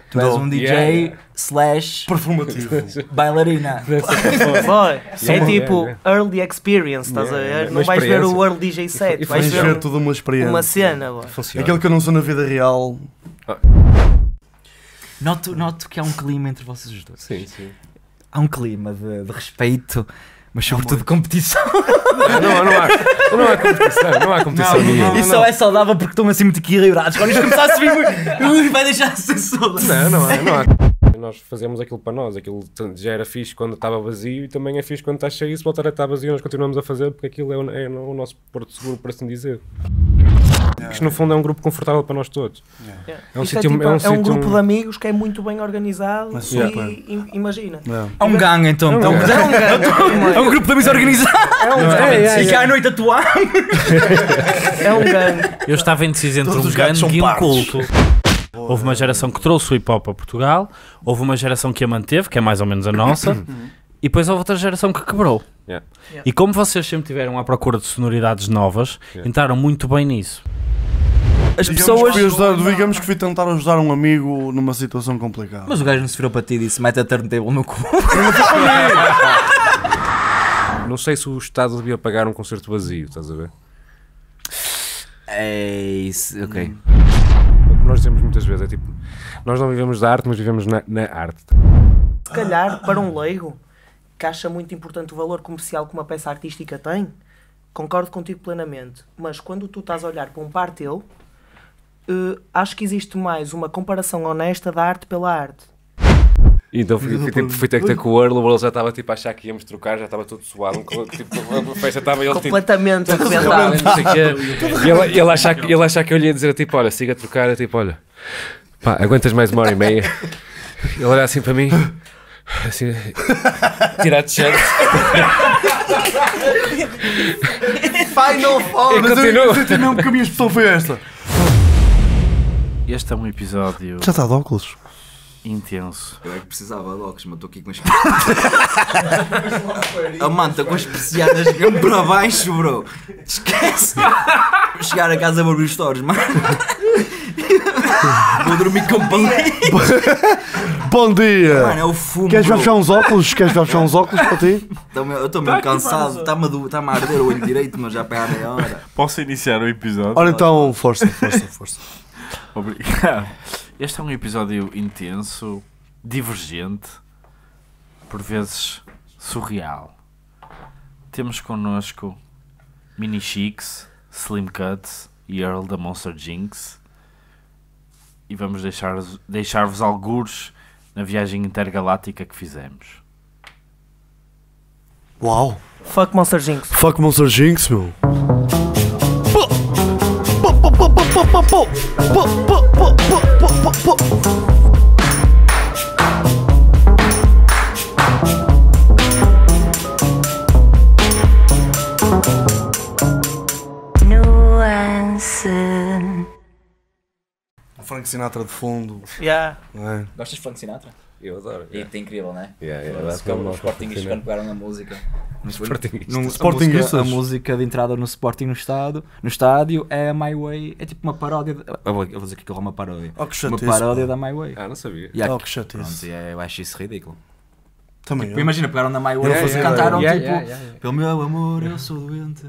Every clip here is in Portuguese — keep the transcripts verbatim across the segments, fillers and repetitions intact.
Tu és um D J yeah, yeah. slash performativo. bailarina. Boy, é tipo yeah, early experience, estás yeah, a ver? yeah, Não uma vais ver o experiência. World D J set, E vais Vais ver ver um- toda uma experiência. uma cena. boy. Funciona. Aquilo que eu não sou na vida real. Noto, noto que há um clima entre vocês os dois. Sim, sim. Há um clima de, de respeito, mas sobretudo de competição. Não, não, não, há, não há competição, não há competição Não, não, nenhuma. E só é saudável porque estão assim muito equilibrados. Quando isto começar a subir muito, vai deixar de ser saudável. Não, não há, não há. Nós fazemos aquilo para nós, aquilo já era fixe quando estava vazio e também é fixe quando está cheio. Se voltar a estar vazio, nós continuamos a fazer porque aquilo é o, é o nosso porto seguro, por assim dizer. Yeah. Isto no fundo é um grupo confortável para nós todos. Yeah. É um Isto é, sítio- tipo, é um é um sítio- grupo de amigos que é muito bem organizado Mas e, super. e- imagina. Yeah. É um gangue então. É um então. gangue. É um gangue. É um grupo de amigos organizado. É um É, gangue. é, E que à noite atuar. É um gangue. Eu estava indeciso entre Todos um os gatos gangue são e um pardos. culto. Houve uma geração que trouxe o hip hop a Portugal, houve uma geração que a manteve, que é mais ou menos a nossa, e depois houve outra geração que quebrou. Yeah. Yeah. E como vocês sempre estiveram à procura de sonoridades novas, Yeah. entraram muito bem nisso. As Digamos pessoas. que, fui ajudar, digamos que fui tentar ajudar um amigo numa situação complicada. Mas o gajo não se virou para ti e disse: mete a turntable no cu. Não sei se o Estado devia pagar um concerto vazio, estás a ver? É isso, ok. O que nós dizemos muitas vezes é tipo, nós não vivemos da arte, mas vivemos na, na arte. Se calhar, para um leigo que acha muito importante o valor comercial que uma peça artística tem, concordo contigo plenamente. Mas quando tu estás a olhar para um par teu, eh, acho que existe mais uma comparação honesta da arte pela arte. E então fui, fui, tipo, fui ter que ter com o Earl, o Earl já estava tipo a achar que íamos trocar, já estava todo suado, tipo, a festa estava ele tipo... Completamente Não arrebentado. sei o quê. E ele, ele, achar, que- ele achar que eu lhe ia dizer tipo, olha, siga a trocar, eu tipo, olha, pá, aguentas mais uma hora e meia. Ele olha assim para mim, assim, tirar de shirt. Final Form! E Mas eu, continua. eu senti mesmo que a minha expressão foi esta. Este é um episódio Já está de óculos? intenso. Eu é que precisava de óculos, mas estou aqui com as. A manta com as persianas mesmo para baixo, bro. Esquece. Vou chegar a casa vou abrir os stories, mano. Vou dormir com palito. Bom dia! Mano, é o fumo. Queres bro. baixar uns óculos? Queres baixar uns óculos para ti? Tô me- Eu estou meio cansado, está-me a, do- tá-me a arder o olho direito, mas já para a meia hora. Posso iniciar o episódio? Ora então, força, força, força. Obrigado. Este é um episódio intenso, divergente, por vezes surreal. Temos connosco Mini Chicks, Slim Cuts e Earl da Monster Jinx. E vamos deixar, deixar-vos algures na viagem intergaláctica que fizemos. Uau! Fuck Monster Jinx. Fuck Monster Jinx, meu. Nuance. O Frank Sinatra de fundo. Yeah. É. Gostas de Frank Sinatra? Eu adoro. É, é incrível, não é? Yeah, yeah, Os os Sportingistas quando pegaram na música. Sportingistas. Num- a Sportingistas? música- A música de entrada no Sporting no estádio, no estádio é a My Way, é tipo uma paródia. De, eu, vou, eu vou dizer que aquilo é uma paródia. Oh, que Uma chatice. paródia pá. da My Way. Ah, não sabia. E há- Oh, que chatice. Pronto, e é- eu acho isso ridículo. Também Tipo, eu. imagina, pegaram na My Way Yeah, e yeah, cantaram yeah, tipo, yeah, yeah, yeah. pelo meu amor eu sou doente.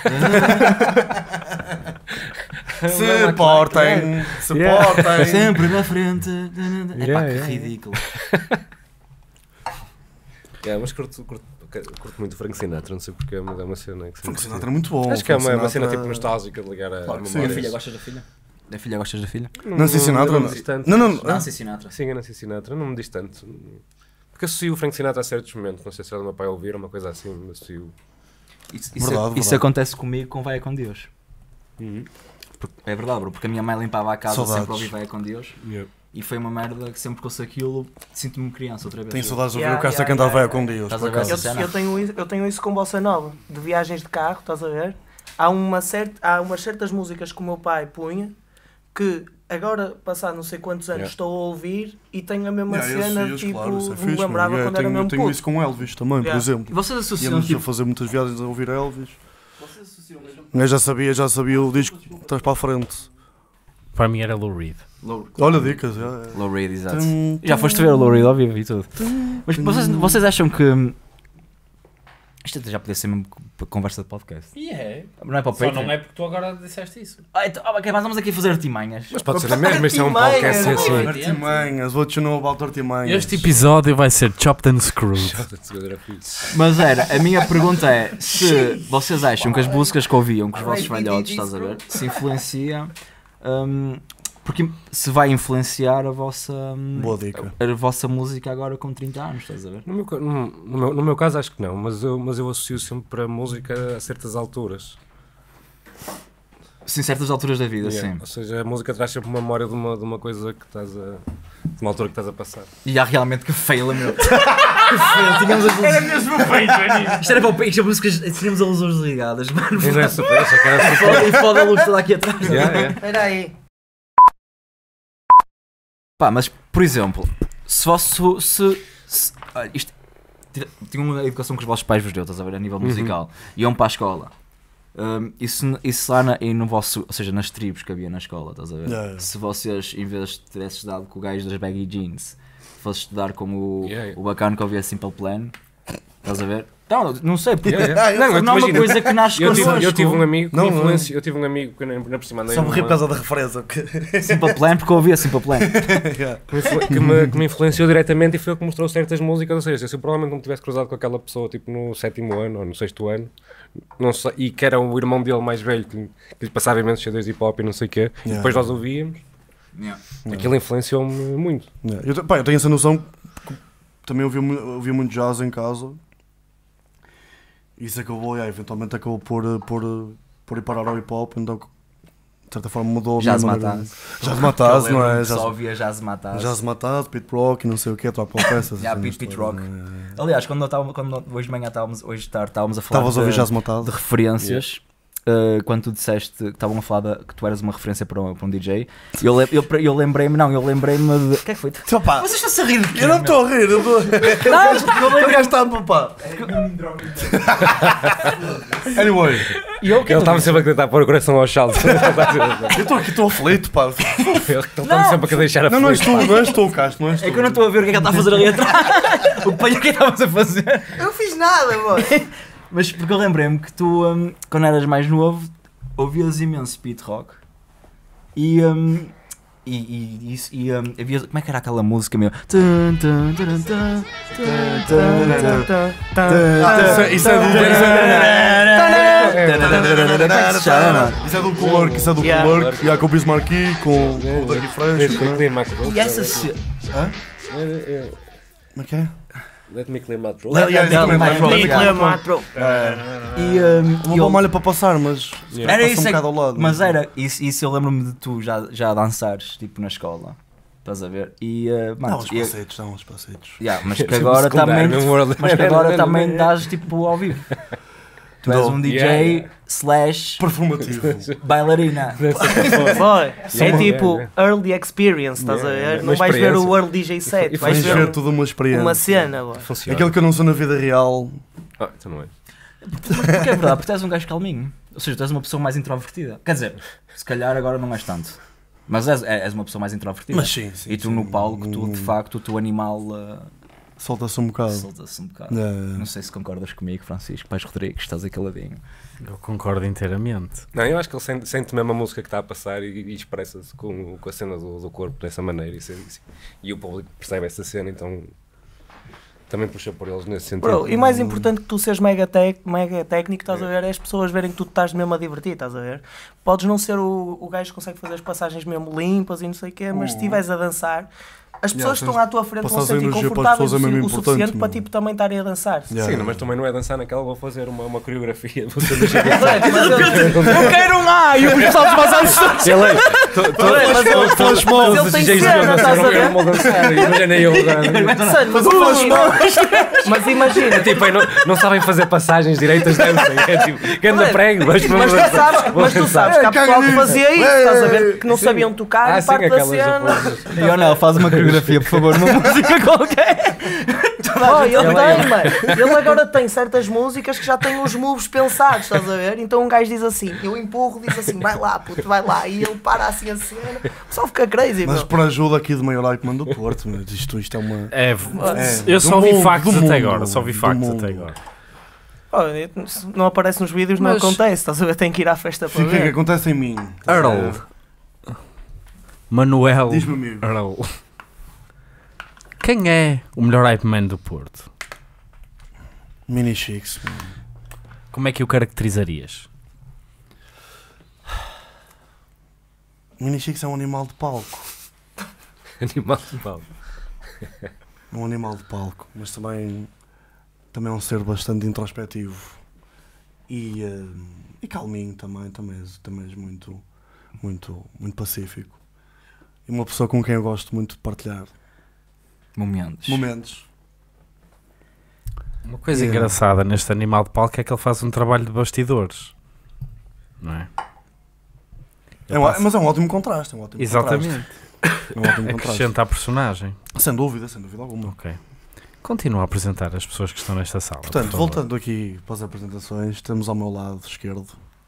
Se portem, se Yeah. portem. Sempre na frente. É Yeah, pá, que yeah, ridículo. Yeah, mas curto, curto, curto muito o Frank Sinatra, não sei porque, mas é uma cena que Frank sempre- Sinatra é muito bom. Acho que é uma, Frank uma cena Sinatra- tipo nostálgica de ligar a, Claro a que sim. Da memórias. filha, gostas da filha? Da filha, gostas da filha? Nancy Sinatra? não me diz tanto. Não, não, Nancy Sinatra. Sim, a Nancy Sinatra, não me diz tanto. Porque associo o Frank Sinatra a certos momentos, não sei se era do meu pai ouvir ou uma coisa assim, mas associo. Isso, isso, Verdade, isso verdade. acontece comigo com Vai com Deus. Porque- é verdade, bro, porque a minha mãe limpava a casa Saudades. sempre a ouvir Vai com Deus. E foi uma merda que sempre que ouço aquilo sinto-me criança outra vez. Tenho saudades de ouvir Yeah, o Casta yeah, cantar yeah, Vai com Deus, Estás por a ver? acaso. Eu, cena. eu, tenho isso, eu tenho isso com Bossa Nova, de viagens de carro, estás a ver? Há, uma certa, há umas certas músicas que o meu pai punha que agora, passado não sei quantos anos, Yeah. estou a ouvir e tenho a mesma Yeah, cena, esses, tipo, claro, isso é me fixe, lembrava meu. Eu quando era tenho, mesmo tenho puto. isso com Elvis também, por Yeah. E exemplo. vocês associam Íamos a tipo. fazer muitas viagens a ouvir Elvis. Eu já sabia, já sabia o disco, estás para a frente. Para mim era Lou Reed. Low, Olha dicas. Já. low read, exato. Tum, Já foste ver o Lou Reed ao vivo e tudo. Mas vocês, vocês acham que... Isto até já podia ser mesmo conversa de podcast. E é. Não é para o Só Patreon? não é porque tu agora disseste isso. Ah, então, ah, ok, mas vamos aqui fazer artimanhas. Mas pode ser na mesma, isto é um podcast assim. Artimanhas, what you know about artimanhas. Este episódio vai ser Chopped and Screwed. Mas era, a minha pergunta é se vocês acham que as músicas que ouviam com os vossos velhotes, estás a ver, se influencia, hum, porque se vai influenciar a vossa, hum, Boa dica. a vossa música agora com trinta anos, estás a ver? No meu, ca- no, no meu, no meu caso acho que não, mas eu, mas eu associo sempre a música a certas alturas. Sim, certas alturas da vida, Yeah. sim. Ou seja, a música traz sempre uma memória de uma, de uma coisa que estás a... de uma altura que estás a passar. E há realmente que faila, meu. Que faila, tínhamos as luzes... Era mesmo feito, Isto era para o isto é músicas, tínhamos as luzes ligadas, mano. E não é super, acho que era super. Foda- E foda a luz toda aqui atrás. Yeah, yeah. Espera aí. Pá, mas, por exemplo, se vosso... Se, se, olha, isto... Tinha uma educação que os vossos pais vos deu, estás a ver, a nível musical. Iam para a escola. Um, isso, isso lá na, e no vosso... Ou seja, nas tribos que havia na escola, estás a ver? Yeah, yeah. Se vocês, em vez de tivessem estudado com o gajo das baggy jeans, fossem estudar com o, Yeah, yeah. o bacana que ouvia Simple Plan, estás a ver? Não, não sei, porque Yeah, yeah. não, Não, não é uma imagina, coisa que nasce Eu tive, connosco. eu tive um amigo que Não, me não. influenciou, eu tive um amigo que na, na por cima andei Só me ri numa- por causa da referência. porque- Simple Plan, porque eu ouvia Simple Plan. Yeah. que me, influ- que, me, que me influenciou diretamente e foi ele que mostrou certas músicas, ou seja, se eu provavelmente não tivesse cruzado com aquela pessoa tipo no sétimo ano ou no sexto ano, não sei, e que era o irmão dele mais velho que, lhe- que lhe passava imensos C Ds de hip hop e não sei o quê, e Yeah. depois nós ouvíamos, aquilo influenciou-me muito. Yeah. Eu, te- pá, eu tenho essa noção que também ouvi, mu- ouvi muito jazz em casa. Isso acabou, yeah, eventualmente acabou por, eh, por, eh, por ir parar ao hip hop, então de certa forma mudou a minha Jazz maneira- Mataz. Jazz Mataz, não é? Só Jazz, ouvia Jazz Mataz. jazz Mataz, Pete Rock e não sei o que, tropa peças. Yeah, Pete- Pete Rock. Aliás, quando, eu tava, quando hoje de manhã estávamos, hoje de tarde estávamos a falar Estavas a ouvir de, Jazz Mataz? de referências. Uh, quando tu disseste que estavam a falar de, que tu eras uma referência para um, para um D J, eu, le- eu, eu lembrei-me, não, eu lembrei-me de. O que é que foi? Então, pá, Vocês estão-se a rir de quê, eu não meu? estou a rir, eu estou. Não, eu O gajo está a papar. Anyway, E eu, o que é Ele que eu estava sempre a tentar pôr o coração ao chão. eu estou aqui, estou aflito, pá. Ele estava sempre a deixar a Não, não és tu, não és tu, Castro, não és tu. É que eu não estou a ver o que é que ele está a fazer ali atrás. O que é que estavas a fazer? Eu não fiz nada, mano. Mas porque eu lembrei-me que tu, um, quando eras mais novo, ouvias imenso Pete Rock e, um, e, e, isso- e, um, havia, como é que era aquela música meu? Tum, tum, tum, tum, tum, tum, tum. Isso é- isso é do. Como é que se chama? Isso é do Color, isso é do Yeah. Color, e há com o Bismarck com com o Dougie Fresh. E essa se... Como é que é? Let me clear my throat. Yeah, yeah, exatamente, mais mais Nick rock. Matro. E, um, Uma e boa eu- malha para passar, mas Yeah. Era passa isso, um é bocado ao lado. mas era, isso, isso eu lembro-me de tu já, já dançares, tipo, na escola, estás a ver? E, uh, Dá mano, uns e- passeitos, dá uns passeitos. yeah, mas que agora também, mas que agora também dás, tipo, ao vivo. Tu és Dou. um D J Yeah, yeah. slash Performativo. bailarina. Boy, é Sim. tipo Yeah, early experience, estás a Yeah, ver? uma Não vais ver o experiência. early D J set, E vais Vais ver ver um- toda uma experiência. uma cena, boy. Funciona. Aquilo que eu não sou na vida real. Ah, então não é. Porque é verdade, porque tu és um gajo calminho. Ou seja, tu és uma pessoa mais introvertida. Quer dizer, se calhar agora não és tanto. Mas és, és uma pessoa mais introvertida. Mas sim, sim. E tu sim. no palco, tu de Hum, facto, o teu animal uh, Solta-se um bocado. solta-se um bocado. Yeah. Não sei se concordas comigo, Francisco, Pais Rodrigues, estás aqui ladinho. Eu concordo inteiramente. Não, eu acho que ele sente, sente mesmo a música que está a passar e, e expressa-se com, com a cena do, do corpo dessa maneira. E, se- e o público percebe essa cena, então também puxa por eles nesse sentido. Bro, e mais importante que tu seres mega, tec, mega técnico, estás a ver, é as pessoas verem que tu estás mesmo a divertir, estás a ver? Podes não ser o, o gajo que consegue fazer as passagens mesmo limpas e não sei o quê, mas se estiveres a dançar, as pessoas que Yeah, estão à tua frente vão passares se sentir energia para as confortáveis pessoas é o, mesmo o suficiente importante, para meu. tipo também estarem a dançar. Yeah. Sim, mas também não é dançar naquela, vou fazer uma, uma coreografia. Vou ser do Eu quero um A! E o pessoal de passagens todos. Ele é. Todos Mas ele os tem D Js cena, não estás a dançam, eu ver? não vou dançar. Imagina eu agora. Mano, mas imagina, mas imagina, Tipo, aí não, não sabem fazer passagens direitas, dancem. É tipo, ganda Mano, prego, mas não mas tu sabes, mas tu sabes que há pessoal que fazia isso, estás a ver? Que não sabiam tocar Ah, e sim, parte da aquelas cena. japonesas. Lionel, faz uma coreografia, por favor, numa música qualquer. Oh, ele tem, mano. Ele agora tem certas músicas que já têm os moves pensados, estás a ver? Então um gajo diz assim, eu empurro, diz assim, vai lá, puto, vai lá. E ele para assim a cena, só fica crazy, Mas meu. por ajuda aqui do maior Eichmann do Porto, mas isto, isto é uma... É, É, eu do só vi mundo, factos do até mundo, agora. Só vi do factos mundo. até agora. Oh, se não aparece nos vídeos, não Mas- acontece, estás a ver? Tem que ir à festa para O que é que ver. acontece em mim? Earl. Manuel Diz-me, amigo. Earl. Quem é o melhor hype man do Porto? Mini Chicks. Como é que o caracterizarias? Mini Chicks é um animal de palco. Animal de mal. É um animal de palco, mas também, também é um ser bastante introspectivo e, eh, e calminho também, também és, também és muito, muito, muito pacífico. E uma pessoa com quem eu gosto muito de partilhar Momentos. momentos. Uma coisa Yeah. engraçada neste animal de palco é que ele faz um trabalho de bastidores. Não é? É um, mas é um ótimo contraste. É um ótimo Exatamente. contraste. É um ótimo contraste. Acrescenta à personagem. Sem dúvida, sem dúvida alguma. Ok. Continua a apresentar as pessoas que estão nesta sala. Portanto, por favor. voltando aqui para as apresentações, temos ao meu lado esquerdo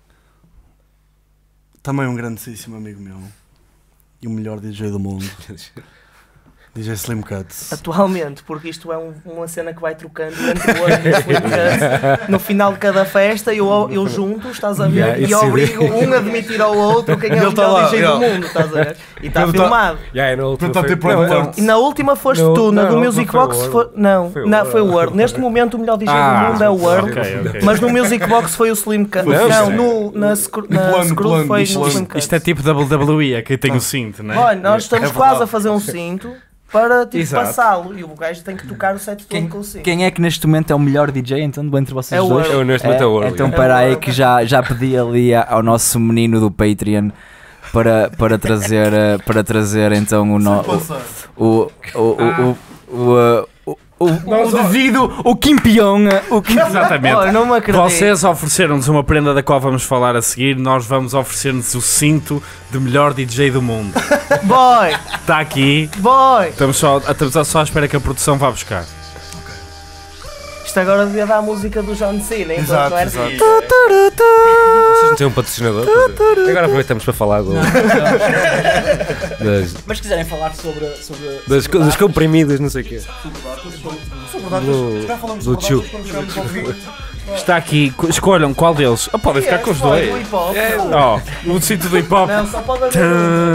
também um grandíssimo amigo meu e o melhor D J do mundo, D J Slim Cuts. Atualmente, porque isto é um- uma cena que vai trocando entre o ano e o Slim Cuts. No final de cada festa eu, eu junto, estás a ver, Yeah, e isso obrigo um a admitir ao outro quem é Ele o tá melhor lá, D J do yeah. mundo, estás a ver? E está Ele tá- filmado. Yeah, na última Portanto, foi- tipo, não, não, não. E na última foste Não, tu, na não, do não Music foi o Box World. foi, não, Foi o não, World. foi o World. Neste momento o melhor D J Ah, do mundo é o World. ok, ok. Mas no Music Box foi o Slim Cut. Não, Não, sim. no, na, Scru- na plano, Screw plano, foi isto- no Slim isto- Cut. Isto é tipo W W E, aqui tem o cinto, não é? Olha, nós estamos É quase verdade. a fazer um cinto para tipo, Exato. passá-lo e o gajo tem que tocar o set todo Quem, com o cinto. quem é que neste momento é o melhor D J então entre vocês É o dois? Earl. Eu neste momento é o Earl, Então yeah. para É o aí Earl. que já, já pedi ali a- ao nosso menino do Patreon para, para trazer eh, para trazer então o no, o o o o o, o, o, o, o devido o campeão o campeão. Exatamente. Olha, não me acredito. Vocês ofereceram-nos uma prenda da qual vamos falar a seguir, nós vamos oferecer-nos o cinto de melhor D J do mundo. Boy, Está aqui, boy. estamos só, estamos só à espera que a produção vá buscar. Isto agora devia dar a música do John Cena, então Exato, não era? exato. Vocês não têm um patrocinador? Agora aproveitamos para falar do, das, Mas se quiserem falar sobre sobre, das, co- das comprimidas, não sei o quê. Já falamos do de tio. datas quando chegamos ao fim. Está aqui, co- escolham qual deles. Ah, podem ficar com os Boy, dois. do hip hop. Oh, o cinto do hip hop. Não, só pode haver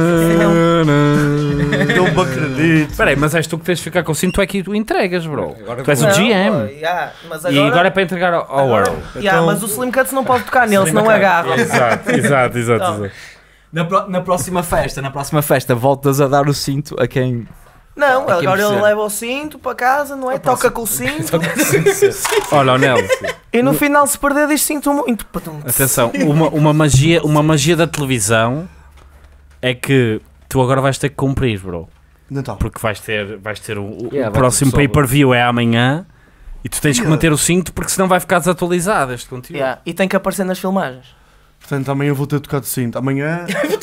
um. Eu me acredito. Espera aí, mas és tu que tens de ficar com o cinto, tu é que o entregas, bro. Agora Tu és o Não, G M. boy, yeah, mas E agora é para entregar ao, ao agora- Earl. yeah, Então- mas o Slim Cuts não pode tocar nele, senão agarra. Exato, exato, exato. Não. exato. na, pro- na próxima festa na próxima festa voltas a dar o cinto a quem Não, É quem agora ele percebe. leva o cinto para casa, não é? Toca com o cinto Olha, o Nel, e no final se perder diz cinto muito. atenção, uma, uma, magia, uma magia da televisão é que tu agora vais ter que cumprir, bro. Então, Porque vais ter, vais ter o, o- Yeah, o vai próximo ter pessoal. pay-per-view é amanhã e tu tens que Yeah. manter o cinto porque senão vai ficar desatualizado este conteúdo. Yeah, e tem que aparecer nas filmagens. portanto, amanhã vou ter tocado cinto. Amanhã.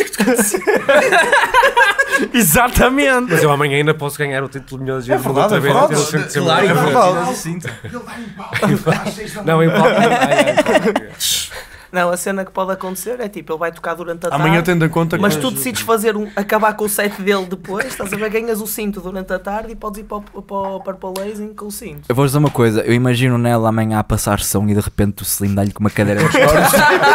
Exatamente! Mas eu amanhã ainda posso ganhar o título de melhor É verdade, é verdade. claro É verdade. o cinto Não, em palco não. Ah, é. Não, a cena que pode acontecer é tipo, ele vai tocar durante a tarde. Amanhã, tendo em conta que. Mas tu decides fazer um, acabar com o set dele depois, estás a ver? Ganhas o cinto durante a tarde e podes ir para o, para o Purple Lazing com o cinto. eu vou dizer uma coisa eu imagino nela amanhã a passar som e de repente o Slim dá-lhe com uma cadeira nos cornos.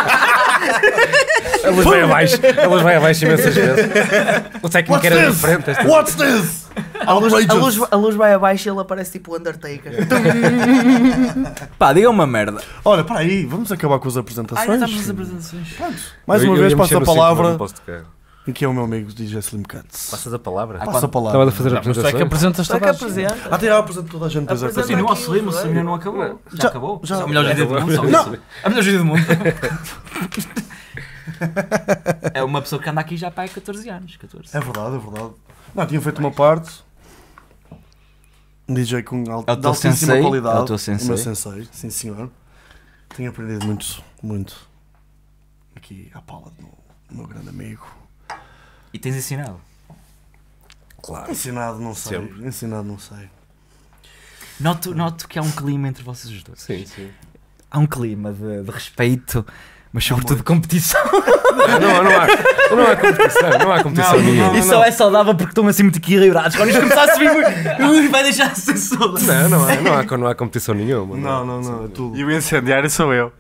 A luz vai abaixo, a luz vai abaixo imensas vezes. O técnico What's era this? diferente. esta- What's this? A luz, a, Outrageous. luz, a luz vai abaixo e ele aparece tipo o Undertaker. Pá, diga uma merda Olha, para aí, vamos acabar com as apresentações. apresentações Mais Eu- uma eu vez ia passo mexer a no cinto, mas palavra não posso tocar. em que é o meu amigo D J Slim Cuts. Passas a palavra? Passa a palavra. Estava a fazer Mas tu é que apresentações. apresentas Só que toda a gente. apresenta. Até eu apresento toda a gente depois é Apresenta coisa. aqui, Slim, o Slim ainda não acabou Já- acabou? já- é o melhor dia do mundo só Não. isso. É o melhor dia do mundo é uma pessoa que anda aqui já para aí catorze anos catorze. É verdade, é verdade. Não, tinha feito uma parte. Um D J com al- É o de teu altíssima sensei? qualidade. É o teu O sensei? meu sensei, sim senhor. Tenho aprendido muito, muito aqui à pala do meu, do meu grande amigo. E tens ensinado Claro. Ensinado não sei, Sempre. ensinado não sei. Noto, noto que há um clima entre vocês os dois. Sim, sim. Há um clima de, de respeito, mas sobretudo de competição. Não, não, não, há, não há competição, não há competição Não, não, nenhuma. E só é saudável porque estão assim muito equilibrados. Quando isto começar a subir muito, vai deixar de ser saudável. Não, não há, não, há, não há competição nenhuma. Não, não, não, é tudo. E o incendiário sou eu.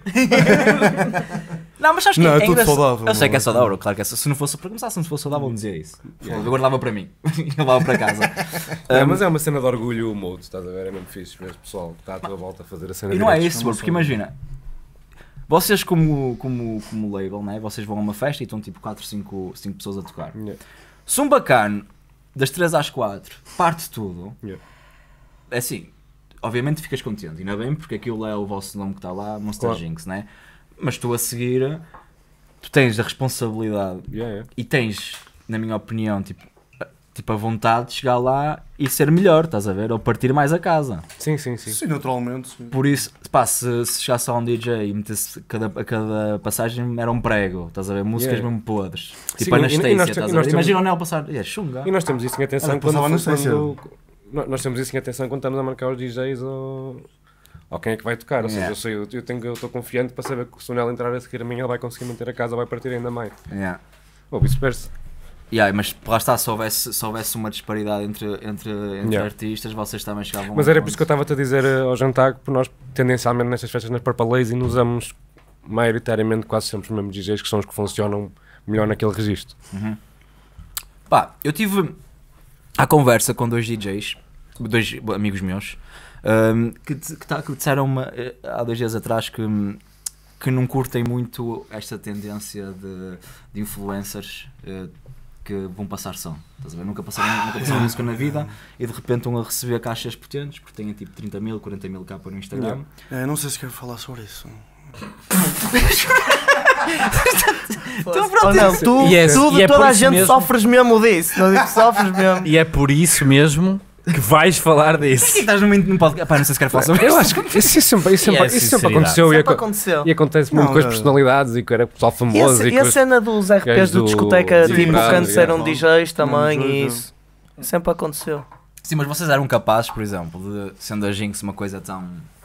Não, mas sabes que Não, é é tudo engraçado. saudável, Eu sei que é não é? saudável, claro que é. Se não fosse, para começar, se não fosse saudável, vou dizer isso. Eu guardava para mim. Eu levava para casa. É, Um, mas é uma cena de orgulho o modo, estás a ver? É mesmo fixe ver o pessoal que está à tua volta a fazer a cena E não é direito. isso, bro, porque imagina, vocês como, como, como label, né? Vocês vão a uma festa e estão tipo quatro, cinco, cinco pessoas a tocar. Yeah. Se um bacano, das três às quatro, parte tudo, Yeah. é assim, obviamente ficas contente, ainda bem, porque aquilo é o vosso nome que está lá, Monster Claro. Jinx, né? Mas tu a seguir, tu tens a responsabilidade Yeah, yeah. e tens, na minha opinião, tipo, a- tipo a vontade de chegar lá e ser melhor, estás a ver? Ou partir mais a casa. Sim, sim, sim. Sim, naturalmente. Sim. Por isso, pá, se, se chegasse a um D J e metesse cada, a cada passagem era um prego, estás a ver? Músicas Yeah. mesmo podres. Sim, Tipo e- e Anastácia, nós te- estás e a nós ver? temos- Imagina o Nel passar, é chunga. E nós temos isso em atenção Olha, quando, passava na essência. quando, nó- nós temos isso em atenção quando estamos a marcar os D Js ou, ou quem é que vai tocar. Ou seja, Yeah. eu sei, eu, eu tenho, eu estou confiante para saber que se o Nel entrar a seguir a mim, ele vai conseguir manter a casa, vai partir ainda mais. Yeah. Ou vice-versa. Yeah, mas lá está, se houvesse, se houvesse uma disparidade entre, entre, entre Yeah. artistas, vocês também chegavam Mas a era um por isso que eu ponto. estava-te a dizer eh, ao jantar, que nós tendencialmente nestas festas nas Purple Lazy usamos maioritariamente quase sempre os mesmos D Js que são os que funcionam melhor naquele registro. Pá, eu tive a conversa com dois D Js, dois amigos meus, hum, que, te- que, tá- que disseram-me eh, há dois dias atrás que, hum, que não curtem muito esta tendência de, de influencers eh, que vão passar som. Estás a ver? Nunca passaram, nunca passaram música na vida e de repente estão a receber caixas potentes porque têm tipo trinta mil, quarenta mil capa no Instagram. É, não sei se quero falar sobre isso. Oh, não, tu, E é- tu e é toda por a isso gente mesmo- sofres mesmo disso. Não digo que sofres mesmo. E é por isso mesmo que vais falar disso. E estás no momento, não pode. Pá, não sei se quero falar sobre Eu isso. acho que isso sempre, isso sempre, E é isso sempre sinceridade. aconteceu e, Sempre aco- aconteceu. e acontece muito Não, com as é- personalidades e com o pessoal E famoso a, e, e a com os- cena dos R Ps gajos do do- discoteca, do tipo, Brado, quando eram yeah. D Js também Não, e não. isso. Sempre aconteceu. Sim, mas vocês eram capazes, por exemplo, de sendo a Jinx uma coisa tão.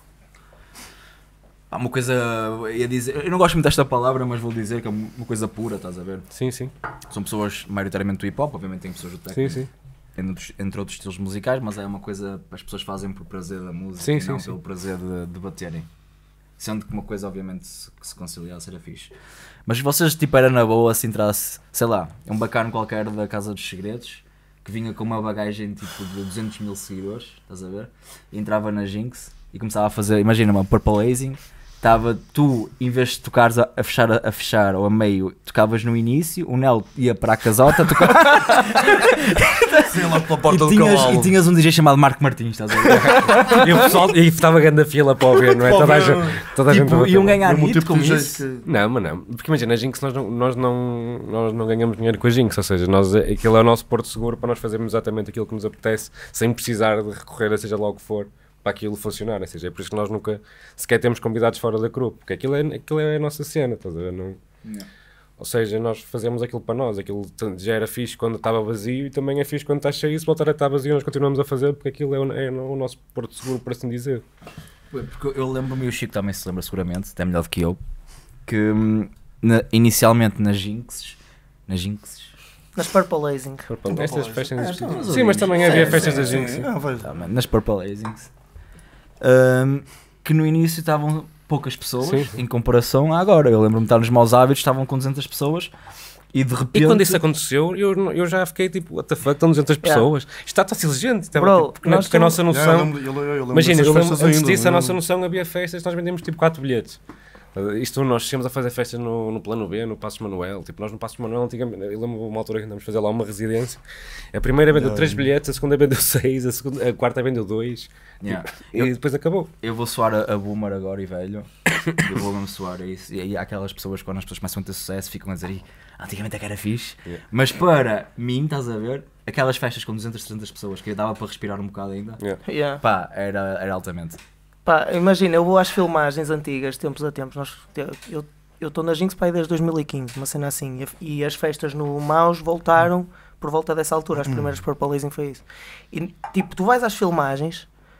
Pá, uma coisa. Ia dizer, eu não gosto muito desta palavra, mas vou dizer que é uma coisa pura, estás a ver? Sim, sim, São pessoas maioritariamente do hip hop, obviamente tem pessoas do sim, techno, sim. entre, entre outros estilos musicais, mas é uma coisa que as pessoas fazem por prazer da música Sim, e sim, não sim. pelo prazer de, de baterem. Sendo que uma coisa, obviamente, se, que se conciliasse era fixe. Mas vocês, tipo, era na boa se entrasse, sei lá, um bacana qualquer da Casa dos Segredos que vinha com uma bagagem tipo de duzentos mil seguidores, estás a ver? E entrava na Jinx e começava a fazer, imagina, uma Purple Hazing. Estava tu, em vez de tocares a, a, fechar, a fechar ou a meio, tocavas no início, o Nel ia para a casota, tocava. Sim, lá pela porta e, do tinhas, cavalo. e tinhas um D J chamado Marco Martins, estás a ver? E o pessoal, e estava grande a fila para ouvir, não é? Para Toda a ouvir. gente, toda a gente a Tipo, bater. iam ganhar Mesmo o hit tipo com de jeito isso. que- Não, mas não, porque imagina, a Jinx nós não, nós não, nós não ganhamos dinheiro com a Jinx, ou seja, nós, aquilo é o nosso porto seguro para nós fazermos exatamente aquilo que nos apetece, sem precisar de recorrer a seja lá o que for, para aquilo funcionar, ou seja, é por isso que nós nunca sequer temos convidados fora da crew, porque aquilo é, aquilo é a nossa cena, estás a ver? Não, Yeah. ou seja, nós fazemos aquilo para nós, aquilo tanto já era fixe quando estava vazio e também é fixe quando está cheio, e se voltar a estar vazio nós continuamos a fazer, porque aquilo é o, é o nosso porto seguro, por assim dizer. Porque eu lembro-me, e o Chico também se lembra seguramente, até melhor do que eu, que hum, na- inicialmente nas Jinxes, nas Jinxes, Nas Purple Hazing. Estas festas... É, então, sim, mas também havia sim, festas sim, da Sim, Jinx. sim. ah, vai. tá, mano, nas Purple Hazings, hum, que no início estavam poucas pessoas Sim, sim. em comparação a agora. Eu lembro-me de estar nos Maus Hábitos, estavam com duzentas pessoas e de repente. E quando isso aconteceu, eu, eu já fiquei tipo, what the fuck, estão duzentas Yeah. pessoas. Isto está-se exigente. Estava, Bro, tipo, porque, na- nós porque a nossa Yeah, eu noção. lembro- eu lembro- eu lembro Imagina, dessas eu lembro, festas antes ainda, disso, a eu nossa lembro. noção havia festas, nós vendíamos tipo quatro bilhetes. Isto nós chegamos a fazer festas no, no Plano B, no Passos Manuel. Tipo, nós no Passos Manuel, antigamente, eu lembro uma altura que andamos a fazer lá uma residência. A primeira vendeu Yeah. três bilhetes, a segunda vendeu seis, a, segunda, a quarta vendeu dois. Yeah. E Eu, depois acabou. eu vou soar a, a boomer agora e velho. Eu vou mesmo soar a isso. E aí há aquelas pessoas, quando as pessoas começam a ter sucesso, ficam a dizer: "Ih, antigamente é que era fixe." Yeah. Mas para mim, estás a ver? Aquelas festas com duzentas, trezentas pessoas que dava para respirar um bocado ainda. Yeah. Pá, era, era altamente. Pá, imagina, eu vou às filmagens antigas, tempos a tempos. Nós, eu eu estou na Jinx pá, aí desde dois mil e quinze, uma cena assim. E, e as festas no Maus voltaram por volta dessa altura. As primeiras Purple Hazing foi isso. E tipo, tu vais às filmagens,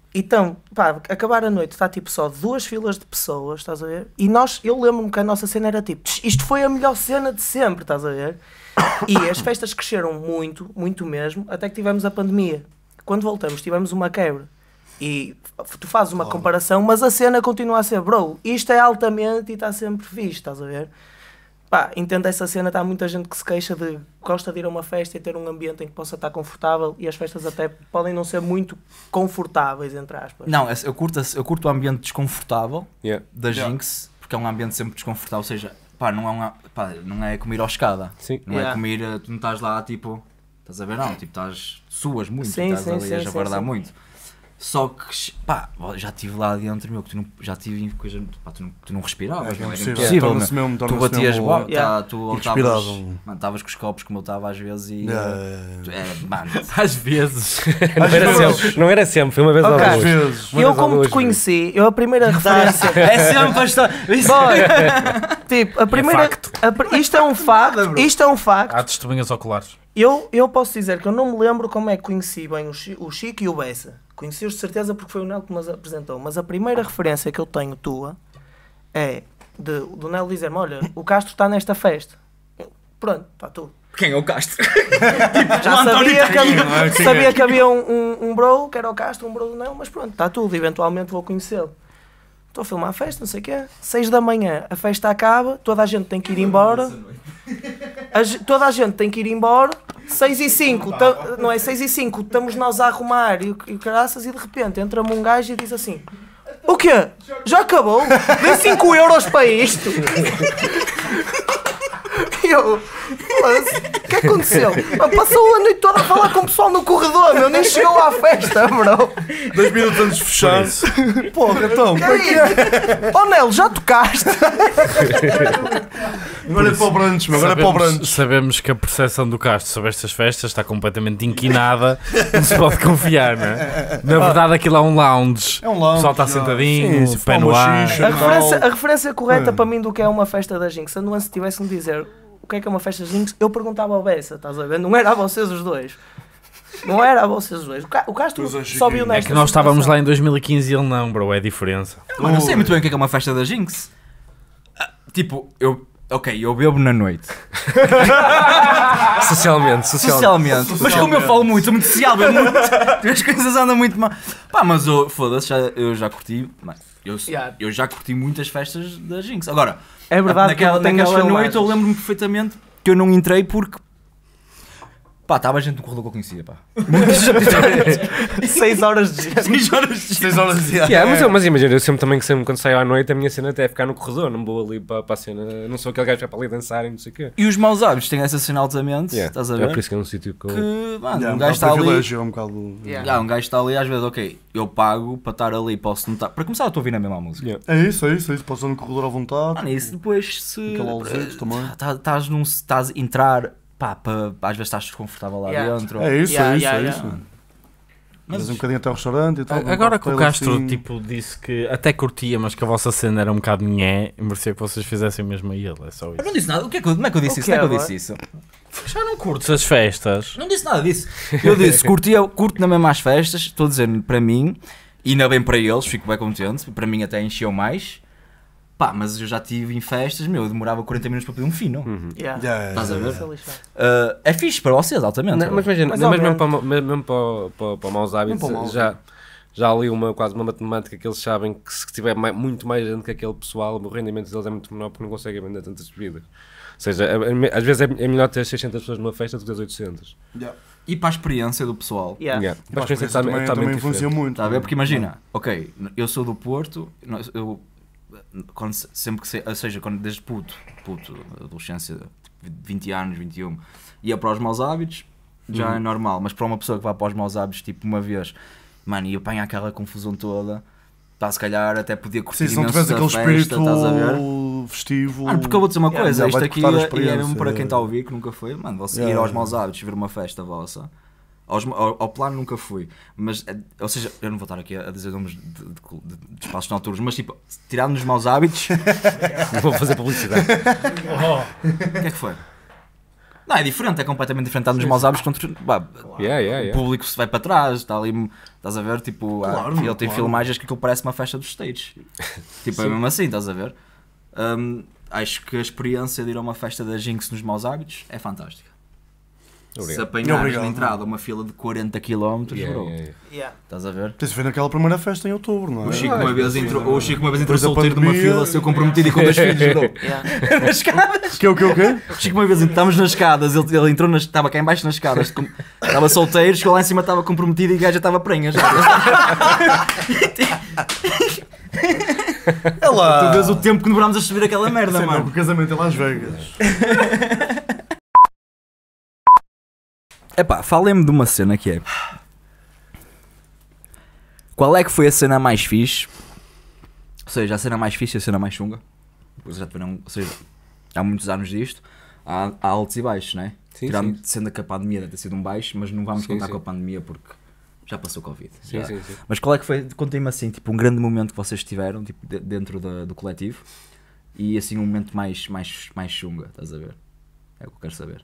Então, pá, acabar a noite está tipo só duas filas de pessoas, estás a ver? E nós, eu lembro-me que a nossa cena era tipo, isto foi a melhor cena de sempre, estás a ver? E as festas cresceram muito, muito mesmo, até que tivemos a pandemia. Quando voltamos tivemos uma quebra. E tu fazes uma comparação, mas a cena continua a ser, bro, isto é altamente e está sempre fixe, estás a ver? Pá, entendo essa cena, está muita gente que se queixa de gosta de ir a uma festa e ter um ambiente em que possa estar confortável, e as festas até podem não ser muito confortáveis, entre aspas. Não, eu curto, eu curto o ambiente desconfortável Yeah. da Jinx, porque é um ambiente sempre desconfortável, ou seja, pá, não é, uma, pá, não é como ir ao escada, Sim. não Yeah. é como ir, eh, tu não estás lá tipo, estás a ver não, tipo estás, suas muito, Sim, estás sim, ali sim, a sim, jabardar sim. muito. Só que, pá, já estive lá dentro, meu, que tu não, já tive coisa, pá, tu não, tu não respiravas, É não era impossível. impossível, meu. Torna-se mesmo, Tu torna-se batias mesmo- bola, Yeah. tá, tu Irrespirável. estavas, mano, estavas com os copos como eu estava às vezes e, Yeah, eh, yeah, yeah. tu- é, mano, Às vezes. Não Às era, vezes. sempre, não era sempre, foi uma vez Ok. ou Às duas. vezes. Uma Eu vez ou como duas, te conheci, eu a primeira referência... é sempre a história, Boy, tipo, a primeira... a pr- isto é um facto, isto é um facto. Há testemunhas oculares. Eu, eu posso dizer que eu não me lembro como é que conheci bem o, Chi- o Chico e o Bessa. Conheci-os de certeza porque foi o Nelo que nos apresentou. Mas a primeira referência que eu tenho tua é de, do Nelo dizer-me, olha, o Castro está nesta festa. Eu, pronto, está tudo. quem é o Castro? Já sabia que, ali- não é? Quem sabia é? que havia um, um, um bro, que era o Castro, um bro do Nelo, mas pronto, está tudo. Eventualmente vou conhecê-lo. Estou a filmar a festa, não sei o quê. Seis da manhã, a festa acaba, toda a gente tem que ir embora. A ge- toda a gente tem que ir embora. Seis e cinco, ta- não é? Seis e cinco, estamos nós a arrumar e o e o caraças, e de repente entra-me um gajo e diz assim: o quê? Já acabou? Dei cinco euros para isto. E eu, mas o que aconteceu? Ah, passou a noite toda a falar com o pessoal no corredor, meu, nem chegou à festa, bro. Dois minutos antes de fechar. Porra, então, como é que é? Oh Nelo, já tocaste? Agora é para o Brandes, meu, agora é para o Sabemos, Brandes. sabemos que a percepção do Castro sobre estas festas está completamente inquinada, não se pode confiar, não é? Na verdade, aquilo é um lounge. É um O lounge. pessoal está já. sentadinho, Sim, o pé fuma no ar. xixi. A referência, a referência correta É. para mim do que é uma festa da Jinx, a nuance tivesse-me dizer o que é que é uma festa da Jinx, eu perguntava ao Bessa, estás a ver? Não era a vocês os dois. Não era a vocês os dois. O, Ca o Castro Pois é, só viu Chiquinho. É nesta que nós estávamos situação. lá em dois mil e quinze e ele não, bro, é a diferença. Mano, eu sei muito bem o que é que é uma festa da Jinx. Ah, tipo, eu, ok, eu bebo na noite. Socialmente, socialmente. Socialmente. Mas como eu falo muito, sou muito social, bebo muito. As coisas andam muito mal. Pá, mas eu, foda-se, já, eu já curti. Mas eu, Yeah. eu já curti muitas festas da Jinx. Agora, É verdade naquela, que eu tenho as naquela noite eu filmagens. lembro-me perfeitamente que eu não entrei porque. Pá, estava gente no corredor que eu conhecia, pá. Seis horas de gente. seis horas de Seis horas de Yeah, mas, eu, mas imagina, eu sempre também que sempre quando saio à noite a minha cena até é ficar no corredor, não vou ali para, para a cena, não sou aquele gajo que vai para ali dançar e não sei o quê. E os maus hábitos têm essa cena altamente, Yeah, estás a é ver? por isso que é um sítio que eu... Que, mano, Yeah, um um gajo está ali. privilégio, é um bocado. Yeah. Ah, um gajo está ali, às vezes, ok, eu pago para estar ali, posso notar. Para começar, eu estou a ouvir a mesma música. Yeah. É isso, é isso, é isso. Passar no corredor à vontade. Mano, isso depois se. Aquele alzete também. tá- Estás num. Estás a entrar, pá, pá, às vezes estás desconfortável lá Yeah. dentro. É isso, Yeah, é isso, yeah, é yeah. isso. Mas- Mas um bocadinho até ao restaurante e tal. um Agora que o cocktail Castro assim. tipo, disse que até curtia, mas que a vossa cena era um bocado nhé, merecia que vocês fizessem mesmo a ele, é só Eu isso. não disse nada. O que é que eu, como é que eu disse O isso? que Como é que eu é, disse isso? Já não curtes as festas? Não disse nada disso. Eu disse, curti, eu curto na mesma as festas, estou a dizer para mim, e ainda bem para eles, fico bem contente. Para mim até encheu mais. Pá, mas eu já estive em festas, meu, eu demorava quarenta minutos para pedir um fino. Yeah. Yeah, Estás a ver? Isso é lixado. Uh, é fixe para vocês, altamente. Não, mas imagina, Mas, não, mas obviamente. mesmo, para, ma- mesmo mesmo para, para, para maus hábitos, Mesmo para maus já, já há ali uma, quase uma matemática que eles sabem que se tiver mai- muito mais gente que aquele pessoal, o rendimento deles é muito menor porque não conseguem vender tantas bebidas. Ou seja, é- é- às vezes é, é melhor ter seiscentas pessoas numa festa do que ter oitocentas. Yeah. E para a experiência do pessoal. Yeah. Yeah. Mas Mas isso também, também, totalmente também influencia diferente. muito. Está a ver? Porque imagina, ok, eu sou do Porto, nós- eu, quando, se- sempre que, se, ou seja, quando, desde puto, puto, adolescência, vinte anos, vinte e um, ia para os maus hábitos, já é normal, mas para uma pessoa que vai para os maus hábitos, tipo uma vez, mano, e apanha aquela confusão toda, pá, se calhar até podia curtir Sim, se não imenso tivesse da aquele festa, espírito estás a ver? festivo. Mano, porque eu vou dizer uma Yeah, coisa, já isto vai-te aqui cortar a é, e é mesmo experiência. para quem está a ouvir que nunca foi, mano, você Yeah. ir aos maus hábitos, ver uma festa vossa, aos- ao, ao plano nunca fui, mas, eh, ou seja, eu não vou estar aqui a dizer nomes de, de, de, de espaços noturnos, mas tipo, tirando os maus hábitos, Vou fazer publicidade. o que é que foi? Não, é diferente, é completamente diferente. Estar nos maus hábitos contra. Bah, Yeah, yeah, o yeah. público se vai para trás, está ali. Estás a ver? Tipo, ah, Claro, ele tem claro. filmagens que aquilo parece uma festa dos stages. Tipo, é mesmo assim, estás a ver? Hum, acho que a experiência de ir a uma festa da Jinx nos maus hábitos é fantástica. Se Obrigado. apanhares Obrigado. na entrada uma fila de quarenta quilómetros, Yeah, bro, yeah, yeah. Yeah. estás a ver? Tens de ver naquela primeira festa em outubro, não é? O Chico uma vez entrou, ou o Chico uma vez entrou Depois da solteiro de uma pandemia- fila, seu comprometido e com dois filhos, bro. Yeah. Nas escadas. Que é o que é o quê? O Chico uma vez estávamos nas escadas, ele, ele entrou, nas, estava cá em baixo nas escadas, com- estava solteiro, chegou lá em cima, estava comprometido e a gaja estava prenha já. É lá. Tu vês o tempo que demorámos a subir aquela merda, Sei não, mano. o casamento é Las Vegas. Epá, falem-me de uma cena que é... Qual é que foi a cena mais fixe? Ou seja, a cena mais fixe e a cena mais chunga? Pois já tiveram, ou seja, há muitos anos disto, há, há altos e baixos, não é? Sim, Tirando, sim. sendo que a pandemia deve ter sido um baixo, mas não vamos Sim, contar sim. com a pandemia porque já passou o Covid. Sim, já. sim, sim. Mas qual é que foi, contem-me assim, tipo, um grande momento que vocês tiveram, tipo, de- dentro da- do coletivo, e assim um momento mais, mais, mais chunga, estás a ver? É o que eu quero saber.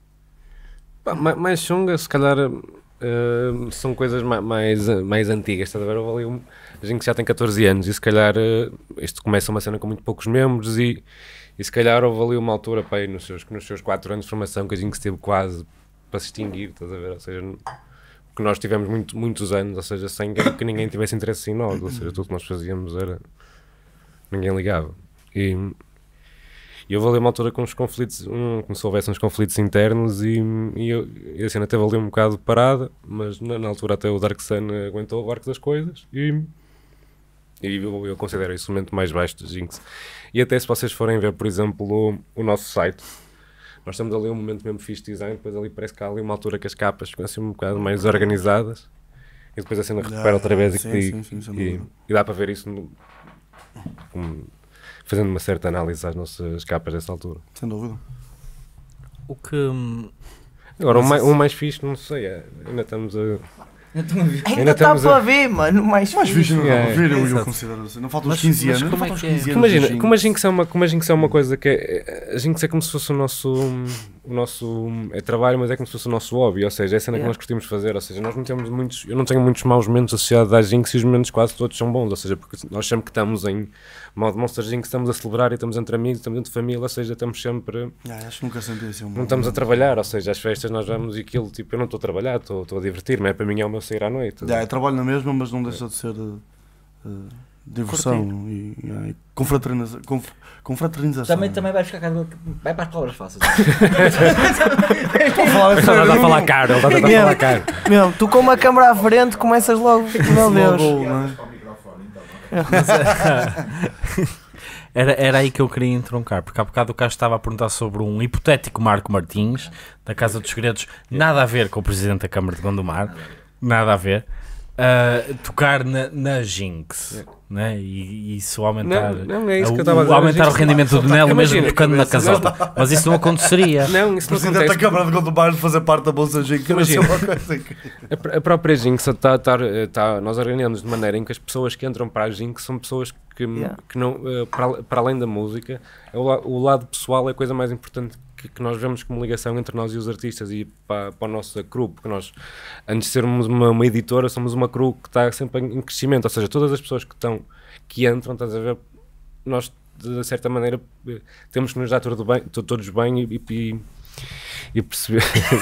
Pá, ma- mais chunga, se calhar eh, são coisas ma- mais, eh, mais antigas, estás a ver? Houve ali um- a gente que já tem catorze anos e se calhar eh, isto começa uma cena com muito poucos membros e, e se calhar houve ali uma altura pá, aí nos seus, nos seus quatro anos de formação que a gente esteve quase para se extinguir, estás a ver? Ou seja, que nós tivemos muito, muitos anos, ou seja, sem que, que ninguém tivesse interesse em nós, ou seja, tudo que nós fazíamos era... ninguém ligava. E, e houve ali uma altura com uns conflitos, um, como se houvesse uns conflitos internos e, e, eu, e a cena teve ali um bocado parada, mas na, na altura até o Dark Sun aguentou o barco das coisas e, e eu, eu considero isso o momento mais baixo do Jinx. E até se vocês forem ver, por exemplo, o, o nosso site, nós temos ali um momento mesmo fixe de design, depois ali parece que há ali uma altura que as capas ficam assim um bocado mais organizadas e depois a cena recupera outra vez e, sim, e, sim, sim, sem e, dúvida. e dá para ver isso no, com- fazendo uma certa análise às nossas capas dessa altura. Sem dúvida. O que. hum, Agora, o mais, o mais fixe, não sei, é, ainda estamos a... Ainda Ainda está estamos para a- ver, mano. Mais Mais fixe não Yeah, dá para ver, eu, eu exato. considero assim. Não faltam os Mas- quinze mas anos. como Não é faltam os que é? quinze anos. Imagina, do como a Jinx. Jinx é uma, como a Jinx é uma coisa que é, a Jinx é como se fosse o nosso, o nosso é trabalho, mas é como se fosse o nosso hobby, ou seja, é a cena que Yeah. nós curtimos fazer, ou seja, nós não temos muitos, eu não tenho muitos maus momentos associados à Jinx e os momentos quase todos são bons, ou seja, porque nós sempre que estamos em modo Monster Jinx estamos a celebrar e estamos entre amigos, estamos entre família, ou seja, estamos sempre, Yeah, acho que nunca senti assim. um não estamos a momento. trabalhar, ou seja, às festas nós vamos e aquilo, tipo, eu não estou a trabalhar, estou estou a divertir-me, é para mim é o meu sair à noite. Yeah, eu trabalho na mesma, mas não deixa de ser uh, uh, diversão e, yeah, e confraterniza- conf- confraternização. Também, também vai buscar cada... vai para as palavras fáceis. Estou a falar a Ele está a sério. falar caro, ele está a tentar Mesmo. falar caro. Meu, tu com uma câmera à frente começas logo. Meu Deus. Logo, não é? Era, era aí que eu queria entroncar, porque há bocado o Carlos estava a perguntar sobre um hipotético Marco Martins, da Casa dos Segredos, nada a ver com o Presidente da Câmara de Gondomar, nada a ver, uh, tocar na, na Jinx, né? e, e isso aumentar, Não, não é isso que eu o- estava a dizer. aumentar o Jinx- rendimento do Nelo mesmo Imagina, tocando na casota, mas isso não aconteceria. Não, isso não Presidente da acontece. Câmara de Gondomar de fazer parte da Bolsa Jinx. Deve ser Imagina. uma coisa incrível. A, pr- a própria Jinx está, tá, tá, nós organizamos de maneira em que as pessoas que entram para a Jinx são pessoas que, Yeah. que não, eh, para, para além da música, é o, la- o lado pessoal é a coisa mais importante que, que nós vemos como ligação entre nós e os artistas e para, para a nossa crew, porque nós, antes de sermos uma, uma editora, somos uma crew que está sempre em, em crescimento, ou seja, todas as pessoas que estão, que entram, estás a ver, nós de certa maneira eh, temos que nos dar tudo bem, to- todos bem e, e, e perceber.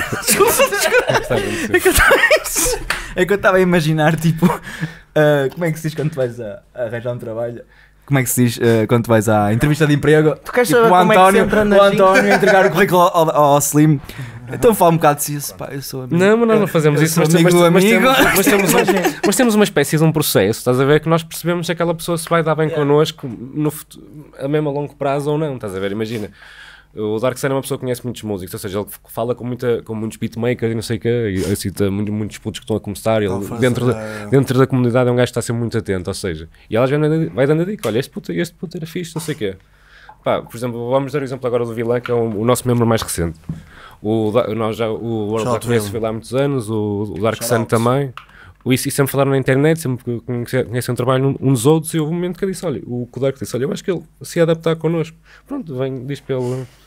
É que eu estava a imaginar, tipo, uh, como é que se diz quando tu vais a, a arranjar um trabalho? Como é que se diz uh, quando tu vais à entrevista de emprego? Tu queres Tipo, saber o como é que se António, entra na o Jinx? António entregar o currículo ao, ao, ao Slim. Então fala um bocado de si, pá, eu sou amigo. Não, mas nós não fazemos eu isso, sou mas, amigo mas, do mas, amigo. temos, mas, temos um- mas temos uma espécie de um processo, estás a ver, que nós percebemos se aquela pessoa se vai dar bem connosco no futuro, a mesmo a longo prazo ou não, estás a ver, imagina. O Dark Sun é uma pessoa que conhece muitos músicos, ou seja, ele fala com, muita, com muitos beatmakers e não sei o quê, e cita muito, muitos putos que estão a começar, e ele, Não, faz- dentro, da, é- dentro da comunidade é um gajo que está sempre muito atento, ou seja, e ela já vai dando- vai dando a dica, olha, este puto, este puto era fixe, não sei o quê. Pá, por exemplo, vamos dar o exemplo agora do Vilan, que é o, o nosso membro mais recente. O, Da- nós já, o World Shout of Race out. foi lá há muitos anos, o, o Dark Shout Sun out. também. O isso, e sempre falaram na internet, sempre que conhece- conhecem o trabalho uns dos outros, e houve um momento que eu disse, olha, o, o Dark disse, olha, eu acho que ele se ia adaptar connosco. Pronto, vem, diz pelo,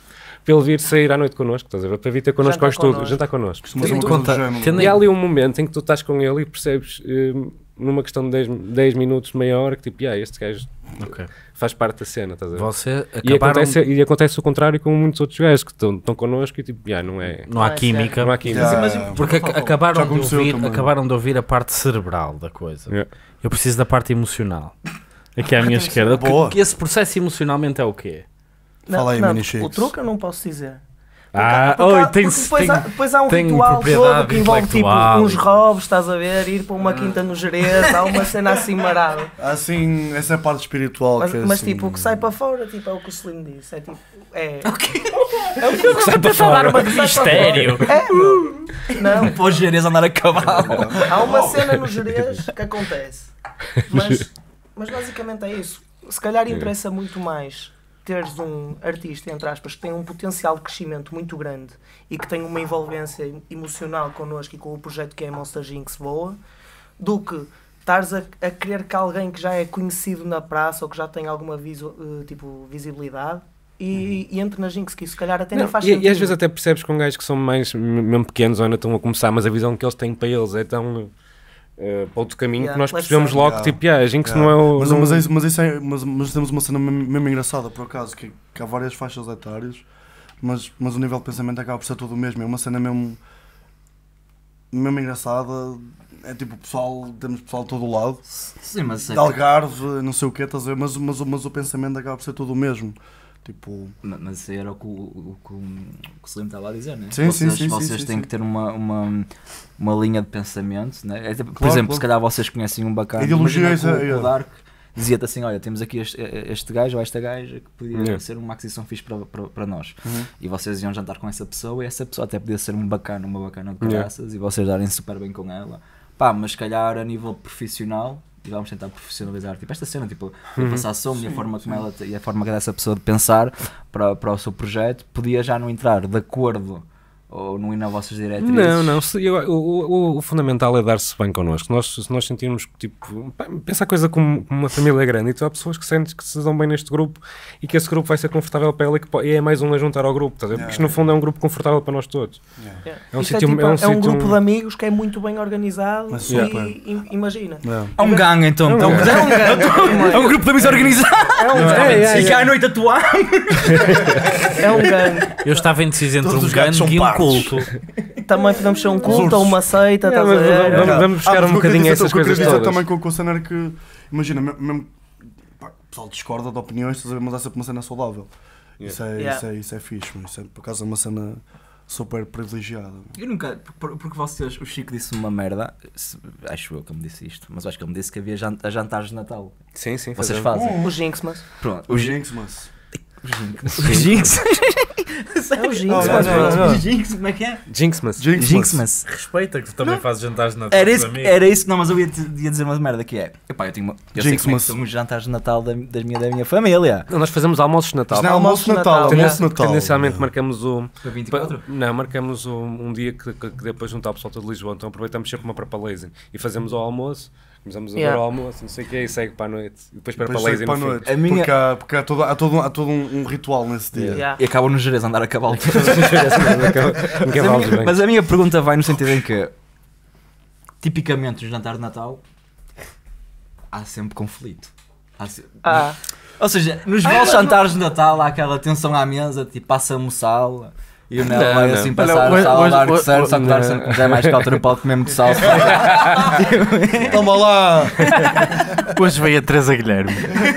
para ele vir sair à noite connosco, estás a ver? Para vir ter connosco Jantar ao estúdio, connosco. jantar connosco. Costuma ser Tendo uma em coisa conta- do género. tendo em- E há ali um momento em que tu estás com ele e percebes, hum, numa questão de dez minutos, meia hora, que tipo, ah, este gajo Ok. faz parte da cena, estás a ver? Você E acabaram... acontece, e acontece o contrário com muitos outros gajos que estão, estão connosco e tipo, ah, não é. Não há Não é química. Não há química. Yeah. Mas, mas, Porque ac- acabaram Já de, aconteceu ouvir, também. acabaram de ouvir a parte cerebral da coisa. Yeah. Eu preciso da parte emocional. Aqui à minha esquerda. Que, Boa. que esse processo emocionalmente é o quê? Fala aí, não, Mini o Shakes. truque eu não posso dizer. Ah, Porque há- oi, porque tem, depois, tem, há, depois há um tem ritual propriedade todo que envolve tipo intelectual uns e- robes, estás a ver, ir para uma quinta no Jerez, há uma cena assim marada. Assim, essa é a parte espiritual. Mas, que é mas assim, tipo, o que sai para fora tipo, é o que o Selim disse. É tipo. É. o que sai para fora? Mas sai para Mistério. fora. É, meu. Não, Pô, Jerez andar a cavalo. há uma cena no Jerez que acontece. Mas, mas basicamente é isso. Se calhar interessa muito mais teres um artista, entre aspas, que tem um potencial de crescimento muito grande e que tem uma envolvência emocional connosco e com o projeto que é a Monster Jinx voa, do que estares a, a querer que alguém que já é conhecido na praça ou que já tem alguma visu, eh, tipo, visibilidade e, e entre na Jinx, que isso se calhar até nem Não, faz e, sentido. e às vezes até percebes com gajos que são mais m- mesmo pequenos ou ainda estão a começar, mas a visão que eles têm para eles é tão uh, para outro caminho Yeah, que nós let's percebemos say. logo Yeah. tipo, yeah, a Jinx Yeah. não é o. Mas, não- mas, é isso- mas, isso é, mas, mas temos uma cena mesmo, mesmo engraçada, por acaso, que, que há várias faixas etárias, mas, mas o nível de pensamento acaba por ser todo o mesmo. É uma cena mesmo, mesmo engraçada. É tipo, pessoal, temos pessoal de todo o lado, Sim, mas de Algarve, não sei o que, estás a ver, mas, mas, mas o pensamento acaba por ser todo o mesmo. Tipo, Mas isso era o que o, o, que o, que o Slim estava a dizer, né? Sim, sim, vocês sim, vocês sim, têm sim. que ter uma, uma, uma linha de pensamento, né? É, tipo, por Claro, exemplo, claro. se calhar vocês conhecem um bacana. Ideologia Imagina é que o, essa, o Dark dizia-te assim: olha, temos aqui este, este gajo ou esta gaja que podia Yeah. ser uma aquisição fixe para, para, para nós. Uhum. E vocês iam jantar com essa pessoa e essa pessoa até podia ser um bacana, uma bacana de Yeah. graças e vocês darem super bem com ela. Pá, mas se calhar a nível profissional. E vamos tentar profissionalizar tipo, esta cena, tipo, a Uhum. passar som e a forma como ela e a forma dessa pessoa de pensar para, para o seu projeto podia já não entrar de acordo ou não ir nas vossas diretrizes. Não, não, se- eu- o, o- o fundamental é dar-se bem connosco. Se nós, se nós sentirmos que, tipo, pá, pensa a coisa como, como uma família grande, e tu há pessoas que sentem que se dão bem neste grupo e que esse grupo vai ser confortável para ela e, que po- e é mais um a juntar ao grupo, estás a ver? Porque isto no fundo é um grupo confortável para nós todos. yeah. É um Isto sítio- tipo, é um é um sítio- grupo de amigos que é muito bem organizado Mas e, super. e- imagina. Yeah. É um gangue então. É um então. gangue. É um gangue. É um grupo de amigos organizado. É um É, gangue. é, E que à noite atuar. É um gangue. Eu estava indeciso entre Todos um os gatos gangue são e um pardos. culto. Também podemos ser um culto ursos. ou uma seita, Yeah, estás a mas ver? vamos- vamos buscar Ah, mas um o que eu queria bocadinho dizer- essas o que eu queria coisas dizer todas. também com, com a cena era que, imagina, me- mesmo, pá, o pessoal discorda de opiniões, estás a ver, mas há sempre uma cena saudável. Isso, é, Yeah. isso, é, isso é fixe, mano. Isso é por acaso é uma cena super privilegiada. Eu nunca, por- porque vocês, o Chico disse uma merda, se- acho eu que ele me disse isto, mas acho que ele me disse que havia jan- as jantares de Natal. Sim, sim. Vocês fazemos. fazem. O Jinx, mas. Pronto, O Jinx, mas. o Jinx. É o Jinx, Não, mas não, não, pronto. não. O Jinx, como é que é? Jinx-mas. Jinx, Jinx, mas. mas. Respeita que tu também fazes jantares de Natal Era com isso, os amigos. era isso, não, mas eu ia, te- ia dizer uma merda que é. Epá, eu tenho uma. Eu sei Jinx, como é que mas- são os jantares de Natal da, das minha, da minha família. Não, nós fazemos almoços de Natal. Isto não é almoço de Natal, Natal, almoço de Tenden- Natal. Tendencialmente marcamos o. Foi vinte e quatro? Não, marcamos um, um dia que, que, que depois juntar o pessoal todo de Lisboa, então aproveitamos sempre uma para Palazing e fazemos o almoço, começamos a ver Yeah. o almoço, não sei o que, e segue para a noite, e depois para Depois Palazing segue para a no fim. noite. A minha- Porque, há, porque há, todo, há, todo, há todo um, um ritual nesse dia. Yeah. E acabam no Jerez a andar a cavalo. Nunca Mas a, vamos minha, bem. mas a minha pergunta vai no sentido em que, tipicamente, no jantar de Natal, há sempre conflito. Há se- Ah, Ou seja, nos vossos jantares de Natal há aquela tensão à mesa, tipo, passa-me o sal. E o Nel Não, vai não. assim Olha, passar hoje- o sal ao hoje- Dark hoje- Sir, só que o Dark não. Sir já é mais cauto no palco mesmo de sal. Toma lá! Hoje veio a Teresa Guilherme.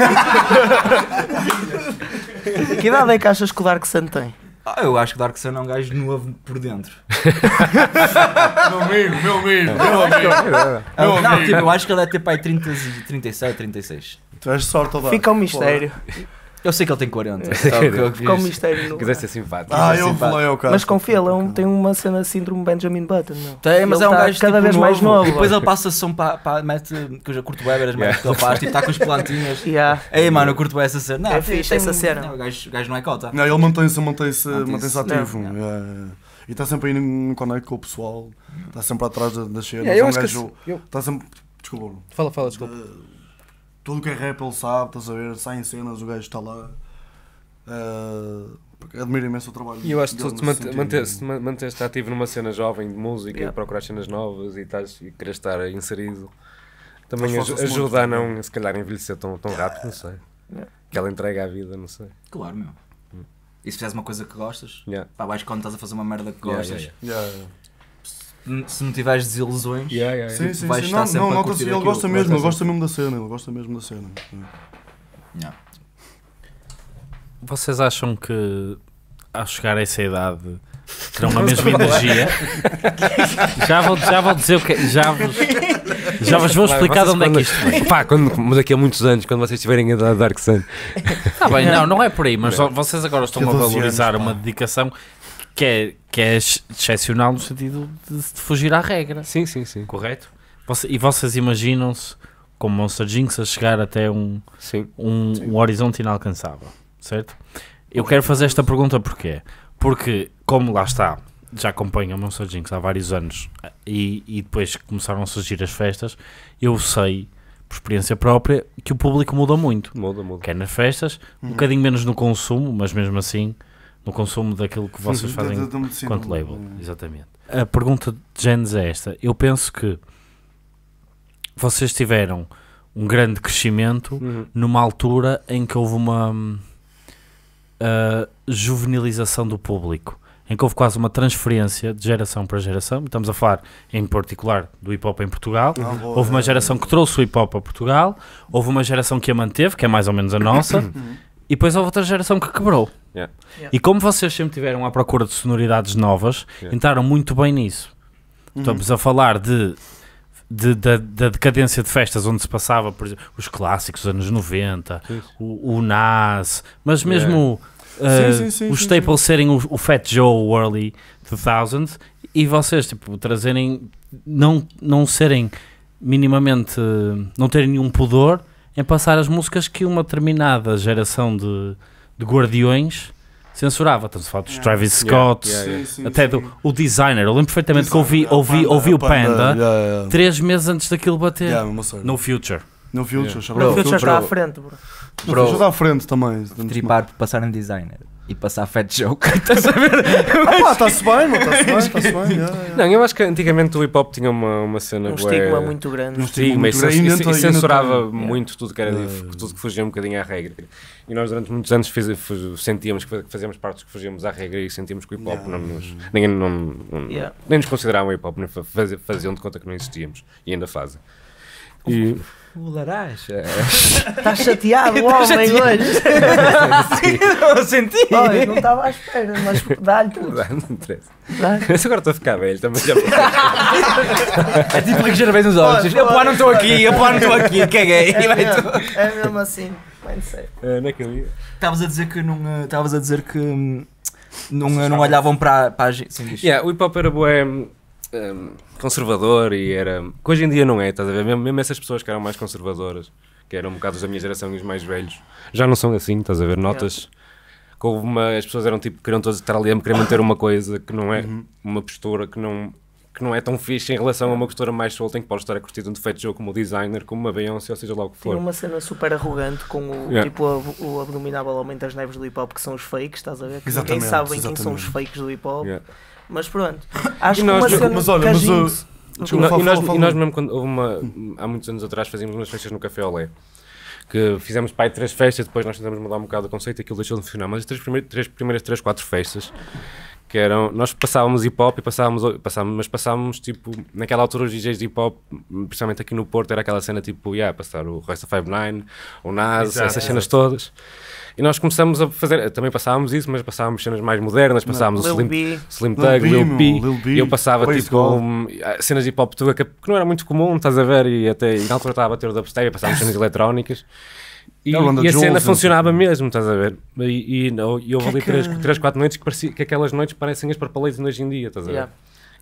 que idade é que achas que o Dark Sun tem? Ah, eu acho que o Dark Sir é um gajo novo por dentro. Meu amigo, meu amigo, meu amigo. Meu Não, amigo. tipo, eu acho que ele deve ter pai trinta, trinta e sete, trinta e seis. Tu és sorte, Odar. Fica um mistério. Eu sei que ele tem quarenta. só que eu Fica um quis- mistério. no- Quiseste ser simpático. Ah, Isso é eu simpático. falei ao cara. Mas confia, ele é um- tem uma cena de síndrome Benjamin Button. Não? Tem, mas Ele é um tá gajo cada tipo, vez mais novo. E depois ele passa som para, para mete, que eu já curto bem ver as merdas que ele faz, tipo, está com as plantinhas. Yeah. Ei, mano, eu curto bem essa cena. Não, É fixe tem- essa cena. Não, o, gajo, o gajo não é cota. Não, ele mantém-se mantém-se Mantém-se. mantém-se ativo. Não. é, é. E está sempre aí no connect com o pessoal. Está sempre atrás da- das cenas. Yeah, eu é um acho que gajo. eu- Está sempre. Desculpa. Bruno. Fala, fala, desculpa. Tudo o que é rap ele sabe, estás a ver? Saem cenas, o gajo está lá. Uh, Porque admiro imenso o trabalho. E eu acho que dele tu, tu nesse mante- sentido. manteste mante- manteste ativo numa cena jovem de música Yeah. e procurar cenas novas e, estás, e queres estar inserido. Também Mas aj- faça-se ajuda a muito, não, se calhar, envelhecer tão, tão rápido, não sei. Yeah. Que ela entrega à vida, não sei. Claro, meu. E se fizeres uma coisa que gostas, Yeah. pá, vais quando estás a fazer uma merda que Yeah, gostas. yeah, Yeah, yeah. N- Se não tiveres desilusões, Yeah, yeah, Sim, sim, vais sim. estar Não, sempre não, a nota-se, curtir ele aquilo, gosta vais mesmo, estar ele gosta mesmo da cena, ele gosta mesmo da cena. Yeah. Vocês acham que ao chegar a essa idade terão a mesma energia? já, vou, já vou dizer o que já vos, já vos vou explicar de onde é que isto vem. Pá, quando, mas daqui a muitos anos, quando vocês estiverem a dar Dark Sun. Tá bem, não, não é por aí, mas vocês agora estão Que a doze valorizar anos, pá. uma dedicação que é, que é ex- excepcional no sentido de, de fugir à regra, Sim, sim, sim. correto? Voce- e vocês imaginam-se como Monster Jinx a chegar até um, Sim. um, um horizonte inalcançável, certo? Eu quero fazer esta pergunta porquê? Porque, como lá está, já acompanho o Monster Jinx há vários anos e, e depois que começaram a surgir as festas, eu sei, por experiência própria, que o público muda muito. Muda, muda. Quer nas festas, um Uhum. bocadinho menos no consumo, mas mesmo assim, no consumo daquilo que vocês Da- fazem da- da medicina. quanto label. Hum. Exatamente. A pergunta de Genes é esta. Eu penso que vocês tiveram um grande crescimento Uhum. numa altura em que houve uma hum, uh, juvenilização do público, em que houve quase uma transferência de geração para geração. Estamos a falar em particular do hip hop em Portugal. Ah, boa, Houve uma é, geração que trouxe o hip hop a Portugal, houve uma geração que a manteve, que é mais ou menos a nossa, e depois houve outra geração que quebrou. Yeah. Yeah. E como vocês sempre tiveram à procura de sonoridades novas, Yeah. entraram muito bem nisso. Uhum. Estamos a falar de, de- da, da decadência de festas onde se passava, por exemplo, os clássicos dos anos noventa, Sim. o, o Nas, mas Yeah. mesmo uh, Sim, sim, sim, os sim, staples serem o, o Fat Joe, o Early dois mil, e vocês tipo, trazerem, não, não serem minimamente, não terem nenhum pudor em passar as músicas que uma determinada geração de, de guardiões censurava. Estamos a falar dos Yeah. Travis Yeah, Scott, yeah, yeah. Sim, sim, até sim. do o Designer. Eu lembro perfeitamente que ouvi, Designer, ouvi, a Panda, ouvi o a Panda, Panda yeah, yeah. três meses antes daquilo bater. Yeah, mesmo a sério. No Future. No Future, Yeah. shout Bro, out O Future Future. está à bro. frente, bro. No Bro. Future está à frente também. tripar por passar em designer e passar Fat Joke. Estás a ver? Ah pá, está-se bem, não está-se bem, está-se bem. yeah, yeah. Não, eu acho que antigamente o hip hop tinha uma, uma cena Um bué- estigma muito grande. Um estigma e, muito cens- grande. e- Ainda e tem- ainda censurava tem. muito tudo que era dif- tudo que fugia um bocadinho à regra. E nós durante muitos anos fiz- fu- sentíamos que fazíamos partes que fugíamos à regra e sentíamos que o hip hop Yeah. não nos, ninguém não, não- Yeah. nem nos consideravam hip hop, nem fa- faz- faziam de conta que não existíamos e ainda fazem. E O laranja. Está chateado o homem hoje. Eu senti. Olha, não estava à espera, mas dá-lhe tudo. não interessa. Dá-lhe. Mas agora estou a ficar velho também. Já... É tipo Rico Gervais nos olhos. Olha, Eu pá, olha. não estou aqui, eu pá, não estou aqui, caguei. E vai É tu. mesmo, é mesmo assim. Mindset. É, naquele... Estavas a dizer que não. eh, Estavas a dizer que. hum, Não, eh, não olhavam para, para a gente. Sim, diz. Yeah, o hip hop era bué, hum, conservador e era. Que hoje em dia não é, estás a ver? Mesmo, mesmo essas pessoas que eram mais conservadoras, que eram um bocado da minha geração e os mais velhos, já não são assim, estás a ver? Notas que houve uma. As pessoas eram tipo, queriam todos estar ali a querer manter uma coisa que não é Uhum. uma postura que não. Que não é tão fixe em relação a uma postura mais solta em que podes estar a curtir um defeito de jogo como o Designer, como uma Beyoncé, ou seja lá o que Tinha for. uma cena super arrogante com o, Yeah. tipo, o, o abominável Homem das Neves do hip hop, que são os fakes, estás a ver? Que ninguém Exatamente, sabe bem quem são os exatamente. fakes do hip hop. Yeah. Mas pronto, acho E que nós- uma cena mas olha, que a mas, uh, Jinx- Desculpa, E, fala, nós, fala, fala. e nós mesmo quando houve uma, há muitos anos atrás fazíamos umas festas no Café Olé, que fizemos pai três festas, depois nós tentamos mudar um bocado o conceito e aquilo deixou de funcionar, mas as três primeiras, três, primeiras três, quatro festas, que eram, nós passávamos hip hop e passávamos, passávamos, mas passávamos tipo, naquela altura os D Js de hip hop, principalmente aqui no Porto, era aquela cena tipo, yeah, passar o Royce da Five Nine, o Nas, Exato, essas cenas todas. E nós começamos a fazer, também passávamos isso, mas passávamos cenas mais modernas, passávamos o Lil Slim, B, Slim Lil Thug, B, Lil meu, P, Lil B, e eu passava Praise tipo God. um, cenas de hip hop tuga, que, que não era muito comum, estás a ver, e até e na altura estava a bater o dubstep, passávamos cenas eletrónicas. E, É a banda e a de cena Jules, funcionava não sei. mesmo, estás a ver? E, e, não, e houve Que é ali que- três, três, quatro noites que, parecia, que aquelas noites parecem as parpalhas de hoje em dia, estás a ver? yeah.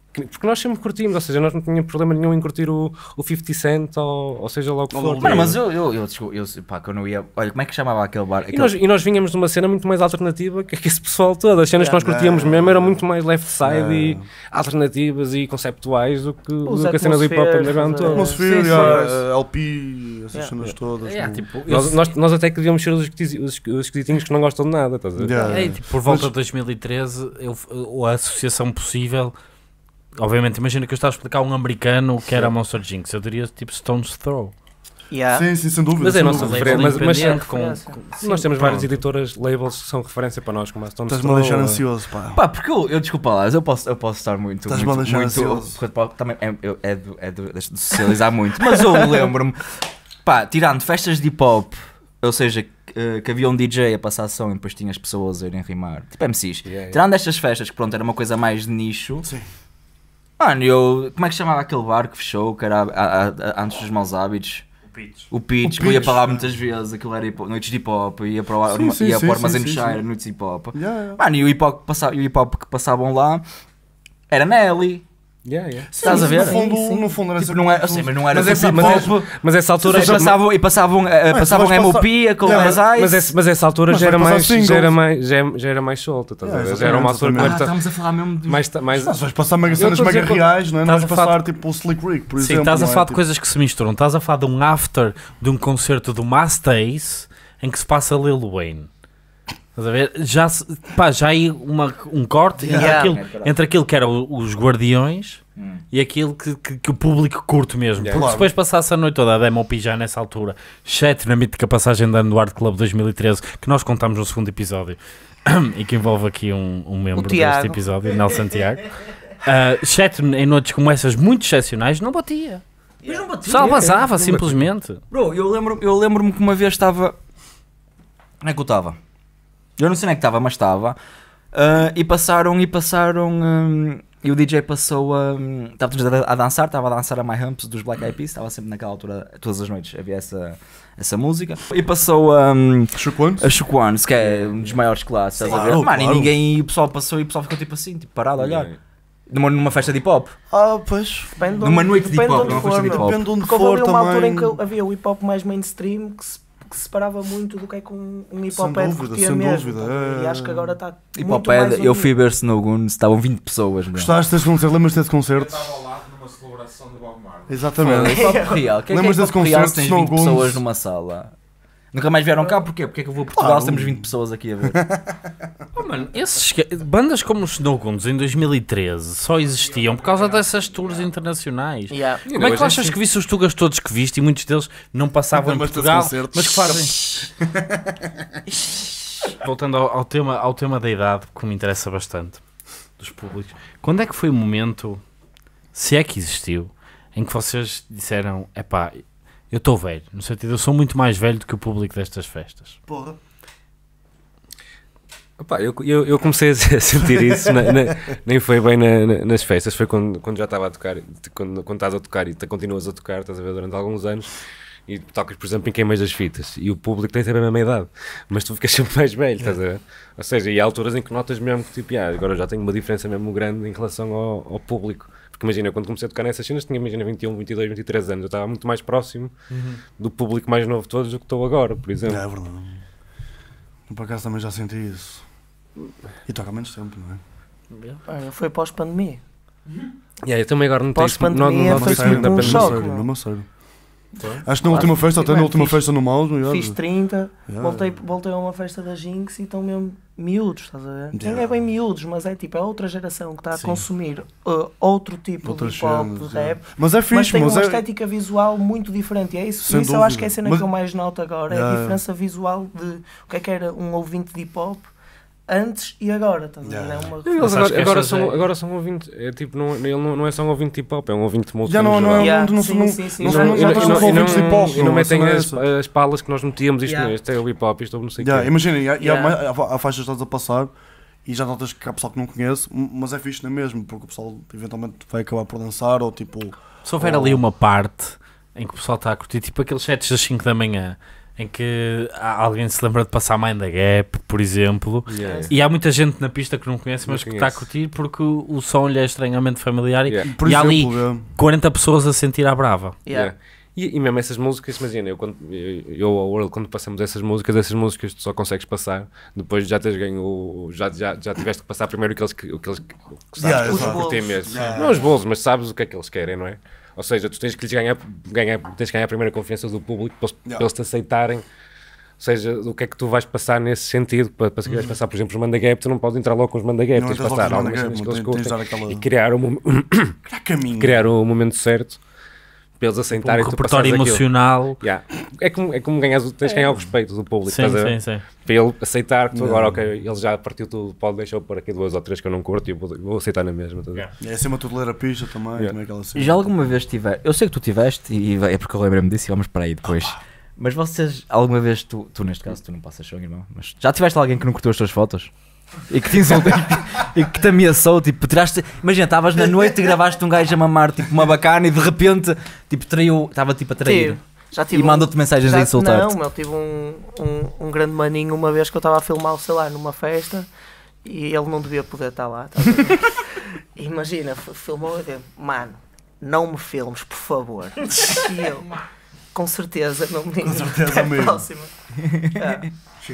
que- porque nós sempre curtimos, ou seja, nós não tínhamos problema nenhum em curtir o, o fifty Cent ou, ou seja lá o que Ou for. Lil Mano, Wayne. mas eu, eu, eu, desculpa, eu, pá, quando eu ia. Olha, como é que chamava aquele bar? E Aquele- nós, e nós vinhamos de uma cena muito mais alternativa que, que esse pessoal todo. As cenas que nós Yeah. curtíamos Yeah. mesmo eram muito mais left side Yeah. e alternativas e conceptuais do que, Os do que a cena do hip hop atmosferas, underground os- todo. Atmosfera, Sim, yeah, sim. L P, essas Yeah. cenas todas. É, não- tipo, eu- Nós, nós, nós até que devíamos ser os, esquisi- os, os esquisitinhos que não gostam de nada, estás a ver? Yeah. É, tipo, por volta Mas- de dois mil e treze, eu, ou a associação possível, obviamente, imagina que eu estava a explicar a um americano que era Monster Jinx, eu diria tipo Stone's Throw. Yeah. Sim, sim, sem dúvida. Mas é a sem nossa dúvida. referência. Mas- mas- independente com- referência. com- Nós sim, temos várias pronto. editoras, labels que são referência para nós, como a Stone Estás-me a deixar ansioso, pá. Pá, porque eu, eu desculpa lá, mas eu posso, eu posso estar muito. Estás-me a muito, deixar muito ansioso. porque pá, também é, eu- é, do, é do, de socializar muito, mas eu lembro-me, pá, tirando festas de hip hop, ou seja, que, que havia um D J a passar som e depois tinha as pessoas a irem rimar, tipo M Cs. Yeah, yeah. Tirando estas festas, que pronto, era uma coisa mais de nicho. Sim. Mano, eu. Como é que se chamava aquele bar que fechou, que era a- a- a- antes dos maus hábitos? O Pitch, O que eu ia Pitch, para lá é. muitas vezes, aquilo era hip- noites de hip hop, ia para, lá, Sim, sim, ia sim, para o sim, Armazém sim, de Shire, sim. noites de hip hop. Yeah, yeah. Mano, e o hip hop que, passava, e o hip -hop que passavam lá era Nelly. Yeah, yeah. Estás a ver? No fundo, Sim, sim. no fundo era Tipo, sempre- não era, assim, mas não era Mas essa, hip mas, hop. essa, mas essa altura E já, passavam, e passavam, eh, tu passavam vais M O P, passar- a com Yeah, as mas- mas, Ice. essa, mas essa altura Mas já era, vai passar mais, já, singles. era mais, já, já era mais solta, estás a Yeah, ver? Já era uma altura exatamente, Ah, que estamos a falar mesmo dos... mais, mais, Não, se vais passar mega Eu cenas estou a mega dizer que- reais, não é? Não estás vais a falar passar tipo o Slick Rick, por Sim, exemplo. estás a não é? falar de Tipo, coisas que se misturam. Estás a falar de um after de um concerto do Master Ace em que se passa Lil Wayne. Estás a ver? Já, se- pá, já aí uma, um corte entre, Yeah. aquilo, entre aquilo que eram os Guardiões Hum. e aquilo que, que, que o público curte mesmo. Yeah. Porque Claro. se depois passasse a noite toda a Demo P já nessa altura, exceto na mítica passagem da Art Club dois mil e treze, que nós contamos no segundo episódio e que envolve aqui um, um membro deste Tiago. episódio, Nelson Tiago. Uh, exceto em noites como essas muito excepcionais, não batia. Mas não batia. Só passava, não simplesmente. Bro, eu lembro- eu lembro-me que uma vez estava... Onde é que eu estava? Eu não sei onde é que estava, mas estava. Ah, e passaram, e passaram... hum, e o D J passou a... hum, Estávamos a, a dançar, estava a dançar a My Humps dos Black Eyed Peas, estava sempre naquela altura, todas as noites havia essa, essa música. E passou a... hum, Shook Ones? a Shook Ones, que é um dos maiores classes, estás a ver? Claro, Mano, claro. e ninguém... E o pessoal passou e o pessoal ficou tipo assim, tipo parado a olhar. Numa, numa festa de hip hop. Ah, pois. Depende de Numa onde- noite de depende hip hop, onde numa for, festa de meu. hip hop. Depende de onde Porque houve for ali uma altura em também. que havia o hip hop mais mainstream que se, que se separava muito do que é que um, um hip hop Sem é de dúvida, curtir sem mesmo. dúvida, tá a ver? é. E acho que agora está Hip muito hop é... mais de- Eu unido. fui ver Snow Goons, estavam vinte pessoas, meu. Gostaste desse concerto? Lembras desse concerto? ao lado numa celebração do Bob Marley. Exatamente. Hip hop real. Que é que é Lembras hip desse hop real concerto se tens de Snow vinte Goons? pessoas numa sala? Nunca mais vieram cá, porquê? Porque é que eu vou a Portugal Claro. se temos vinte pessoas aqui a ver? Oh, mano, esses, que- bandas como os Snow Goons em dois mil e treze só existiam por causa dessas tours internacionais. Yeah. Como é que tu achas que viste os tugas todos que viste e muitos deles não passavam em Lembras desse Portugal, concerto? mas que fazem... Voltando ao, ao tema, ao tema da idade, que me interessa bastante, dos públicos. Quando é que foi o momento, se é que existiu, em que vocês disseram, epá, eu estou velho, no sentido, eu sou muito mais velho do que o público destas festas. Porra. Opa, eu, eu, eu comecei a sentir isso, na- na- nem foi bem na- na- nas festas, foi quando, quando já estava a tocar, quando, quando estás a tocar e te, continuas a tocar, estás a ver, durante alguns anos, e tocas, por exemplo, em queimas das fitas, e o público tem sempre a mesma idade, mas tu ficas sempre mais velho, estás a ver? Ou seja, e há alturas em que notas mesmo que, tipo, ah, agora já tenho uma diferença mesmo grande em relação ao, ao público. Porque imagina, quando comecei a tocar nessas cenas, tinha, imagina, vinte e um, vinte e dois, vinte e três anos, eu estava muito mais próximo do público mais novo de todos do que estou agora, por exemplo. É verdade. Eu, por acaso também já senti isso. E toca menos tempo, não é? Olha, foi pós-pandemia. Yeah, eu também agora não tenho isso, não, Pós-pandemia não, não foi tenho isso muito na um pandemia. choque. sério, meu. mesmo a sério. Acho que na última festa, até na Mano, última fiz- festa no Mouse, meu Fiz trinta, Yeah. voltei, voltei a uma festa da Jinx e estão mesmo miúdos, estás a ver? Yeah. Nem é bem miúdos, mas é tipo, é outra geração que está a Sim. consumir uh, outro tipo Outras de hip hop, cenas, de yeah. rap, Mas é mas fixe, tem mas uma é. estética visual muito diferente. E é isso, Sem isso eu acho que é a dúvida. cena Mas- que eu mais noto agora, é Yeah. a diferença visual de o que é que era um ouvinte de hip hop antes e agora, estás a ver? Yeah. É uma Eles Mas acho agora, que agora, estas são, é- agora são ouvintes, é tipo, não, ele não, não é só um ouvinte de hip hop, é um ouvinte multi Já não, não, não, Yeah, não, sim, não, sim, sim. não, E não, não, e não, não, não, e não, não, e não, ouvintes de hip hop, e não metem não é as, essa. as palas que nós metíamos, isto, Yeah. não, isto é o hip hop, isto é não sei o Yeah, quê. imagina, e há, e há Yeah. mais- há, há faixas que estás a passar e já notas que há pessoal que não conhece, m- mas é fixe não é mesmo, porque o pessoal eventualmente vai acabar por dançar ou tipo. Se houver Oh. ali uma parte em que o pessoal está a curtir, tipo aqueles sets das cinco da manhã, em que há- alguém se lembra de passar Mind the Gap, por exemplo, Yeah. e há muita gente na pista que não conhece, mas Não que está a conhece. curtir porque o, o som lhe é estranhamente familiar e, Yeah. Por e há ali exemplo, é, quarenta pessoas a sentir à brava. Yeah. Yeah. E, e mesmo essas músicas, imagina, eu, quando, eu, eu ou o Earl, quando passamos essas músicas, essas músicas tu só consegues passar depois já tens ganho, o- já, já, já tiveste que passar primeiro o que eles, que- o que eles que sabes Yeah, que exato. por ti Os mesmo. Yeah. Não os bolos, mas sabes o que é que eles querem, não é? Ou seja, tu tens que lhes ganhar, ganhar, tens que ganhar a primeira confiança do público para eles, Yeah. para eles te aceitarem. Ou seja, o que é que tu vais passar nesse sentido? Para, para se quiseres passar, por exemplo, os Manda Gap, tu não podes entrar logo com os Manda Gap, Não tens de entras logo passar com os Manda algumas Gap, cenas que não eles tens- tens de curtem dar aquela- e criar o, mom- criar caminho. criar o momento certo para eles Um aceitarem tu repertório passares aquilo. emocional. Yeah. É como, é como ganhas, o- tens de ganhar o respeito do público, Sim, estás a ver? sim, sim. Para ele aceitar que tu Não. agora, ok, ele já partiu tudo, pode deixar eu pôr aqui duas ou três que eu não curto e eu vou, vou aceitar na mesma. Estás a ver? É acima de tudo ler a pista também, Yeah. como é aquela cena. Já alguma vez tiver, eu sei que tu tiveste e é porque eu lembrei-me disso e vamos para aí depois. Mas vocês, alguma vez, tu, tu neste caso, tu não passas som, irmão, mas já tiveste alguém que não curtiu as tuas fotos? E que te insultou e que te ameaçou, tipo, tiraste, imagina, estavas na noite e gravaste um gajo a mamar, tipo, uma bacana e de repente, tipo, traiu, estava tipo a trair. Tive. Já E tive um- mandou-te mensagens já- a insultar-te. Não, eu tive um, um, um grande maninho uma vez que eu estava a filmar, sei lá, numa festa e ele não devia poder estar lá. Tá a ver? Imagina, f- filmou e disse, mano, não me filmes, por favor. E eu, com certeza, meu menino, Com certeza, até a amigo. próxima. É.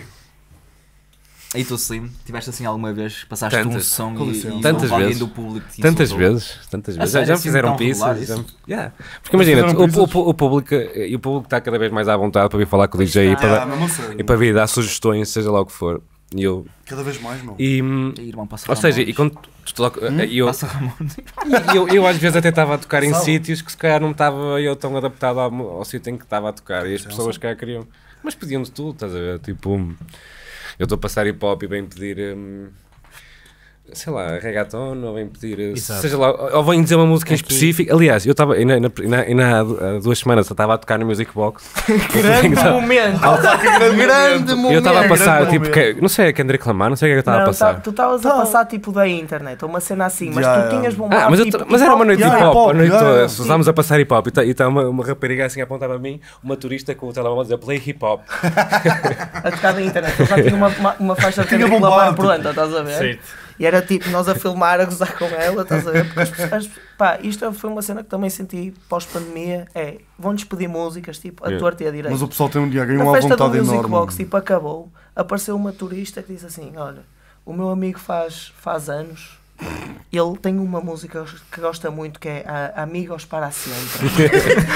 E tu, Slim, tiveste assim alguma vez, passaste um Tantas. som Com e, licença. e Tantas houve alguém vezes. do público que te Tantas insultou? vezes, tantas A vezes. Já, sério, já me assim, fizeram tão pieces. regular já isso? me- yeah. Porque imagina, fizeram o, o, pieces? o público, e o público está cada vez mais à vontade para vir falar com o D J e está. para, Ah, mesmo a sério. e para vir dar sugestões, seja lá o que for. E eu, Cada vez mais, meu. e, hum, Ih, irmão, passa ou seja, Ramones. e quando tu, tu toca- e eu, Passa Ramones. E eu, eu às vezes até estava a tocar em sítios que se calhar não estava eu tão adaptado ao, ao sítio em que estava a tocar e as Sim, pessoas sim. cá queriam, mas pediam de tudo, estás a ver? Tipo, eu estou a passar hip hop e vem pedir, hum, sei lá, reggaeton, ou vem pedir, Exato. seja lá, ou vem dizer uma música em Aqui- específico. Aliás, eu estava, ainda, ainda, ainda, ainda há duas semanas eu estava a tocar no Music Box. Grande momento! Grande momento! E eu estava a passar, grande tipo, momento. que, não sei, Kendrick Lamar, não sei o que é que eu estava a Não, passar. tá- tu estavas a passar tipo da internet, uma cena assim, mas Yeah, tu yeah. tinhas bombado Ah, mas, eu tipo, t- mas era uma noite Yeah, hip hop, hip-hop, a noite yeah, toda. yeah. Se Estávamos a passar hip hop e está uma, uma rapariga assim a apontar a mim, uma turista com o telemóvel a dizer play hip hop. a tocar da internet. Eu já tinha uma, uma, uma faixa de Tinha Kendrick bombado, Lamar por tipo. dentro, estás a ver? E era tipo nós a filmar, a gozar com ela, estás a ver? Porque as pessoas, pá, isto foi uma cena que também senti pós-pandemia, é, vão-nos pedir músicas, tipo, a Yeah. torta e a direita. Mas o pessoal tem um dia ganho Na uma festa do vontade Music enorme. Box, tipo, acabou, apareceu uma turista que disse assim, olha, o meu amigo faz, faz anos, ele tem uma música que gosta muito, que é a Amigos para Sempre.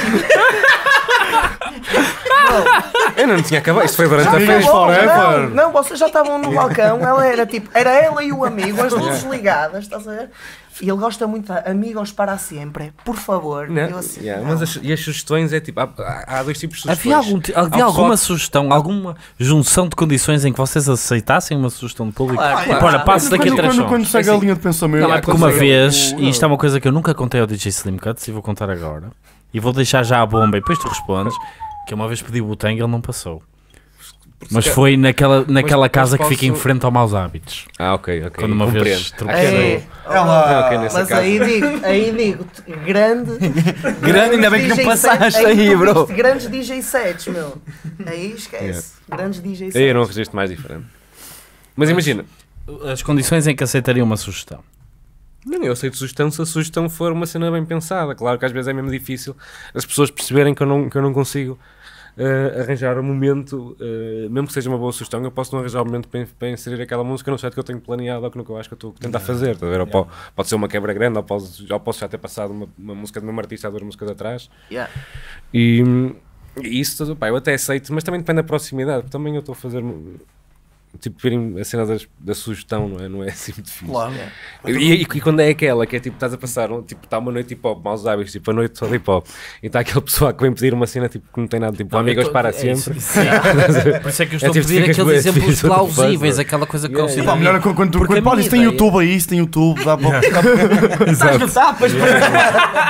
Eu não tinha acabado, isto foi durante a Amigos festa. forever. Não, não, vocês já estavam no balcão, ela era tipo, era ela e o amigo, as luzes ligadas, estás a ver? E ele gosta muito de Amigos para Sempre, por favor. Não, Eu assim, yeah, não. mas as, e as sugestões é tipo, há, há- há dois tipos de sugestões. Havia, algum, ti- havia pessoal alguma que- sugestão, alguma junção de condições em que vocês aceitassem uma sugestão de público? Claro, Tipo, claro. olha, passe Quando, daqui a quando, três quando, sons. quando segue É a assim. linha de pensamento. Não, é Porque uma Consegue- vez, o- e isto é uma coisa que eu nunca contei ao D J Slim Cuts e vou contar agora, e vou deixar já a bomba e depois tu respondes, que eu uma vez pedi o Wu-Tang e ele não passou. Mas foi naquela, naquela mas casa que posso- fica em frente ao Maus Hábitos. Ah, ok, ok. Quando uma compreendo. vez Ah, troquei. É, Ela- Ah, ok, nessa mas casa. aí digo, aí digo, grande. Grande, ainda bem que não D J passaste sets, aí, tu bro. viste Grandes D J sets, meu. Aí esquece. Grandes D J sets. Aí era um registro mais diferente. Mas imagina, As condições em que aceitaria uma sugestão. não, eu aceito sugestão se a sugestão for uma cena bem pensada. Claro que às vezes é mesmo difícil as pessoas perceberem que eu não, que eu não consigo eh, arranjar um momento, eh, mesmo que seja uma boa sugestão, eu posso não arranjar um momento para, para inserir aquela música no set que eu tenho planeado ou que no que eu acho que eu estou a tentar fazer. Tá a ver? Ou po- pode ser uma quebra grande, ou posso, ou posso já ter passado uma, uma música de um artista há duas músicas atrás. Yeah. E, e isso tudo, pá, eu até aceito, mas também depende da proximidade. Também eu estou a fazer. Tipo, verem a cena das, da sugestão, não é? Não é assim muito difícil. Claro. E, e, e quando é aquela que é tipo, estás a passar, um, tipo, está uma noite hip hop, maus hábitos, tipo, a noite só de hip hop, e está aquele pessoal que vem pedir uma cena tipo, que não tem nada, tipo, Não, amigos eu tô- para é sempre. isso, sim. Por isso é que eu estou É tipo, a pedir ficas aqueles bué exemplos fixe, what the fuck, plausíveis, bro. aquela coisa que Yeah, consigo. Pá, melhor é quando, quando, Porque quando a pá, minha isso tem ideia- YouTube aí, isso tem YouTube, dá para. Estás no tapas,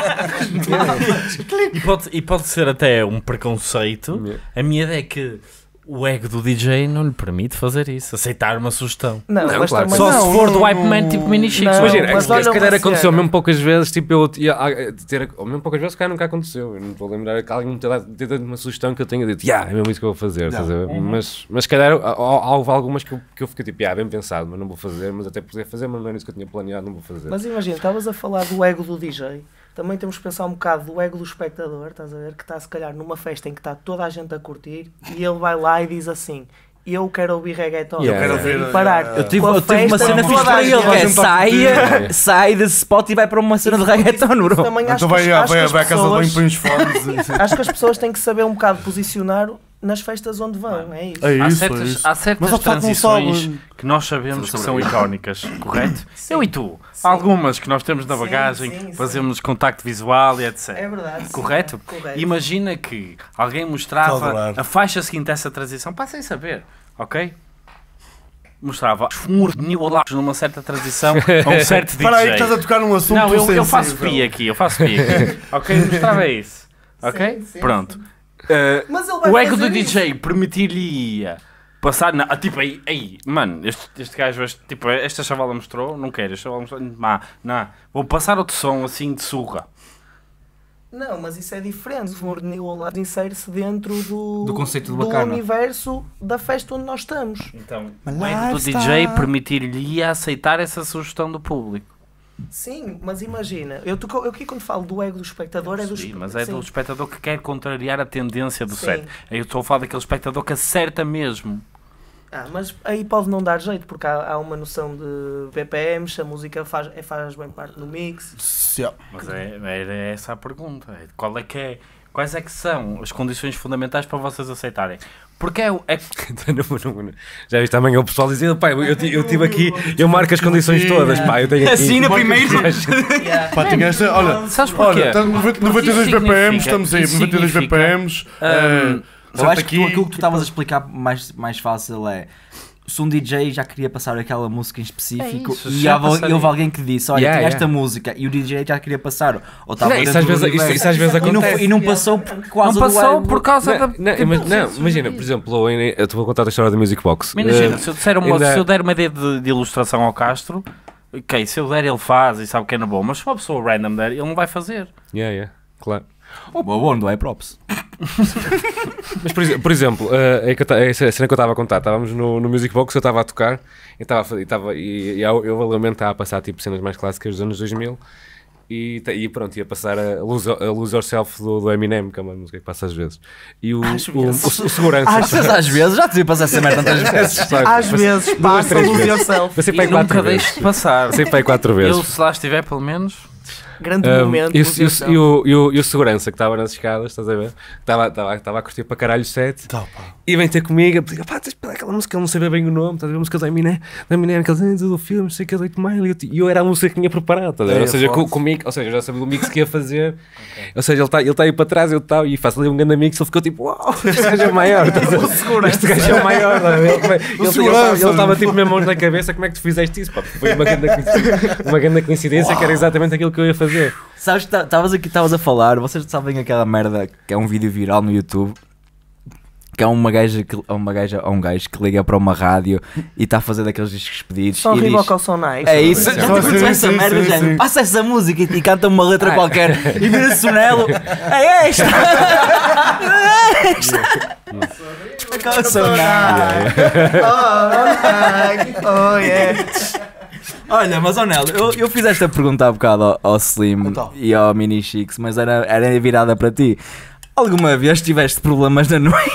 E pode, e pode ser até um preconceito. Yeah. A minha ideia é que O ego do D J não lhe permite fazer isso, aceitar uma sugestão. Não, Não, mas claro que também Só Não, se for não, do Hype não. Man tipo Mini Chico. Não, Imagina, mas se olha se calhar uma aconteceu cena. mesmo poucas vezes, tipo, eu ia, a- ter, ou mesmo poucas vezes, se calhar nunca aconteceu. Eu não estou a lembrar que alguém me tenha dado ter dado uma sugestão que eu tenha dito, yeah, é mesmo isso que eu vou fazer, estás a ver? Uhum. Mas, mas se calhar há- há- houve algumas que eu, que eu fiquei tipo, yeah, bem pensado, mas não vou fazer, mas até podia fazer, mas não era isso que eu tinha planeado, não vou fazer. Mas imagina, estavas a falar do ego do D J. Também temos que pensar um bocado do ego do espectador, estás a ver? Que está se calhar numa festa em que está toda a gente a curtir e ele vai lá e diz assim: eu quero ouvir reggaeton, Yeah, eu quero yeah. ouvir e parar. Eu Eu tive, Com a eu tive uma festa, cena toda fixe a para ele, gente- que é a gente tá sai, curtindo. sai desse spot e vai para uma cena de reggaeton, bro. Também acho Então que, vai, as- acho vai, que as vai à casa de banho, pessoas, põe os fones. acho que as pessoas têm que saber um bocado posicionar nas festas onde vão, é isso. É Há isso, certas, é isso. há certas Mas há pessoal que não transições sabe. que nós sabemos que são icónicas, correto? Sim. Eu e tu. Sim. Algumas que nós temos na Sim, bagagem, sim, sim. fazemos contacto visual e É etcétera. verdade. sim. Correto? Correto. Imagina que alguém Estou a mostrava adorar. a faixa seguinte a essa transição, para sem saber, ok? Mostrava um nivelagem numa certa transição a um certo D J. Espera aí, que estás a tocar num assunto Não, eu, eu sensível. faço pi aqui, eu faço pi aqui. Ok? Mostrava isso. Ok? Sim, sim, Pronto. sim. Uh, Mas ele vai o ego fazer do isso. D J permitir-lhe passar na. Ah, tipo, aí, aí, mano, este, este gajo, este, tipo, esta chavala mostrou, não quero, esta chavala mostrou, má, não, vou passar outro som assim de surra. Não, mas isso é diferente. O Renewal insere-se dentro do, Do conceito do do bacana. universo da festa onde nós estamos. Então, Mas o lá ego do D está. J permitir-lhe aceitar essa sugestão do público. Sim, mas imagina, eu, tô- eu aqui quando falo do ego do espectador é do Sim, espe- mas é sim. do espectador que quer contrariar a tendência do Sim. set. Aí eu estou a falar daquele espectador que acerta mesmo. Ah, mas aí pode não dar jeito, porque há, há uma noção de B P Ms, a música faz, é, faz bem parte do mix. Se- yeah. Mas é, era essa a pergunta. É, Qual é que é, quais é que são as condições fundamentais para vocês aceitarem? Porque é, o- é Não, não, não. Já viste amanhã o pessoal dizendo, pá, eu, eu, eu tive aqui, eu marco as condições todas, pá, eu tenho aqui. Assim, no primeiro. Pá, tinha esta. Olha, Sabes porquê? olha, está noventa- noventa e dois Isso B P Ms, significa- estamos aí, isso noventa e dois B P Ms. significa, eh, hum, Eu certo acho que tu, aqui, aquilo que tu estavas a explicar mais, mais fácil é se um D J já queria passar aquela música em específico É isso, e já houve, passaria. houve alguém que disse, olha, Yeah, tem yeah. esta música e o D J já queria passar ou estava Não, isso dentro às do vezes- isso- universo. isso às vezes e, não, acontece. e não passou por causa não passou do por causa Não, da. não, ima- não, imagina, por exemplo, eu, eu te vou contar a história da Music Box. Imagina, Eh, se eu, disser uma, ainda- se eu der uma ideia de, de ilustração ao Castro, ok, se eu der ele faz e sabe que é na boa, mas se uma pessoa random der, ele não vai fazer. Yeah, yeah, claro. Boa, bom, não é props. Mas, por, exe- por exemplo, eh, é que eu ta- é essa cena que eu estava a contar, estávamos no, no Music Box, eu estava a tocar, e, estava a fa- e, estava, e, e eu, eu valoramente estava a passar tipo, cenas mais clássicas dos anos dois mil, e, ta- e pronto, ia passar a Lose, a Lose Yourself do, do Eminem, que é uma música que passa às vezes. E o, Às o, vezes. o, o segurança... Achas às vezes? Já te vi passar essa merda tantas vezes. Sabe? Às Passei- vezes duas, passa três Lose vezes. Yourself. Passei E para aí nunca quatro deixes vezes. de passar. Passei para aí quatro vezes. Ele, se lá estiver, pelo menos. Grande Um, momento. e, o- Lose e o- Yourself. e o, e, o, e o segurança que estava nas escadas, estás a ver? Estava, estava, estava a curtir para caralho o set Tá, pá. e vem ter comigo e digo, pá, tens de pegar aquela música, ele não sabia bem o nome, estás a ver? A música do Eminem, do Eminem, aquele do filme, não sei o que, oito Mile, e eu, e eu era a música que tinha preparado, estás a ver? É, Ou seja, com, forte. com o mix, ou seja, eu já sabia o mix que ia fazer, ou seja, ele está ele tá aí para trás, eu tal, e faço ali um grande mix, ele ficou tipo, uau, este gajo é maior, estás a ver? Este gajo é o maior, estás a ver? Ele- ele- ele- segurança. Ele estava tipo mesmo mãos na cabeça, como é que tu fizeste isso? Pá, foi uma grande coincidência, uma grande coincidência que era exatamente aquilo que eu ia fazer. Sabes, estavas aqui, estavas a falar, vocês sabem aquela merda que é um vídeo viral no YouTube, que é uma gaja, que, é uma gaja ou um gajo que liga para uma rádio e está a fazer daqueles discos pedidos São e diz, Reebok ou são Nike? é isso, Sim, já te aconteceu sim, essa sim, merda, sim, género, sim. passa essa música e, e canta uma letra qualquer e vira-se o Nelo, é esta! É esta! Aquela sonada. Oh, Nike. Oh, yeah. Olha, mas ó Nelo, eu, eu fiz esta pergunta há bocado ao, ao Slim Então. e ao Mini Chicks, mas era, era virada para ti. Alguma vez tiveste problemas na noite?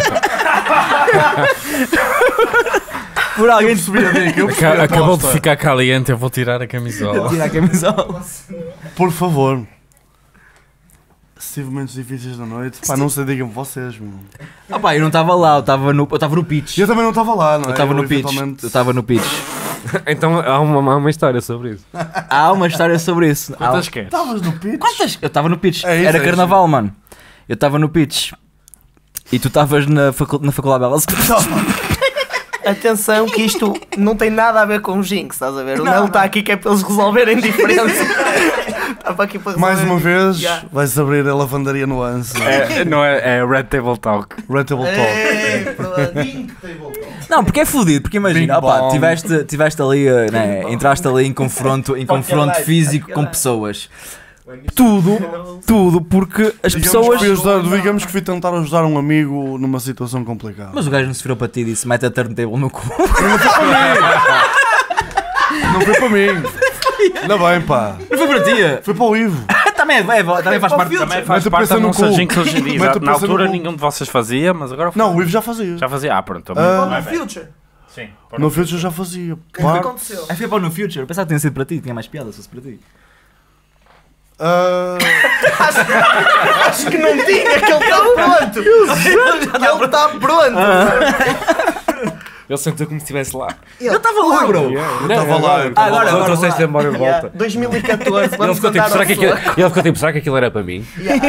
Por alguém te Percebi a dica, eu percebi a Acabou de aposta. ficar caliente, eu vou tirar a camisola. tirar a camisola. Por favor. Se tive momentos difíceis da noite, pá, não sei, digam-me vocês, meu. Ah pá, eu não estava lá, eu estava no, eu estava no pitch. Eu também não estava lá, não é? Eu estava no pitch. eventualmente- Eu estava no pitch. Então há uma, há uma história sobre isso. Há uma história sobre isso. Há- Quantas queres? Estavas no pitch? Quantas? Eu estava no pitch. É isso, Era é carnaval, mano. Eu estava no pitch. E tu estavas na, facu na Faculdade Belas. Atenção que isto não tem nada a ver com o Jinx, estás a ver? O Nelo está aqui que é para eles resolverem diferença. Estava aqui para Mais resolver. uma vez, Yeah. vais abrir a lavandaria Nuance. É, não é, é Red Table Talk. Red Table Talk. Ei, pronto. Não, porque é fodido, porque imagina, Bing opa, bong. tiveste, tiveste ali, eh, né, entraste ali em confronto, em confronto físico com pessoas. Tudo, tudo, porque as Digamos pessoas. que, fui ajudar, digamos que fui tentar ajudar um amigo numa situação complicada. Mas o gajo não se virou para ti e disse: mete a turntable no cu. Não foi para mim. Ainda bem, pá. Não foi para ti. Foi para o Ivo. também, é, também faz parte. Também Mete faz a parte peça da no nossa cu. gente hoje em dia. Mete a Na peça no altura cu. nenhum de vocês fazia, mas agora Não, o Ivo já fazia. já fazia. Ah, pronto. Ah. Para o Future. Sim. No Future já fazia. O que é que Pá. aconteceu? Aí foi para o No Future. Eu pensava que tinha sido para ti, tinha mais piada se fosse para ti. Ah, Acho que não tinha, que ele está pronto. Ele está pronto. Ele sentou como se estivesse lá. Eu estava lá, bro. Eu estava lá, eu tava Agora, lá. agora trouxeste embora de Yeah, volta. dois mil e catorze, Ele vamos ficou, tipo, contar será ao que aquilo, pessoal. ele ficou tipo, será que aquilo era para mim? Yeah.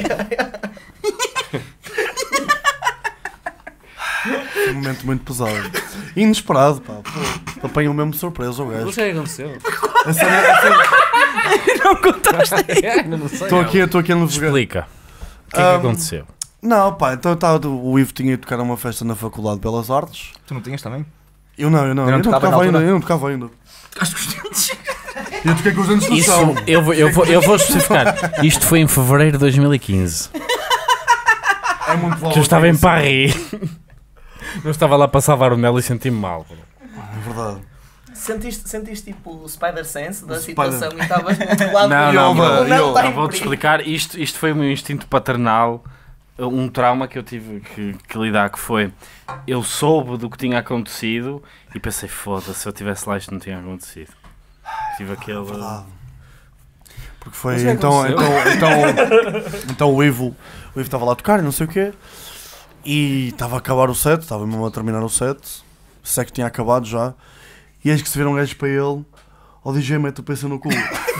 foi um momento muito pesado. Inesperado, pá. Pô, apanhou mesmo de surpresa o Não gajo. sei o que aconteceu. A cena- a cena- Não contaste. Ainda não sei. Estou aqui, estou aqui a navegar. Explica. O que é Um, que aconteceu? Não, pá, então eu tava, o Ivo tinha ido tocar a uma festa na Faculdade de Belas Artes. Tu não tinhas também? Eu não, eu não, Eu eu não não, tocava tocava na ainda, altura? eu não tocava ainda. Acho que os dentes. Eu toquei com os dentes no Isso, chão. eu, vou, eu, vou, eu vou especificar. Isto foi em fevereiro de dois mil e quinze. É muito bom. Que eu estava em Paris. Eu estava lá para salvar o Mel e senti-me mal. É verdade. Sentiste, sentiste tipo o Spider-Sense da O situação Spider- e estavas do outro lado Não, do não, jogo. não, Não, eu- está Eu em vou-te perigo. explicar. Isto, isto foi o meu instinto paternal. Um trauma que eu tive que, que lidar, que foi, eu soube do que tinha acontecido e pensei, foda-se, se eu estivesse lá isto não tinha acontecido. Tive aquele... Verdade. Porque foi, Mas o que então, aconteceu? então, então, então o Ivo, o Ivo estava lá a tocar e não sei o quê. E estava a acabar o set, estava mesmo a terminar o set. O set que tinha acabado já. E eis que se viram gajos para ele, ó D J, mete o peça no cu.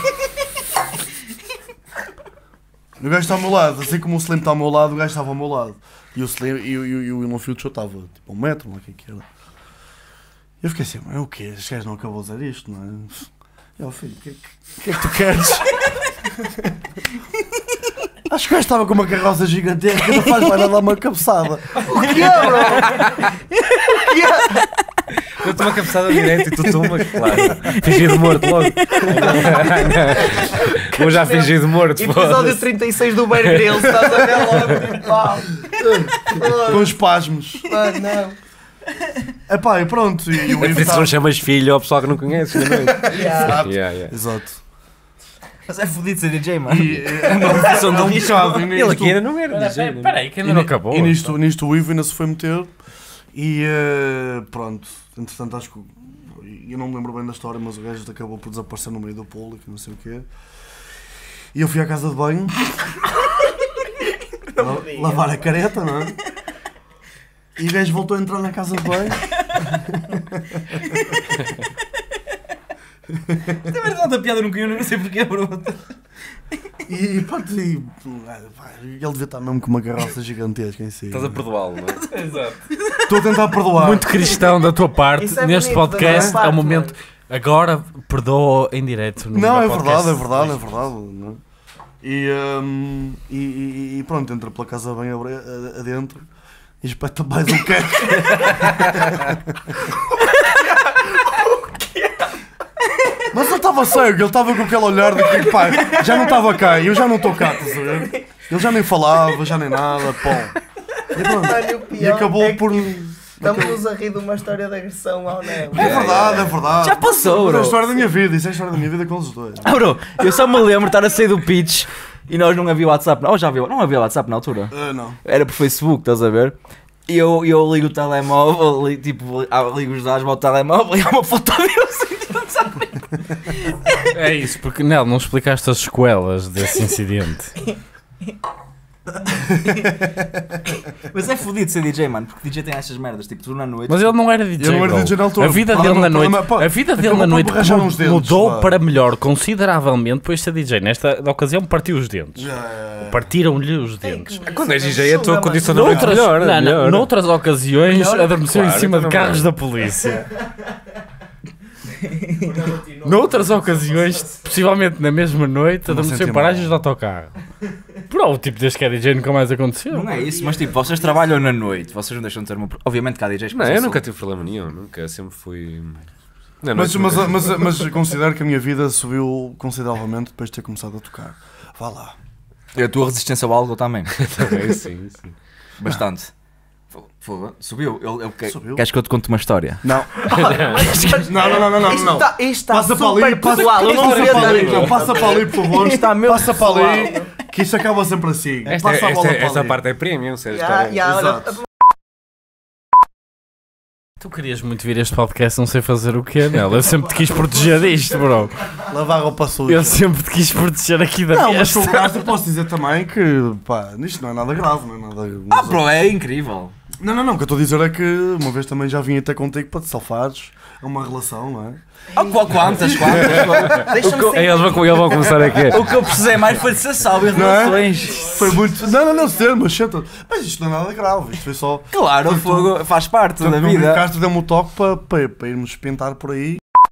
E o gajo está ao meu lado, assim como o Slim está ao meu lado, o gajo estava ao meu lado. E o Slim e, o- e, o- e o No Future estava tipo a um metro, não é o que é que era. E eu fiquei assim, é o quê? Este gajo não acabou de dizer isto, não é? E eu, filho, o que, que, que é que tu queres? Acho que o gajo estava com uma carroça gigantesca, não faz mais nada dar uma cabeçada. O que é, bro? Eu estou uma cabeçada direita e tu tumbas, claro. Fingi de morto logo. Vou já fingir de morto. Episódio foda-se. trinta e seis do Bear Grylls, estás a ver logo? Pau. Com espasmos. Mano, não. Epá, e pronto. E o É por Ivo isso que estava... não chamas filho ao pessoal que não conheces. Não é? Yeah. Yeah, yeah. Exato. Mas é fodido ser D J, mano. E é uma reflexão de um bocado. E Ele nisto- aqui ainda não era D J. Espera aí, que ainda E, não ni- acabou. e nisto, nisto o Ivo ainda se foi meter e eh, pronto, entretanto acho que eu não me lembro bem da história, mas o gajo acabou por desaparecer no meio do público, não sei o quê. E eu fui à casa de banho la- lavar a careta, não é? E o gajo voltou a entrar na casa de banho. Também não dá piada no canhão, não sei porquê, bro. E pronto, e, pá, ele devia estar mesmo com uma carroça gigantesca em si. Estás a perdoá-lo, não é? Exato. Estou a tentar perdoar. Muito cristão da tua parte, Isso é neste bonito da podcast, nossa é o parte, momento... Agora, perdoa em direto. no Não, é podcast. verdade, é verdade, é verdade. Não é? E, hum, e, e- e pronto, entra pela casa bem abre- a- adentro e espeta mais um queijo. Mas ele estava cego, ele estava com aquele olhar de que, pá, já não estava cá, eu já não estou cá, estás a ver? Ele já nem falava, já nem nada, pô. E pronto, Mano, o e pior acabou é que por... estamos a rir de uma história de agressão ao Nelo. É verdade, é verdade. Já passou, Mas é bro. a história da minha vida, isso é a história da minha vida com os dois. Ah, bro, eu só me lembro de estar a sair do pitch e nós não havia WhatsApp. Oh, já havia, não havia WhatsApp na altura. Ah, não. Era por Facebook, estás a ver? E eu, eu ligo o telemóvel, li- tipo, li- ah, ligo os dados para o telemóvel e há uma foto dele. É isso, porque Nel, não explicaste as sequelas desse incidente. Mas é fodido ser D J, mano, porque D J tem essas merdas, tipo, tu na noite. Mas ele não era D J. Eu não era bro. D J na altura. A vida Ah, dele não, na noite, problema, pá, a vida dele acabou na por noite borrachar mu- uns dedos, mudou pá. para melhor consideravelmente depois de ser D J. Nesta ocasião partiu os dentes. Já, Partiram-lhe os dentes. Quando és D J, a tua condição não é Noutras, melhor. não, não, melhor. noutras ocasiões Melhor? adormeceu em Claro, cima então de não carros vai. da polícia. Noutras ocasiões, possivelmente na mesma noite, Não adormeceu senti em paragens mal. de autocarro. Bro, tipo, desde que é D J nunca mais aconteceu. Não é isso, mas tipo, vocês trabalham na noite, vocês não deixam de ter uma. Obviamente que há D Js que Não, eu passam nunca sol. tive problema nenhum, nunca, sempre fui... Não, Mas, não, mas, mas, mas considero que a minha vida subiu consideravelmente depois de ter começado a tocar. Vá lá. E a tua resistência ao álcool também. também, sim, sim. Bastante. Fogo, fogo. Subiu. Eu, eu, que- Subiu. Queres que eu te conte uma história? Não. não, não, não, não, não. Isto não. está, isto está Passa para super ali, passa, pessoal, eu não passa queria para estar ali, aqui. não, passa para ali, por favor. Isto está mesmo Passa para ali, pessoal. que isto acaba sempre assim. Esta, Passa a bola esta, para esta ali. parte é premium, sério. Ya, ya, olha, Exato. Tu querias muito vir a este podcast, não sei fazer o quê, Nel. Eu sempre te quis proteger disto, bro. Lavar roupa suja. Eu sempre te quis proteger aqui da Não, mas festa. se eu gasto, eu posso dizer também que, pá, isto não é nada grave, não é nada... Ah, bro, é incrível. Não, não, não, o que eu estou a dizer é que uma vez também já vim até contigo para te salvares. É uma relação, não é? Ah, qu- quantas, quantas? deixa-me Aí sair. eles vão, eles vão começar aqui. O que eu precisei mais foi de ser salvo em Não é? relações. Foi muito... Não, não, não, ser, mas senta. Mas isto não é nada grave, isto foi só... Claro, o Tanto- fogo faz parte da Tanto vida. o Castro deu-me o toque para, para, para irmos pintar por aí.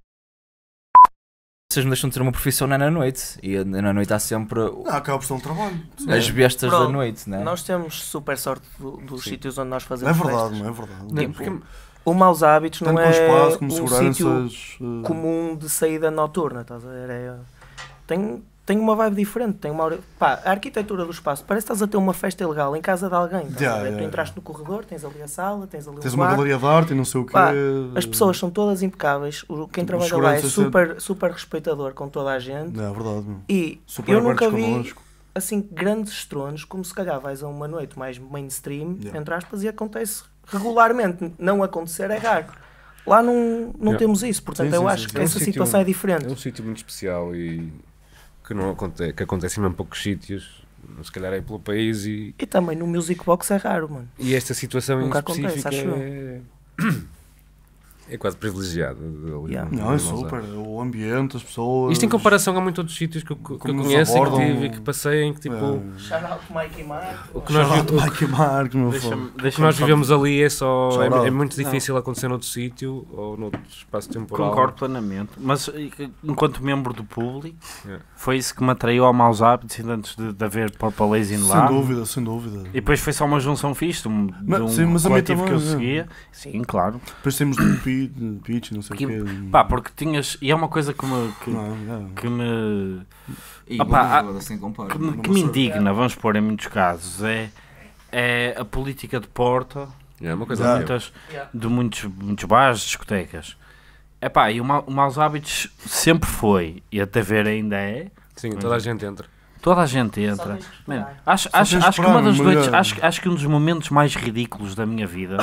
Vocês não deixam de ter uma profissão na noite. E na noite há sempre Não, acaba por ser um trabalho. as bestas Bro, da noite, né? Nós temos super sorte do- dos sítios onde nós Não é fazemos verdade, festas. não é verdade. Não, Tipo, porque- O Maus Hábitos Tanto não com é espaço como um sítio seguranças... eh, comum de saída noturna, estás a ver? É, tem, tem uma vibe diferente, tem uma hora- pá, a arquitetura do espaço, parece que estás a ter uma festa ilegal em casa de alguém, estás Yeah, a ver? yeah, Tu entraste yeah. no corredor, tens ali a sala, tens ali Tens um uma quarto. galeria de arte e não sei o quê. Pá, As pessoas são todas impecáveis, o- quem Tipo, os trabalha lá é seguranças super, super respeitador com toda a gente É verdade, meu. e Super eu nunca abertos vi connosco. assim grandes estronos como se calhar vais a uma noite mais mainstream, Yeah. entre aspas, e acontece regularmente, não acontecer é raro. Lá não, não Yeah. temos isso, portanto Sim, eu sim, acho sim, que sim. É um essa sítio- situação é É diferente. um sítio muito especial e que, não acontece, que acontece em mesmo poucos sítios, se calhar é pelo país e, E também no Music Box é raro, mano. e esta situação Nunca em acontece, específico acho é, é quase privilegiada. ali Yeah. no- Não, é no super. Mozart. O ambiente, as pessoas... Isto em comparação a muitos outros sítios que eu, que eu Como nos conheço e que abordam. tive e que passei em que tipo É. Shout out Mikey Mark. o que nós, Shout out vi- o Mike Mark, meu Deixa-me- fogo. que deixa-me nós só- vivemos ali é só Shout é, out. é muito difícil acontecer noutro sítio ou noutro espaço temporal. Concordo plenamente, mas e, enquanto membro do público, Yeah. foi isso que me atraiu ao Maus Hábitos ainda antes de, de haver Purple Lazy Sem lá. dúvida, sem dúvida. E depois foi só uma junção fixe de um, de Mas- um sim, mas a mim coletivo que eu também, é. seguia. Sim, claro. Depois temos do Pitch, Pitch, não sei Que- o quê. Pá, porque tinhas. E é uma coisa que me. Que, Não, é. que me E Opa, não, assim compara. que, me, que me indigna, vamos pôr em muitos casos, é, é a política de porta É uma coisa de, Yeah. horrível. muitas, de muitos, muitos bares, discotecas. Epá, e o, Ma- o Maus Hábitos sempre foi, e a T V ainda é, Sim, toda a gente entra. toda a gente Só entra. tens que Man, esperar. acho, Só acho, tens de acho que esperar, uma das mulher. noites, acho, acho que um dos momentos mais ridículos da minha vida,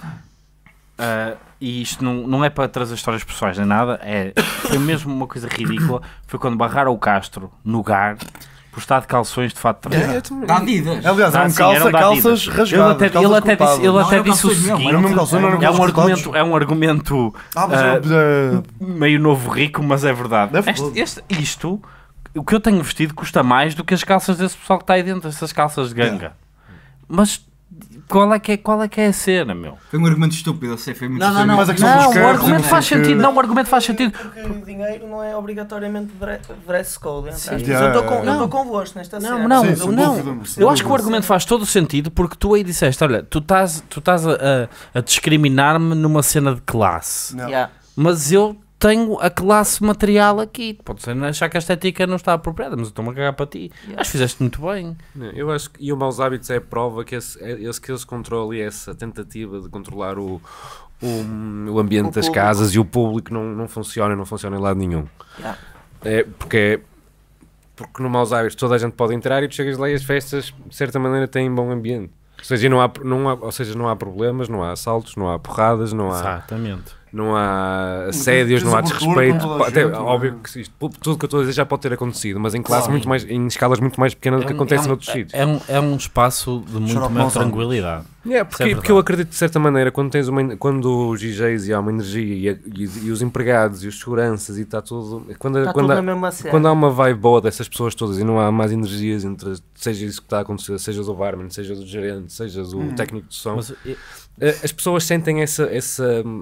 ah, e isto não, não é para trazer histórias pessoais nem nada, é, foi mesmo uma coisa ridícula, foi quando barraram o Castro no Gar por estar de calções de fato de treino. Dá Adidas. Aliás, Ah, eram sim, calça, eram da calças Adidas. rasgadas. Ele até, calças ele até disse, cortadas. ele Não, até eram disse o calções mesmo, seguinte, Era mesmo calção, não eram é um calças argumento, cortadas. é um argumento Ah, mas ah, é- meio novo rico, mas é verdade. É verdade. Este, este- isto, o que eu tenho vestido custa mais do que as calças desse pessoal que está aí dentro, essas calças de ganga. Mas qual é, que é, qual é que é a cena, meu? Foi um argumento estúpido, eu sei, foi muito Não, não, não, mas a questão Não, dos o carros, argumento não faz sei o quê. sentido, não, o argumento faz sentido. Porque o dinheiro não é obrigatoriamente dre- dress code. entre aspas. Yeah, Eu estou com- yeah, eu yeah. estou convosco nesta Não, cena. não, Sim, eu sem não. dúvida, sem Eu acho que o dúvida. argumento faz todo o sentido porque tu aí disseste, olha, tu estás, tu estás a, a- a discriminar-me numa cena de classe, Não. Yeah. mas eu tenho a classe material aqui. Pode ser achar que a estética não está apropriada, mas eu estou-me a cagar para ti. Acho que fizeste muito bem. Não, eu acho que e o Maus Hábitos é a prova que esse, é- esse, que esse controle e essa tentativa de controlar o, o, o ambiente O das público. casas e o público não, não funciona, não funciona em lado nenhum. Yeah. É porque, é- porque no Maus Hábitos toda a gente pode entrar e tu chegas lá e as festas de certa maneira têm bom ambiente. Ou seja, não há, não há, ou seja, não há problemas, não há assaltos, não há porradas, não há, Exatamente. não há assédios, não há tens abertura desrespeito. com toda a Até, gente, não é? óbvio que isto, tudo que eu estou a dizer já pode ter acontecido, mas em classe Claro. muito mais, em escalas muito mais pequenas do que um- acontece um- noutros sítios. é um, é um espaço de muito Xarope maior Maus Hábitos. tranquilidade. É, Isso porque, é porque eu verdade. acredito de certa maneira quando tens uma, quando os D Js e há uma energia e, a- e- e os empregados e os seguranças e está tudo quando, Está quando, tudo há, na mesma cena. quando há uma vibe boa dessas pessoas todas e não há mais energias entre seja isso que está a acontecer, seja do barman, seja do gerente, seja do técnico de som, Mas, eh, eh, as pessoas sentem essa, essa,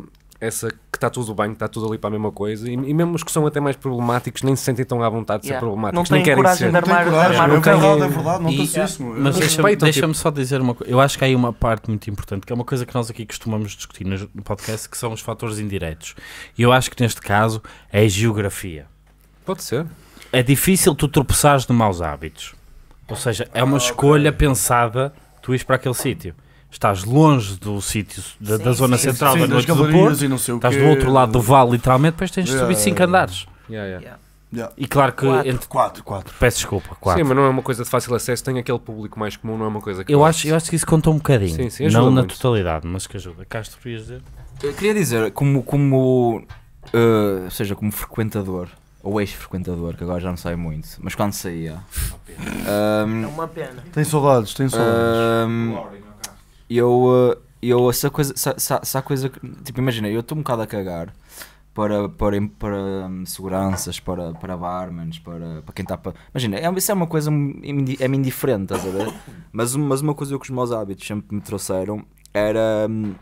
essa que está tudo bem, que está tudo ali para a mesma coisa, e, e mesmo os que são até mais problemáticos nem se sentem tão à vontade de ser Yeah. problemáticos, Não nem têm querem coragem ser. de armar, Não tem coragem, armar é um verdade, canhão. é verdade, E- nota-se isso. meu. Mas É- deixa-me respeitam, deixa só dizer uma coisa. Eu acho que há aí uma parte muito importante, que é uma coisa que nós aqui costumamos discutir no no podcast, que são os fatores indiretos. E eu acho que neste caso é a geografia. Pode ser. É difícil tu tropeçares de maus hábitos. Ou seja, é uma escolha pensada tu ires para aquele sítio. Estás longe do sítio, da, da Sim, zona sim, central Sim, da das noite do galerias Porto. e não sei o Estás quê. do outro lado do vale, literalmente, depois tens de Yeah, subir cinco andares. Yeah, yeah. Yeah. Yeah. E claro que... Quatro. Entre... Quatro, quatro. Peço desculpa, quatro. Sim, mas não é uma coisa de fácil acesso, tem aquele público mais comum, não é uma coisa que Eu gosto. acho, eu acho que isso conta um bocadinho. Sim, sim, ajuda não na muito. totalidade, mas que ajuda. Castro, querias dizer? Eu queria dizer, como, como uh, seja, como frequentador, ou ex-frequentador, que agora já não sai muito, mas quando saía, É um, uma pena. Tem saudades, tem saudades. um, eu, uh, eu, essa coisa, se, se, se há coisa, que- tipo, imagina, eu estou um bocado a cagar para, para, para hum, seguranças, para, para barmans, para, para quem está para... Imagina, é, isso é uma coisa, indi- é-me indiferente, estás a ver? Mas, mas uma coisa que os meus hábitos sempre me trouxeram era... hum,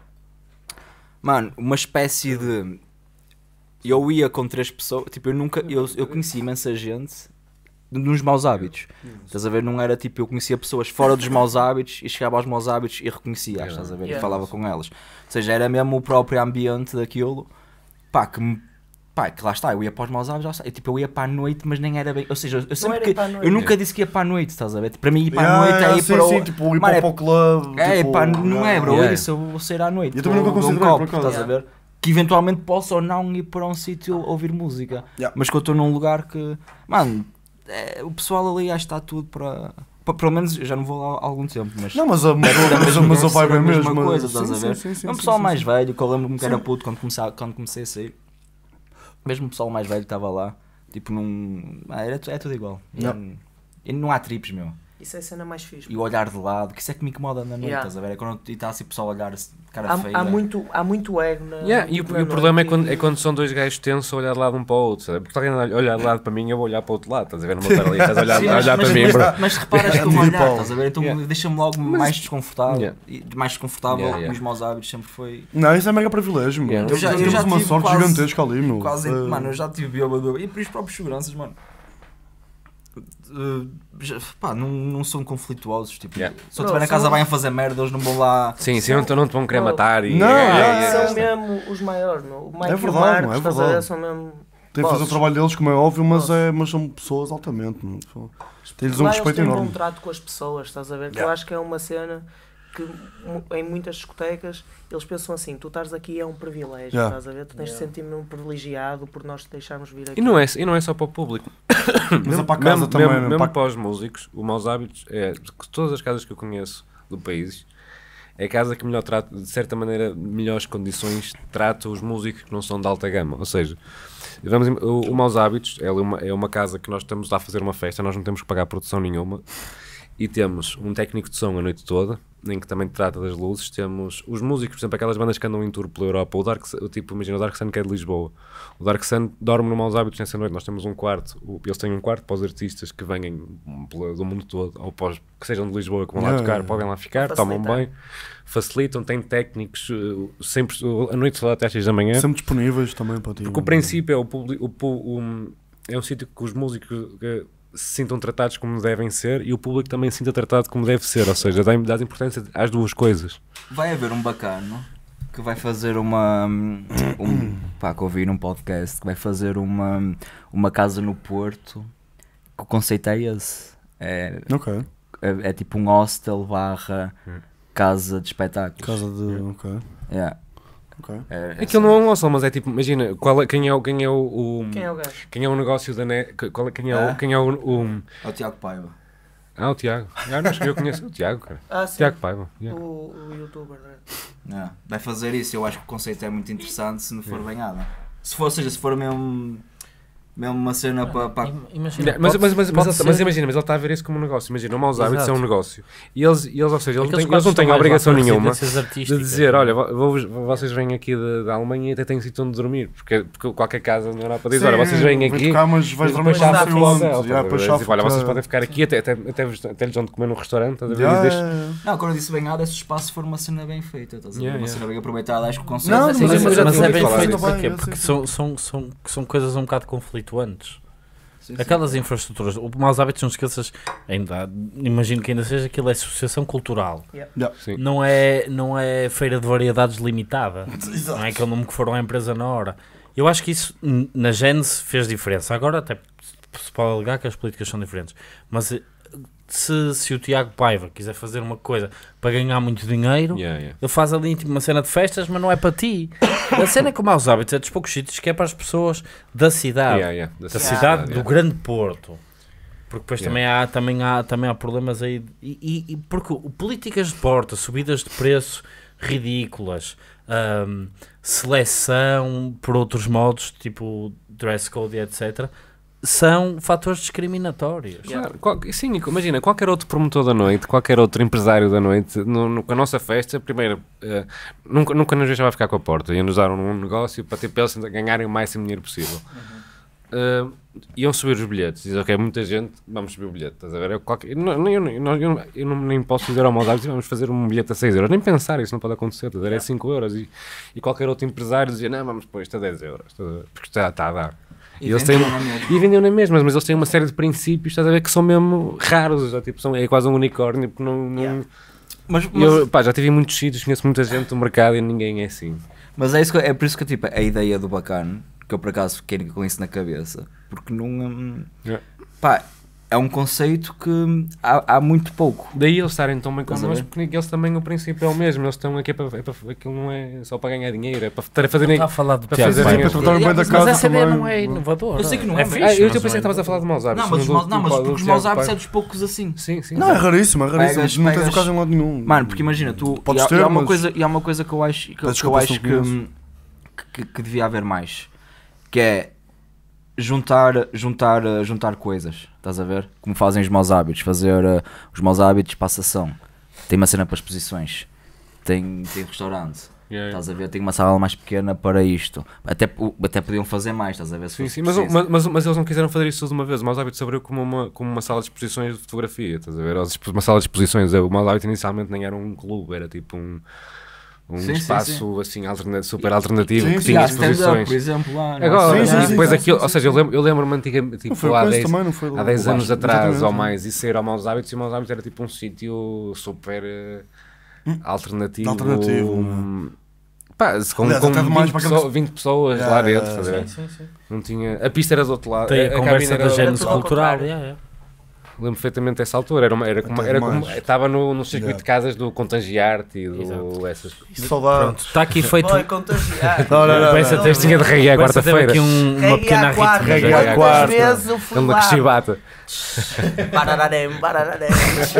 Mano, uma espécie de... Eu ia com três pessoas, tipo, eu nunca... Eu, eu conheci imensa gente nos maus hábitos. Estás a ver? Não era tipo, eu conhecia pessoas fora dos maus hábitos e chegava aos maus hábitos e reconhecia, estás a ver? E Yeah. falava com elas. Ou seja, era mesmo o próprio ambiente daquilo, pá, que me... Pá, que lá está, eu ia para os maus hábitos, lá está. Eu, tipo, eu ia para a noite, mas nem era bem... Ou seja, eu sempre era que... ir para a noite. Eu nunca disse que ia para a noite, estás a ver? Para mim ir para a Yeah, noite yeah, é ir sim, para o... sim, tipo, ir Mano, é- para o clube. É, tipo, pá, não é, bro, Yeah. isso, eu vou sair à noite. Eu também nunca vou beber um considerei, copo, por acaso. estás a ver? Que eventualmente posso ou não ir para um sítio ouvir música. Yeah. Mas que eu estou num lugar que, mano, é, o pessoal ali acho que está tudo para... para- Pelo menos eu já não vou lá há algum tempo, mas... Não, mas a, mas, Deve a- mas, ser a- mas a vibe é a mesma mesmo. coisa, sim, estás a sim, ver? sim, sim, É um sim, pessoal sim, mais sim. velho, que eu lembro-me que era puto quando, comecei, quando comecei a sair. Mesmo o pessoal mais velho estava lá, tipo num... Ah, era, tu- é tudo igual. E Não. não. E não há trips, meu. Isso é a cena mais fixe. E o olhar de lado, que isso é que me incomoda na noite, Yeah. estás a ver? É quando está assim o pessoal a olhar de cara Há, feia. há, muito, há muito ego na. Yeah, e o, na e o problema é noite quando, e- é quando são dois gajos tensos a olhar de lado um para o outro, sabe? Porque se alguém olhar de lado para mim, eu vou olhar para o outro lado, estás a ver? Não vou estar ali, estás a olhar, Sim, a mas, olhar mas, para mim, mas, bro. mas reparas que eu Andy olhar, Paul. estás a ver? Então Yeah. deixa-me logo mais desconfortável. Yeah. E mais desconfortável Yeah, yeah. e os maus hábitos sempre foi. Não, isso é mega privilégio, meu. Yeah. Eu já- eu Temos já uma tive sorte quase- gigantesca ali, meu. Quase, Eh, mano, eu já tive bêbado. E para os próprios seguranças, mano. Uh, já- pá, não, não são conflituosos. Tipo, Yeah. se eu Não, estiver na são- casa bem a fazer merda, eles não vão lá. Sim, sim, não, te- não te vão querer Não. matar e... Não, é, yeah, é, é, São é. mesmo os maiores, meu. O Mike É e o verdade, Marcos, não é estás a ver? verdade. São mesmo. Tem que fazer o bosses. trabalho deles, como é óbvio, mas, Bosses. é, mas são pessoas altamente, meu. Tens um Lá eles respeito têm um enorme. bom trato com as pessoas, estás a ver? Que eu Yeah. acho que é uma cena que mu- em muitas discotecas eles pensam assim: tu estás aqui é um privilégio, Yeah. estás a ver? Tu tens de sentir mesmo privilegiado por nós te deixarmos vir aqui. E não, é, e não é só para o público. Mas é para a casa mesmo, também, mesmo, meu, mesmo para- para os músicos, o Maus Hábitos é que todas as casas que eu conheço do país é a casa que melhor trata, de certa maneira, melhores condições trata os músicos que não são de alta gama. Ou seja, vamos, im- o, o Maus Hábitos é uma, é uma casa que nós estamos lá a fazer uma festa, nós não temos que pagar produção nenhuma e temos um técnico de som a noite toda, em que também trata das luzes. Temos os músicos, por exemplo, aquelas bandas que andam em tour pela Europa, o Dark, o tipo, imagina o Dark Sun que é de Lisboa. O Dark Sun dorme no Maus Hábitos nessa noite. Nós temos um quarto, o- eles têm um quarto para os artistas que venham pela- do mundo todo, ou para os que sejam de Lisboa, que vão lá Yeah, tocar, yeah. podem lá ficar, Facilitar. tomam bem, facilitam, têm técnicos, uh, sempre, a noite toda até às seis da manhã. Sempre disponíveis também para ti. Porque o princípio é o público, o, pu- o- é um sítio que os músicos eh, se sintam tratados como devem ser e o público também se sinta tratado como deve ser, ou seja, dá, dá importância às duas coisas. Vai haver um bacano que vai fazer uma. Um, pá, que eu ouvi num podcast que vai fazer uma, uma casa no Porto. Que o conceito é esse. É, Ok. é, é tipo um hostel barra casa de espetáculos. Casa de. Ok. Yeah. Ok. É, é Aquilo não é um hostel, mas é tipo, imagina, qual é, quem é, o- quem é o, o- Quem é o gajo? quem é o negócio da net, qual é, quem é, Ah? o, quem é o, o- É o Tiago Paiva. ah, o Tiago, ah, não, eu conheço o Tiago, cara, Ah, sim. Tiago Paiva, yeah. O, o youtuber, né? Yeah. Vai fazer isso. Eu acho que o conceito é muito interessante se não for bem nada. Se for, ou seja, se for mesmo. Mesmo uma cena para... para... Imagina, Mas, mas, mas, pode mas, ser- mas imagina, mas ele está a ver isso como um negócio. Imagina, o Maus Hábitos é um Exato. negócio. E eles, e eles ou seja, eles, não Aqueles têm, eles não quadros têm estão mais obrigação lá para nenhuma residências de artísticas. dizer, olha, vo- vou- vocês vêm aqui da, da Alemanha e até têm sítio onde dormir. Porque, porque qualquer casa não era para dizer, olha, vocês vêm aqui... Cá, mas vais e dormir depois lá chafam no para o onde. hotel, Já, estás a depois ver? chafam Tipo, olha, vocês para- podem ficar aqui, até, até, até, vos- até lhes dão de comer num restaurante, estás a ver? Já, E deixa- é. Não, quando eu disse bem nada, é se o espaço for uma cena bem feita, estás a ver? Yeah, Uma yeah. cena bem aproveitada, acho que o conceito Não, é mas Mas, eu mas, já mas tinha é bem ouvido falar feito disso. para quê? Eu sei Porque que- são, são, são, são coisas um bocado conflituantes. Sim, sim. Aquelas infraestruturas, o Maus Hábitos, não esqueças, ainda, há- imagino que ainda seja aquilo é associação cultural. Yeah. Sim. Não é, não é feira de variedades limitada. Não é aquele nome que foram à empresa na hora. Eu acho que isso n- na gênese fez diferença. Agora até se pode alegar que as políticas são diferentes. Mas eh, se, se o Tiago Paiva quiser fazer uma coisa para ganhar muito dinheiro, Yeah, yeah. ele faz ali tipo, uma cena de festas, mas não é para ti. A cena com Maus Hábitos é dos poucos sítios que é para as pessoas da cidade. Yeah, yeah. Da Da cidade, cidade do yeah. Grande Porto. Porque depois Yeah. também, há, também, há, também há problemas aí. E, e- e porque o- políticas de porta, subidas de preço ridículas, ahm, seleção por outros modos, tipo dress code e etcétera, são fatores discriminatórios. Claro, qual- sim, imagina, qualquer outro promotor da noite, qualquer outro empresário da noite, no, no- com a nossa festa, primeiro, eh, nunca, nunca nos deixava ficar com a porta, iam-nos dar um, um negócio para ter, para eles ganharem o máximo dinheiro possível. Eh, iam subir os bilhetes, diz, ok, muita gente, vamos subir o bilhete, estás a ver? Eu, qualquer, não, não, eu, não- eu, não- eu não, nem posso dizer ao Maus Hábitos, vamos fazer um bilhete a seis euros, nem pensar, isso não pode acontecer, estás a ver? É cinco euros, e, e qualquer outro empresário dizia, não, vamos pôr isto a dez euros, estás a ver? Porque está, está a dar. E, eles têm, venderam na mesma. e vendiam na mesma, mas eles têm uma série de princípios, estás a ver, que são mesmo raros, já, tipo, são, é quase um unicórnio, porque não... não Yeah. Mas, e mas, eu, pá, já tive em muitos sítios, conheço muita gente do mercado e ninguém é assim. mas é, isso que, é por isso que tipo, a ideia do bacana, que eu por acaso fiquei com isso na cabeça, porque não. hum, Yeah. Pá, é um conceito que hum, há, há muito pouco. Daí eles estarem tão bem Estás a connosco, ver? porque eles também o princípio é o mesmo, eles estão aqui para, é para aquilo não é só para ganhar dinheiro, é para estar a fazer... Não está a falar do para Tiago fazer Paiva. dinheiro. Para tratar bem da Mas casa essa ideia também. não é inovadora. Eu sei que não é, é mas- fixe, Ah, eu mas pensei que não é estavas a falar de Maus Hábitos. Não, mas, os do- maus- não, do- mas do porque os Tiago maus hábitos Paiva. é dos poucos assim. Sim, sim. Não, é raríssimo, é raríssimo. Pegas- não pegas- tens o caso em lado nenhum. Mano, porque imagina, tu. Podes e há, ter, e há uma mas- coisa, e há uma coisa que eu acho que, que eu Desculpa acho se que, não hum, que, que devia haver mais. Que é juntar, juntar, uh, juntar coisas. Estás a ver? Como fazem os maus hábitos. Fazer uh, os maus hábitos para a sessão. Tem uma cena para exposições. Tem, tem restaurante. Yeah, yeah. Estás a ver? Tem uma sala mais pequena para isto. Até, até podiam fazer mais, estás a ver? Se Sim, fosse sim, mas, preciso. mas, mas, mas eles não quiseram fazer isso tudo de uma vez. O Maus Hábitos abriu como uma, como uma sala de exposições de fotografia, estás a ver? Ou expo- uma sala de exposições. O Maus Hábitos inicialmente nem era um clube, era tipo um, um Sim, sim, espaço assim alterna- super alternativo Sim, que sim, tinha há stand-up, exposições. por exemplo, lá. não é? Agora, Sim, sim, e sim, depois sim, aquilo, sim, ou seja, eu lembro- eu lembro-me antigamente, Não tipo, foi há com esse dez também, não foi há dez lá anos baixo, atrás ou exatamente. mais, isso era ao Maus Hábitos e o Maus Hábitos era tipo um sítio super eh, alternativo. alternativo, hum, pá, com, Aliás, com até vinte, demais para pessoas, aqueles- vinte pessoas Yeah, lá dentro, yeah, estás a ver? Sim, sim. Não tinha, a pista era do outro lado. Tem a, cabine conversa era- da gênese tudo ao cultural. contrário. yeah, yeah. Lembro perfeitamente dessa altura. Era, uma, era, como, Até era como. demais. Estava no, no circuito Yeah. de casas do Contagiarte e do. Exato. Essas. Saudades. Pronto, está aqui feito. Vai contagiar. Não, não, não, Parece não, a testinha de reggae à Parece ter quarta-feira. aqui um- uma Reggae pequena à quarta, arritmia. Reggae à quantas quarta. vezes eu fui Anda lá. com chibata. Barararém, barararém.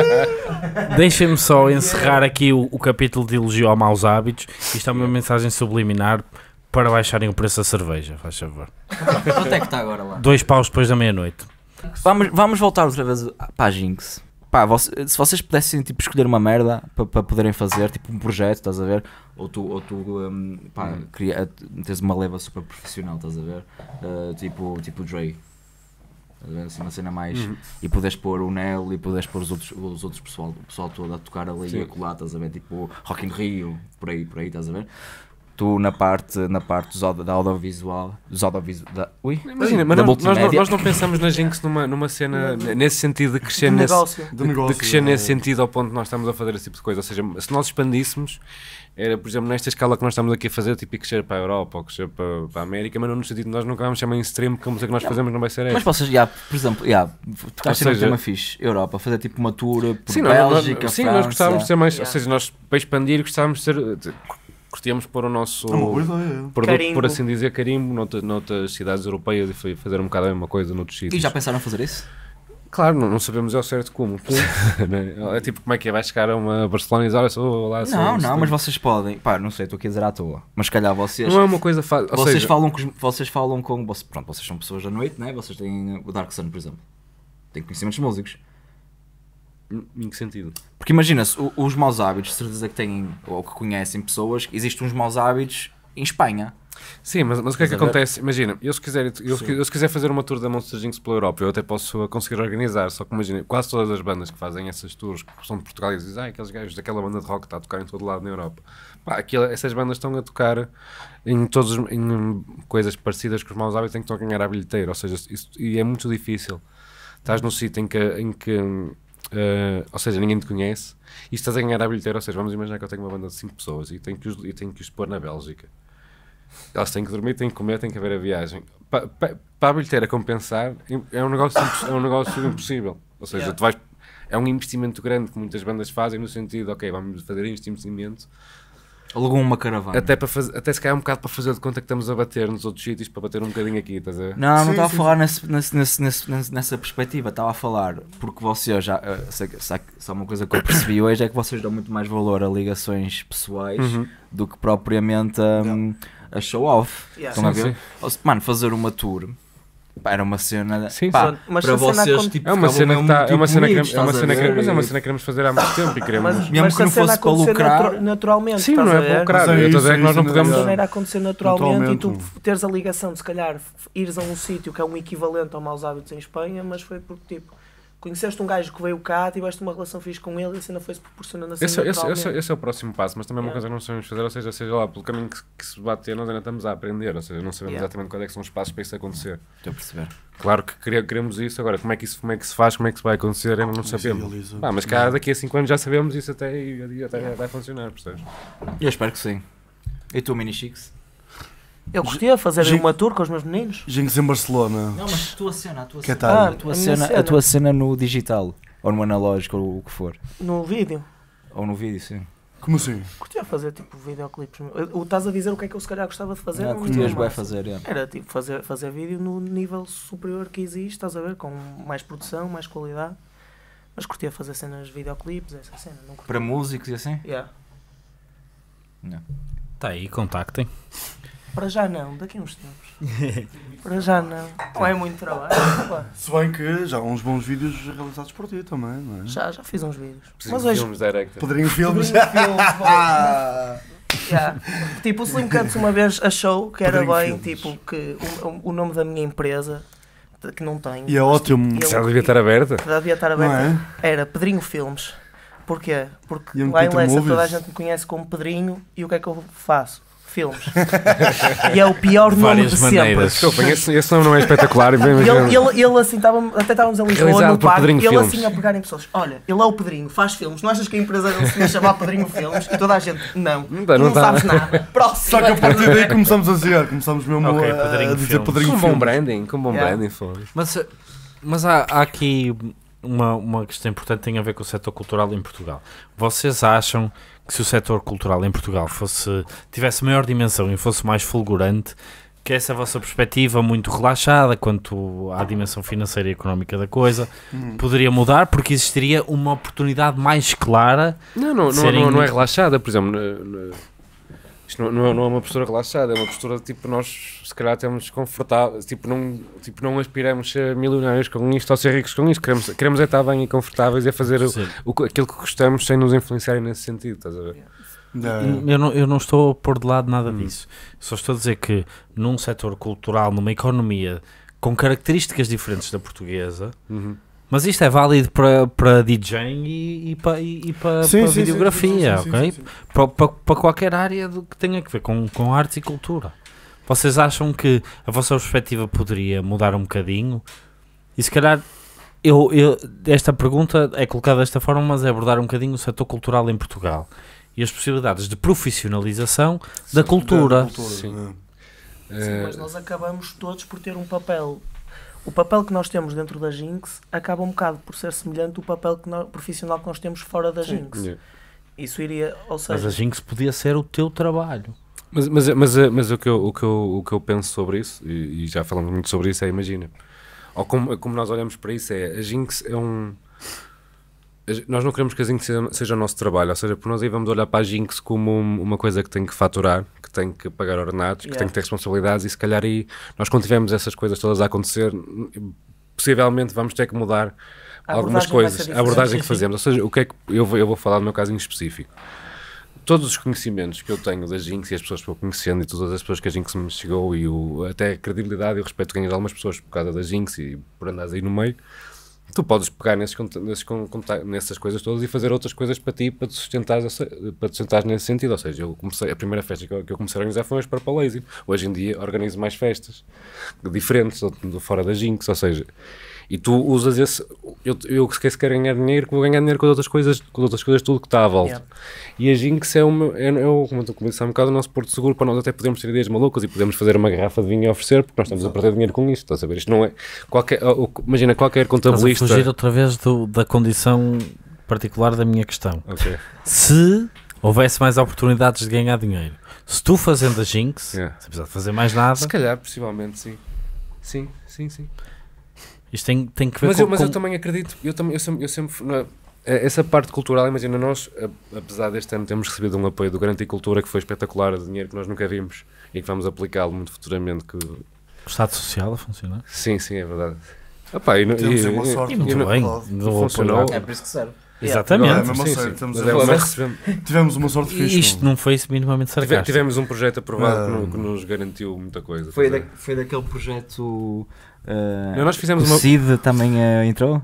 Deixem-me só encerrar aqui o, o capítulo de elogio ao Maus Hábitos. Isto é uma mensagem subliminar para baixarem o preço da cerveja, faz favor. Quanto é que está agora lá? Dois paus depois da meia-noite. Vamos, vamos voltar outra vez para a Jinx. Pá, voce- se vocês pudessem tipo, escolher uma merda para pa poderem fazer, tipo um projeto, estás a ver? Ou tu, ou tu um, pá, cria, tens uma leva super profissional, estás a ver? Uh, tipo, tipo Dre. Estás a ver? Assim, uma cena mais. Uhum. E podes pôr o Nel e podes pôr os outros, os outros pessoal, o pessoal todo a tocar ali Sim. e a colar, estás a ver? Tipo Rock in Rio, por aí, por aí, estás a ver? Tu na parte, na parte dos audio, da audiovisual, dos audiovisual, da, ui, Imagina, mas da nós, nós, não- multimédia. nós não pensamos na Jinx numa, numa cena nesse sentido de crescer Um nesse. negócio. De De, negócio, de crescer é. nesse sentido ao ponto de nós estamos a fazer esse tipo de coisa. Ou seja, se nós expandíssemos, era, por exemplo, nesta escala que nós estamos aqui a fazer, tipo, ir crescer para a Europa ou crescer para, para a América, mas não no sentido de nós nunca vamos ser mainstream, porque a música que nós fazemos não vai ser Mas esta. vocês, já, por exemplo, já, tocaste Ou num seja- tema fixe, Europa, fazer tipo uma tour por Sim, nós, nós, Bélgica, sim França. nós gostávamos de ser mais. Yeah. Ou seja, nós para expandir gostávamos de ser. de- curtíamos pôr o nosso É uma boa ideia. produto, Carimbo. por assim dizer, carimbo, noutra, noutras cidades europeias e foi fazer um bocado a mesma coisa noutros sítios. E já pensaram em fazer isso? Claro, não, não sabemos ao certo como. Não é? É tipo, como é que é? Vai chegar a uma Barcelona e dizer, olha, sou lá, sou Não, sou- não, mas vocês podem. Pá, não sei, estou aqui a dizer à toa. Mas se calhar vocês. Não é uma coisa fácil. Ou Vocês, seja, falam com, os- vocês falam com. Vocês, pronto, vocês são pessoas da noite, né? Vocês têm o Dark Sun, por exemplo. Têm conhecimentos músicos. em que sentido? Porque imagina-se, o- os maus hábitos, de certeza que têm ou que conhecem pessoas, existem uns maus hábitos em Espanha. Sim, mas, mas o que é que Estás a ver? acontece? Imagina, eu se, quiser, eu, eu se quiser fazer uma tour da Monster Jinx pela Europa, eu até posso conseguir organizar, só que imagina, quase todas as bandas que fazem essas tours, que são de Portugal, e dizem, ah, aqueles gajos daquela banda de rock que está a tocar em todo lado na Europa. Pá, aquilo, essas bandas estão a tocar em, todos, os- em coisas parecidas com os maus hábitos, em que estão a ganhar a bilheteira, ou seja, isso, e é muito difícil. Estás num sítio em que, em que eh, ou seja, ninguém te conhece, e estás a ganhar a bilheteira, ou seja, vamos imaginar que eu tenho uma banda de cinco pessoas e tenho que os, e tenho que os pôr na Bélgica. Elas têm que dormir, têm que comer, têm que haver a viagem. Pa, pa, para a bilheteira compensar, é um negócio, imposs- é um negócio impossível. Ou seja, Yeah. tu vais, é um investimento grande que muitas bandas fazem no sentido, ok, vamos fazer este investimento, Alugam uma caravana. até, para fazer, até se calhar um bocado para fazer de conta que estamos a bater nos outros sítios, para bater um bocadinho aqui, estás a ver? Não, não Sim, estava a sim, falar nesse, nesse, nesse, nesse- nesse- nessa perspectiva, estava a falar porque vocês já. eh, sei- sei que Só uma coisa que eu percebi hoje é que vocês dão muito mais valor a ligações pessoais Uhum. do que propriamente a, a show-off. Yeah. Estão a Sim, ver? sim. Ou se- Mano, fazer uma tour pá, era uma cena. Sim, pá, sim. Mas para se a cena vocês, acon- tipo, É uma ficavam cena que mesmo, tá, é tipo, uma cena que, unidos, é uma estás a cena que, ver? mas é uma cena que queremos fazer há muito tempo e queremos. Mas, Mesmo mas que não se a cena fosse para acontecer lucrar- natu- naturalmente. Sim, estás não a é ver? para lucrar. Mas é Eu estou a isso, dizer que é nós isso, não não é podemos. Se a verdade. cena irá acontecer naturalmente e tu Naturalmente. teres a ligação de se calhar f- ires a um sítio que é um equivalente ao Maus Hábitos em Espanha, mas foi porque tipo conheceste um gajo que veio cá, tiveste uma relação fixe com ele e a cena foi-se proporcionando assim Esse, esse, naturalmente. esse, esse é o próximo passo, mas também é uma Yeah. coisa que não sabemos fazer, ou seja, seja lá, pelo caminho que, que se bater, nós ainda estamos a aprender, ou seja, não sabemos Yeah. exatamente quais é que são os passos para isso acontecer. Estou a perceber. Claro que queria- queremos isso, agora como é que isso, como é que se faz, como é que se vai acontecer, ainda não sabemos. Idealiza. Pá, mas cá daqui a cinco anos já sabemos isso até e até vai funcionar, percebes? Eu espero que sim. E tu, Mini Chicks? Eu gostia de fazer Gi- uma tour com os meus meninos. Jinx em Barcelona. Não, mas a tua cena, a tua Que é cena. tarde. a, tua a minha cena, cena. a tua cena no digital, ou no analógico, ou o que for. No vídeo. Ou no vídeo, sim. Como assim? Curtia fazer tipo videoclipes. O estás a dizer o que é que eu se calhar gostava de fazer? Não, no curtias nível vai máximo. fazer, é. Era tipo fazer, fazer vídeo no nível superior que existe, estás a ver? Com mais produção, mais qualidade. Mas curtia fazer cenas de videoclipes, essa cena. Não curtia. Para músicos e assim? Yeah. Está aí, contactem. Para já não, daqui a uns tempos. Para já não. Não é muito trabalho. pá. Se bem que já há uns bons vídeos realizados por ti também, não é? Já, já fiz uns vídeos. Sim, Mas hoje. filmes direct. Padrinho Filmes. Yeah. Tipo, o Slim Cuts uma vez achou que era Padrinho bem, Filmes. tipo, que o, o nome da minha empresa, que não tem. E é ótimo. Já devia estar aberta. Que devia estar Não aberta. é? Era Pedrinho Filmes. Porquê? Porque E um lá em Peter Lessa toda a Movies? gente me conhece como Pedrinho e o que é que eu faço? Filmes. E é o pior nome Várias de maneiras. sempre. Desculpem, esse, esse nome não é espetacular. e bem, E mas- Ele, ele, ele assim, tava, até estávamos a Lisboa Realizado no por parque, Pedrinho ele Filmes. assim a pegar em pessoas. Olha, ele é o Pedrinho, faz filmes. Não achas que a empresa dele se ia chamar Pedrinho Filmes? E toda a gente, não, Não tu dá, não, não dá. sabes nada. Próximo. Só que a partir daí começamos a dizer, começamos mesmo Ok, a, Padrinho a dizer Filmes. Padrinho Com bom Filmes. branding, com bom Yeah. branding, foda-se. Mas, eh, mas há, há aqui uma, uma questão importante que tem a ver com o setor cultural em Portugal. Vocês acham que se o setor cultural em Portugal fosse, tivesse maior dimensão e fosse mais fulgurante, que essa vossa perspectiva muito relaxada quanto à dimensão financeira e económica da coisa poderia mudar porque existiria uma oportunidade mais clara? Não, não, não, Serem- não, não é relaxada, por exemplo. no- no- isto não, não, é, não é uma postura relaxada, é uma postura tipo nós se calhar temos confortáveis, tipo não, tipo não aspiramos a ser milionários com isto ou ser ricos com isto, queremos, queremos é estar bem e confortáveis e a fazer o, Sim. o, que- aquilo que gostamos sem nos influenciarem nesse sentido, estás a ver? É. Eu não, eu não estou a pôr de lado nada disso. Só estou a dizer que num setor cultural, numa economia com características diferentes da portuguesa, Uhum. mas isto é válido para, para DJing e, e para, e, e para, Sim, para sim, sim, videografia, sim, sim, ok? sim, sim. Para, para, para qualquer área do que tenha a ver com, com artes e cultura. Vocês acham que a vossa perspectiva poderia mudar um bocadinho? E se calhar, eu, eu, esta pergunta é colocada desta forma, mas é abordar um bocadinho o setor cultural em Portugal e as possibilidades de profissionalização da cultura. Da cultura, Sim. é. Sim, mas nós acabamos todos por ter um papel. O papel que nós temos dentro da Jinx acaba um bocado por ser semelhante ao papel que nós- profissional que nós temos fora da Jinx. Yeah. Isso iria, ou Mas a seja, Jinx podia ser o teu trabalho. Mas, mas, mas, mas o, que eu, o, que eu, o que eu penso sobre isso, e, e já falamos muito sobre isso, é imagina. ou como, como nós olhamos para isso, é a Jinx é um... Nós não queremos que a Jinx seja, seja o nosso trabalho, ou seja, por nós aí vamos olhar para a Jinx como um, uma coisa que tem que faturar, que tem que pagar ordenados, que Yeah. tem que ter responsabilidades, e se calhar aí, nós quando tivermos essas coisas todas a acontecer, possivelmente vamos ter que mudar A algumas abordagem vai coisas, ser a diferente, abordagem sim, que sim. fazemos, ou seja, o que é que eu vou, eu vou falar do meu caso em específico. Todos os conhecimentos que eu tenho da Jinx e as pessoas que eu vou conhecendo e todas as pessoas que a Jinx me chegou e o, até a credibilidade e o respeito que ganho de algumas pessoas por causa da Jinx e por andares aí no meio, tu podes pegar nesses, cont- nesses, con- conta- nessas coisas todas e fazer outras coisas para ti, para te sustentares, essa- para te sustentares nesse sentido. Ou seja, eu comecei, a primeira festa que eu, que eu comecei a organizar foi para Purple Lazy. Hoje em dia organizo mais festas diferentes, do, do fora da Jinx, ou seja, e tu usas esse, eu, eu se quero ganhar dinheiro, que vou ganhar dinheiro com as outras coisas, com as outras coisas tudo que está à volta. Yeah. E a Jinx é, o meu, é, é o, como eu comecei um bocado, o nosso porto seguro, para nós até podemos ter ideias malucas e podemos fazer uma garrafa de vinho e oferecer, porque nós estamos a perder dinheiro com isto, estás a ver? Isto não é, qualquer, o- o- imagina, qualquer Estás a contabilista... fugir outra vez do- da condição particular da minha questão. Ok. Se houvesse mais oportunidades de ganhar dinheiro, se tu fazendo a Jinx, Yeah. se precisar de fazer mais nada, Se calhar, possivelmente, sim. Sim, sim, sim. isto tem, tem que ver Mas, com... eu, mas com- eu também acredito, eu, também, eu sempre, eu sempre na- essa parte cultural, imagina, nós, a- apesar deste ano termos recebido um apoio do Garanticultura, que foi espetacular, de dinheiro que nós nunca vimos e que vamos aplicá-lo muito futuramente, que... o Estado Social a funcionar. Sim, sim, é verdade. Epá, e, no- Temos e- uma e- sorte. e Muito no- bem, verdade. do funcionou. apoio. É por isso que serve. Exatamente. É, mesmo a sim, sério, sim. temos Mas a- é- mas nós recebemos- Tivemos uma sorte fixe. E isto não foi minimamente tive- sarcástico. tivemos um projeto aprovado que, Ah. no- que nos garantiu muita coisa. Foi, estás a da, ver? foi daquele projeto. Uh, Não, nós fizemos o uma- Cid também uh, entrou?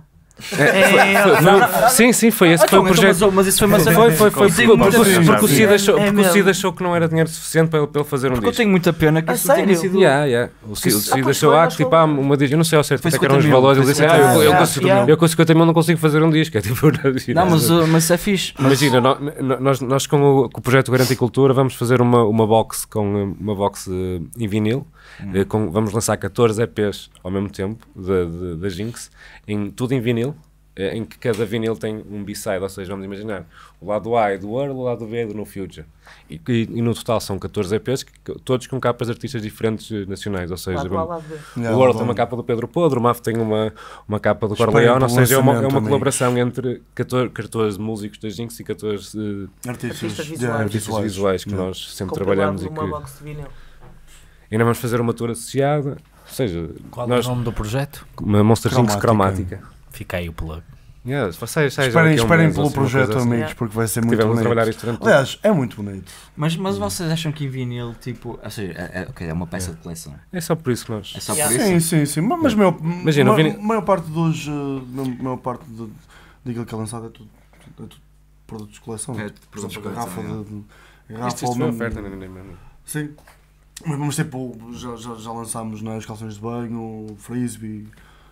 É, Foi- foi- Sim, sim, foi esse que foi o projeto. Mas, mas isso foi uma cena. Foi, foi, foi, Eu tenho porque, muita porque, pena. porque o Cid achou, É porque o mesmo. Cid achou que não era dinheiro suficiente para ele, para ele fazer um Porque eu disco. tenho muita pena que A isso tenha sério? sido. Yeah, yeah. O Cid, o Isso- Cid Ah, pois achou, foi, ah, mas tipo, foi- ah, uma diz, eu não sei ao certo Foi quanto é que eram os cinquenta mil, valores, ele foi disse, ah, cinquenta eu, eu, mil. consigo, Yeah. eu com cinquenta mil não consigo fazer um disco, é tipo, Não, mas, uh, mas isso é fixe. Mas- imagina, nó- nó- nós, nós com, o, com o projeto Garanticultura vamos fazer uma, uma box com uh, uma box uh, em vinil, uh, com, vamos lançar catorze E Ps ao mesmo tempo da- da da Jinx, em, tudo em vinil, eh, em que cada vinil tem um B-side, ou seja, vamos imaginar, o lado A é do World, o lado B é do No Future. E, e, e no total são catorze E Ps, que- que- todos com capas de artistas diferentes eh, nacionais, ou seja, Lado A, vamos- lado B. Yeah, o World bom. tem uma capa do Pedro Podre, o Maf tem uma, uma capa do Esperem Corleone, ou pelo seja, é uma, é lançamento, uma amigos. colaboração entre catorze, catorze músicos da Jinx e catorze eh, Artistas, Artistas yeah, visuais. artistas visuais que Yeah. nós sempre Compilado trabalhamos e numa que box de vinil. ainda vamos fazer uma tour associada, ou seja, Qual é nós, o nome do projeto? uma Monster Jinx Cromática. cromática. Fica aí o plug. Yeah, sai, sai já Esperem, daqui a um esperem mês, pelo assim, uma projeto, coisa assim. amigos, Yeah. porque vai ser muito Tivemos a trabalhar bonito. isto durante Aliás, é muito bonito. Mas, mas vocês acham que em vinil, tipo. Ou seja, é, é, ok, é uma peça de coleção. É só por isso que nós. É só Yeah. por isso? Sim, sim, sim. Ma- Mas a maior, Imagina, ma- o vinil- maior parte dos. uh, ma- maior parte de, daquilo que é lançado é tudo, é tudo produtos de coleção. É, Por exemplo, produtos de garrafa coleção, de. de- Isto, Garrafa isto ou foi mesmo- oferta, não, não, não, não. Sim. Mas, mas tipo, já, já, já lançámos nas calções de banho, frisbee,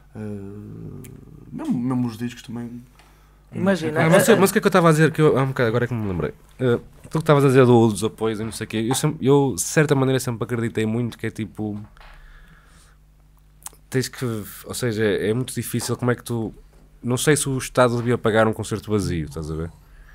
uh, mesmo, mesmo os discos também. Imagina. Ah, mas, mas o que é que eu estava a dizer? Que eu, há um bocado, agora é que me lembrei. Uh, tu que estavas a dizer do, dos apoios e não sei o quê, eu, sempre, eu de certa maneira sempre acreditei muito que é tipo. Tens que. Ou seja, é, é muito difícil. Como é que tu. Não sei se o Estado devia pagar um concerto vazio, estás a ver?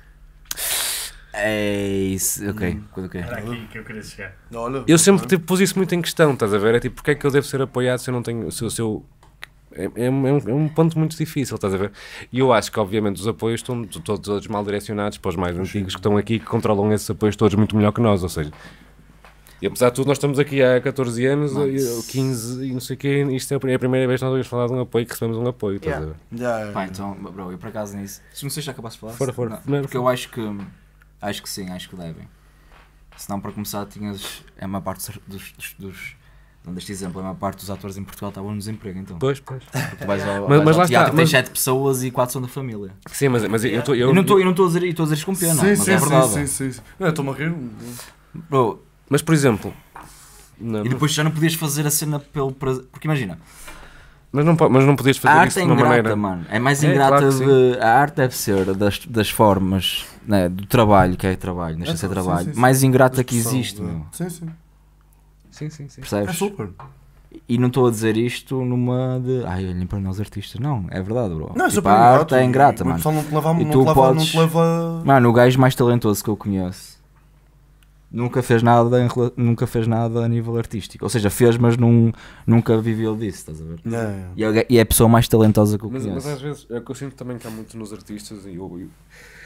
É isso. Ok, ok. aqui que eu queria chegar. Olha, Eu sempre tipo, pus isso muito em questão, estás a ver? É tipo, porque é que eu devo ser apoiado se eu não tenho. Se, eu- se eu, é, é, um, é um ponto muito difícil, estás a ver? E eu acho que, obviamente, os apoios estão to- todos, todos mal direcionados para os mais antigos que estão aqui, que controlam esses apoios todos muito melhor que nós, ou seja. E apesar de tudo, nós estamos aqui há catorze anos, Mas- e- quinze e não sei o quê, isto é a primeira vez que nós ouvimos falar de um apoio que recebemos um apoio, estás Yeah. a ver? já, é. Pá, então, bro, eu por acaso nisso. Se não sei se já acabaste de falar. Fora, fora. Não, Não, porque eu acho que. Acho que sim, acho que devem. Senão, para começar, tinhas. É uma parte dos. dos, dos dando este exemplo, é uma parte dos atores em Portugal estavam no desemprego, então. Pois, pois. Porque tu vais ao, Mas- vais mas ao lá teatro, está, tens mas- sete pessoas e quatro são da família. Sim, mas, mas eu estou. Eu não estou a dizer estou a dizer isto com pena, Sim, mas sim, é sim, verdade. sim, sim, sim. Não, eu estou-me a rir. Bro, Mas, por exemplo. Não, e depois já não podias fazer a cena pelo prazer. Porque imagina, mas, não, po- mas não podias a fazer arte isso é de uma ingrata, maneira. mano. É mais É, ingrata claro que sim. de. A arte deve ser das, das formas né, do trabalho, que é trabalho, deixa de ser sim, trabalho, sim, sim. mais ingrata que Expressão, existe, é. meu. Sim, sim. Sim, sim, sim. É Percebes? super. E não estou a dizer isto numa de. Ai, olhem para nós artistas. Não, é verdade, bro. Não, é Tipo, super a ingrato. arte é ingrata, O mano. pessoal não te leva, E não tu te leva, podes- não te leva... Mano, o gajo mais talentoso que eu conheço nunca fez nada, em, rela- nunca fez nada a nível artístico. Ou seja, fez, mas num, nunca viveu disso, estás a ver? Yeah, yeah. E é, e é a pessoa mais talentosa que eu Mas, conheço. mas às vezes, é o que eu sinto também que há muito nos artistas e eu, eu-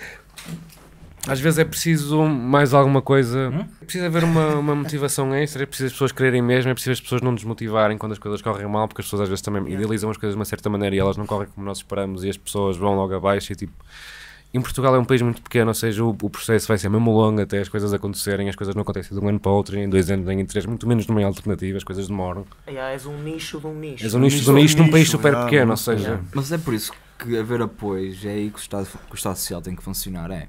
às vezes é preciso mais alguma coisa, Hum? é preciso haver uma, uma motivação extra, é preciso as pessoas quererem mesmo, é preciso as pessoas não desmotivarem quando as coisas correm mal, porque as pessoas às vezes também idealizam as coisas de uma certa maneira e elas não correm como nós esperamos e as pessoas vão logo abaixo e tipo... Em Portugal é um país muito pequeno, ou seja, o, o processo vai ser mesmo longo até as coisas acontecerem, as coisas não acontecem de um ano para o outro, nem em dois anos, nem em três, muito menos numa alternativa, as coisas demoram. Yeah, és um nicho de um nicho. És um nicho de um nicho, nicho num país nicho, super yeah, pequeno, ou não seja... sei. Mas é por isso que haver apoios, é aí que o Estado, que o Estado Social tem que funcionar. É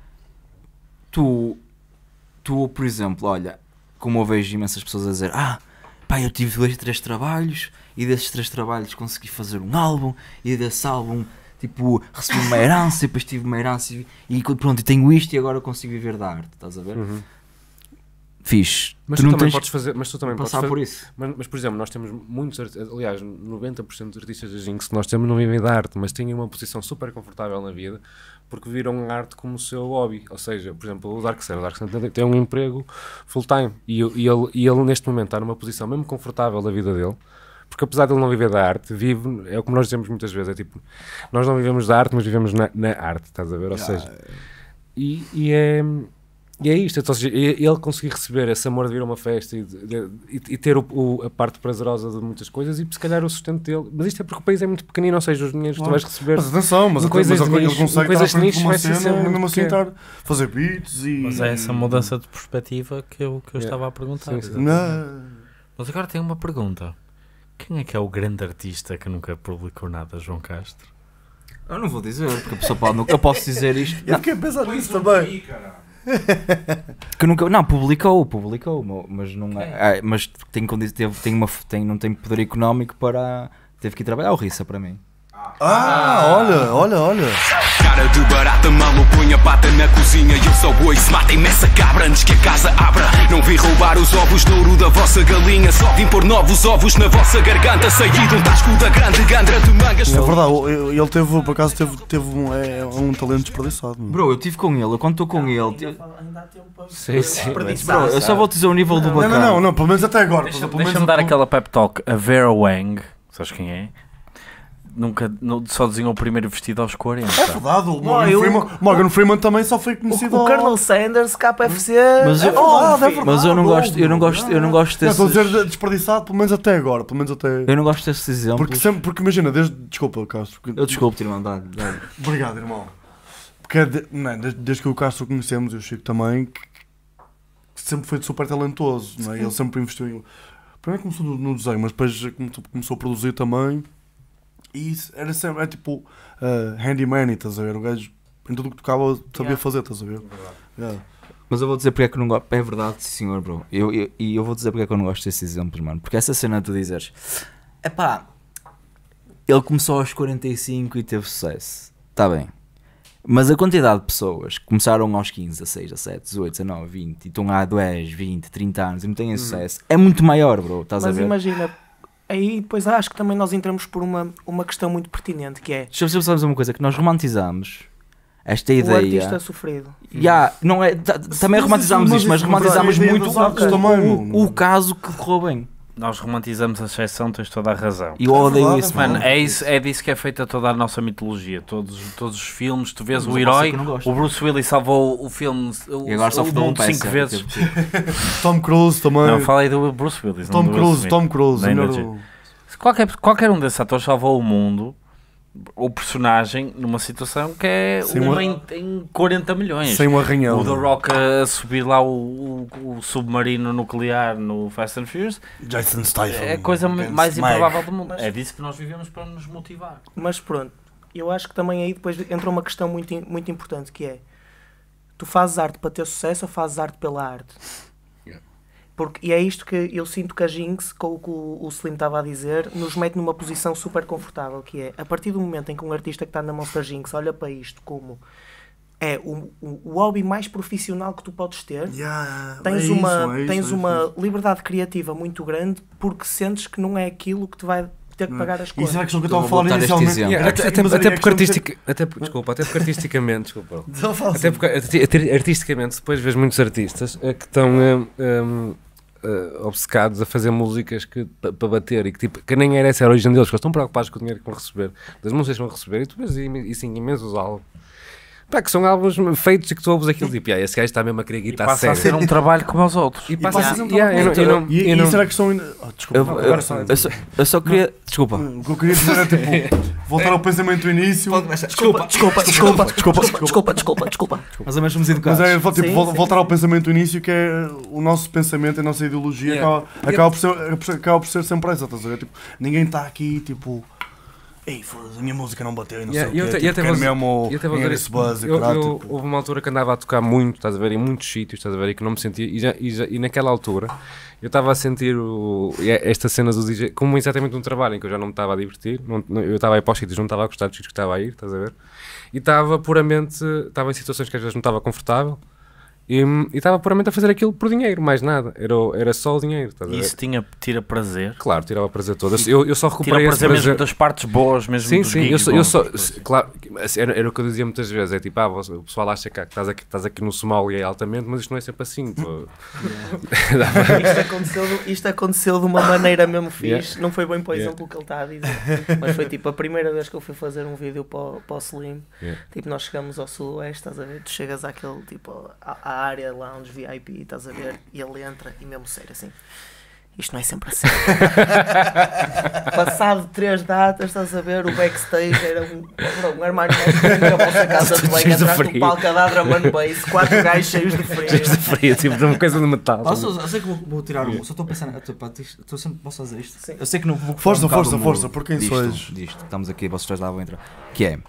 tu, tu, por exemplo, olha, como eu vejo imensas pessoas a dizer: ah, pá, eu tive dois, três trabalhos e desses três trabalhos consegui fazer um álbum e desse álbum, tipo, recebi uma herança e depois tive uma herança e, e pronto, e tenho isto e agora consigo viver da arte, estás a ver? Uhum. Fixe. Mas tu tu, não também tens podes fazer, mas tu também podes passar fazer, por isso. Mas, mas, por exemplo, nós temos muitos, arti- aliás, noventa por cento dos artistas da Jinx que nós temos não vivem da arte, mas têm uma posição super confortável na vida porque viram a arte como o seu hobby. Ou seja, por exemplo, o Darkseid, o Darkseid tem, tem um emprego full-time e, e, ele, e ele neste momento está numa posição mesmo confortável da vida dele, porque apesar de ele não viver da arte, vive, é o que nós dizemos muitas vezes, é tipo, nós não vivemos da arte, mas vivemos na, na arte, estás a ver? Ou seja, e, e é... E é isto, então, ou seja, ele conseguir receber esse amor de vir a uma festa e, de, de, e, e ter o, o, a parte prazerosa de muitas coisas e se calhar o sustento dele, mas isto é porque o país é muito pequenino, ou seja, os dinheiros que tu vais receber Mas atenção, mas, em até- coisas mas de ele nicho- consegue em coisas estar à de frente de nicho uma vai ser cena, sempre mesmo muito assim pequeno. estar a fazer beats e... Mas é essa mudança de perspectiva que eu, que eu Yeah. estava a perguntar. Sim, sim. exatamente. Não. Mas agora tenho uma pergunta. Quem é que é o grande artista que nunca publicou nada, João Castro? Eu não vou dizer, porque a pessoa pode nunca posso dizer isto. Eu fiquei a pensar nisso também. Que nunca, não, publicou, publicou, mas não é, é, mas tem, condi- teve, tem uma, tem, não tem poder económico para, teve que ir trabalhar o Rissa para mim. Ah, olha, olha, olha. Cara de barata, malo, põe a pata na cozinha. Eu sou boi, se matem-me essa cabra antes que a casa abra. Não vim roubar os ovos de ouro da vossa galinha, só vim pôr novos ovos na vossa garganta. Saí de um tasco da grande gandra de mangas. É verdade, o- ele teve, por acaso, teve, teve um, é, um talento desperdiçado. mano. Bro, eu estive com ele, eu quando estou com ele, eu, Ainda há tempo para Sim, sim. bro, eu só vou dizer o nível do Não, bacana. não, não, não, pelo menos até agora. Deixa- pelo menos Deixa-me dar eu- aquela pep talk. A Vera Wang, sabes quem é? Nunca, não- só desenhou o primeiro vestido aos quarenta. É verdade, o Não, Morgan, eu- Freeman, Morgan Freeman também só foi conhecido O, o ao- Colonel Sanders, K F C. Mas é eu- bom, é filho. Mas eu não verdade, gosto, eu não gosto, eu não gosto Não, estou a desses, dizer desperdiçado, pelo menos até agora. Pelo menos até... eu não gosto desses exemplos. Porque, sempre, porque imagina, desde. Desculpa, Castro. porque- Eu desculpo, irmão, dá, dá. Obrigado, irmão. Porque é de- não é, desde, desde que o Castro conhecemos e o Chico também, que, que sempre foi super talentoso, não é? Ele sempre investiu em. Primeiro começou no, no desenho, mas depois começou, começou a produzir também. E isso era sempre, é tipo, uh, handyman, estás a ver? O gajo, em tudo o que tocava, sabia Yeah. fazer, estás a ver? Yeah. Mas eu vou dizer porque é que eu não gosto. É verdade, sim, senhor, bro. Eu, eu, e eu vou dizer porque é que eu não gosto desses exemplos, mano. Porque essa cena de tu dizeres, epá, ele começou aos quarenta e cinco e teve sucesso. Está bem. Mas a quantidade de pessoas que começaram aos quinze, dezasseis, dezassete, dezoito, dezanove, vinte e estão há dez, vinte, trinta anos e não têm sucesso é muito maior, bro. Estás a Mas ver? imagina, aí depois acho que também nós entramos por uma, uma questão muito pertinente, que é Deixa-me só dizer uma coisa, que nós romantizamos esta o ideia. artista sofrido. Ya, não é, ta- também Mas romantizamos isso- isto, mas mas romantizamos isso- muito mas o, isso também, o- mano. o caso que correu bem. Nós romantizamos a exceção, tens toda a razão. E eu odeio verdade, isso, é Mano, é, isso, é disso que é feita toda a nossa mitologia. Todos, todos os filmes, tu vês Mas o eu herói, sei que não gosto. o Bruce Willis salvou o filme, o, E agora só o fodeu um mundo cinco peça. vezes. Tipo, Tom Cruise também. Não, falei do Bruce Willis. não Tom do Will Cruise, Smith. Tom Cruise. Nem melhor da o- Se Qualquer, qualquer um desses atores salvou o mundo, o personagem, numa situação que é Sim, uma uma- em, em quarenta milhões. Sem um arranhão. O The Rock a subir lá o, o, o submarino nuclear no Fast and Furious Jason Statham. é a coisa Against mais Meg. improvável do mundo. Mas- É disso que nós vivemos para nos motivar. Mas pronto, eu acho que também aí depois entra uma questão muito, im- muito importante, que é, tu fazes arte para ter sucesso ou fazes arte pela arte? Porque, e é isto que eu sinto que a Jinx, com o que o, o Slim estava a dizer, nos mete numa posição super confortável, que é, a partir do momento em que um artista que está na mão da Jinx olha para isto como é o, o, o hobby mais profissional que tu podes ter, Yeah, tens é uma, isso, é isso, tens é isso, uma é isso. liberdade criativa muito grande porque sentes que não é aquilo que te vai ter que pagar as Isso contas. era a questão que eu Então estava a vou falar botar este inicialmente. exemplo. Yeah, até, até, Mas a até minha porque questão artistica, até, por- desculpa, até porque artisticamente, desculpa. Então fala Até assim. porque arti- arti- artisticamente depois vês muitos artistas eh, que estão hum, hum, eh, obcecados a fazer músicas que para bater e que tipo, que nem era essa a origem deles, porque eles estão preocupados com o dinheiro que vão receber, das músicas que vão receber, e tu vês im- isso em imensos álbuns. Pá, que são álbuns feitos e que tu ouves aquilo tipo, ah, esse gajo está mesmo a querer E guitar passa a sério. ser um trabalho como os outros. E passa a ser um Yeah. trabalho. Eu não- eu não- E, eu e não- isso era a questão. ainda- Oh, desculpa, Eu, não, eu, agora só- eu só, eu só queria. Desculpa. O que eu queria dizer é tipo, voltar ao pensamento do início. Pode começar. Desculpa, desculpa, desculpa, desculpa, desculpa, desculpa, desculpa. Mas ao menos somos Mas educados. é tipo, Sim, vol- sim. voltar ao pensamento do início, que é o nosso pensamento, a nossa ideologia, Yeah. acaba, acaba, por ser, acaba por ser sempre essa, estás a ver? Tipo, ninguém está aqui tipo. Ei, foda-se, a minha música não bateu e não Yeah, sei e o eu quê. te- e Tipo, até quero vou- mesmo E até vou ganhar dizer esse isso, buzz e eu, caralho, eu- tipo. houve uma altura que andava a tocar muito, estás a ver, em muitos sítios, estás a ver, e que não me sentia, e, já, e, já- e naquela altura eu estava a sentir o, e é- esta cena do D J como exatamente um trabalho em que eu já não me estava a divertir, não, não- eu estava a ir para os sítios, não estava a gostar dos sítios que estava a ir, estás a ver, e estava puramente, estava em situações que às vezes não estava confortável, e e estava puramente a fazer aquilo por dinheiro, mais nada, era, o- era só o dinheiro, estás a E ver? isso tinha, tira prazer. Claro, tirava o prazer todo, eu, eu só Tira recuperei esse prazer mesmo prazer. das partes boas, mesmo Sim, dos sim, eu gigs só, eu bons. só se- claro, assim, era, era o que eu dizia muitas vezes, é tipo, ah, você- o pessoal acha que, ah, que estás, aqui, estás aqui no Somália altamente, mas isto não é sempre assim, tu- Isto aconteceu, de- isto aconteceu de uma maneira mesmo fixe. Yeah. Não foi bem para o Yeah. exemplo que ele está a dizer, mas foi tipo a primeira vez que eu fui fazer um vídeo para, o- para o Slim. Yeah. Tipo, nós chegamos ao Sudoeste, estás a ver? Tu chegas àquele tipo, à, à área lounge V I P, estás a ver? E ele entra e mesmo sério assim. Isto não é sempre assim. Passado três datas, estás a ver? O backstage era um, bro, um armário mais pequeno que a vossa casa de banho, Cheios de atrás do frio. palco a dar drum and bass, quatro gajos cheios de frio. Cheios de frio, tipo, de uma coisa de metal. Posso, eu sei que vou, vou tirar um. Só estou a pensar. eu Estou, pá, isto- estou sempre. Posso fazer isto? Sim. Eu sei que não vou. Força, falar um força, bocado força, do- por quem disto, sois? Disto, estamos aqui, vocês dois lá vão entrar. Que é.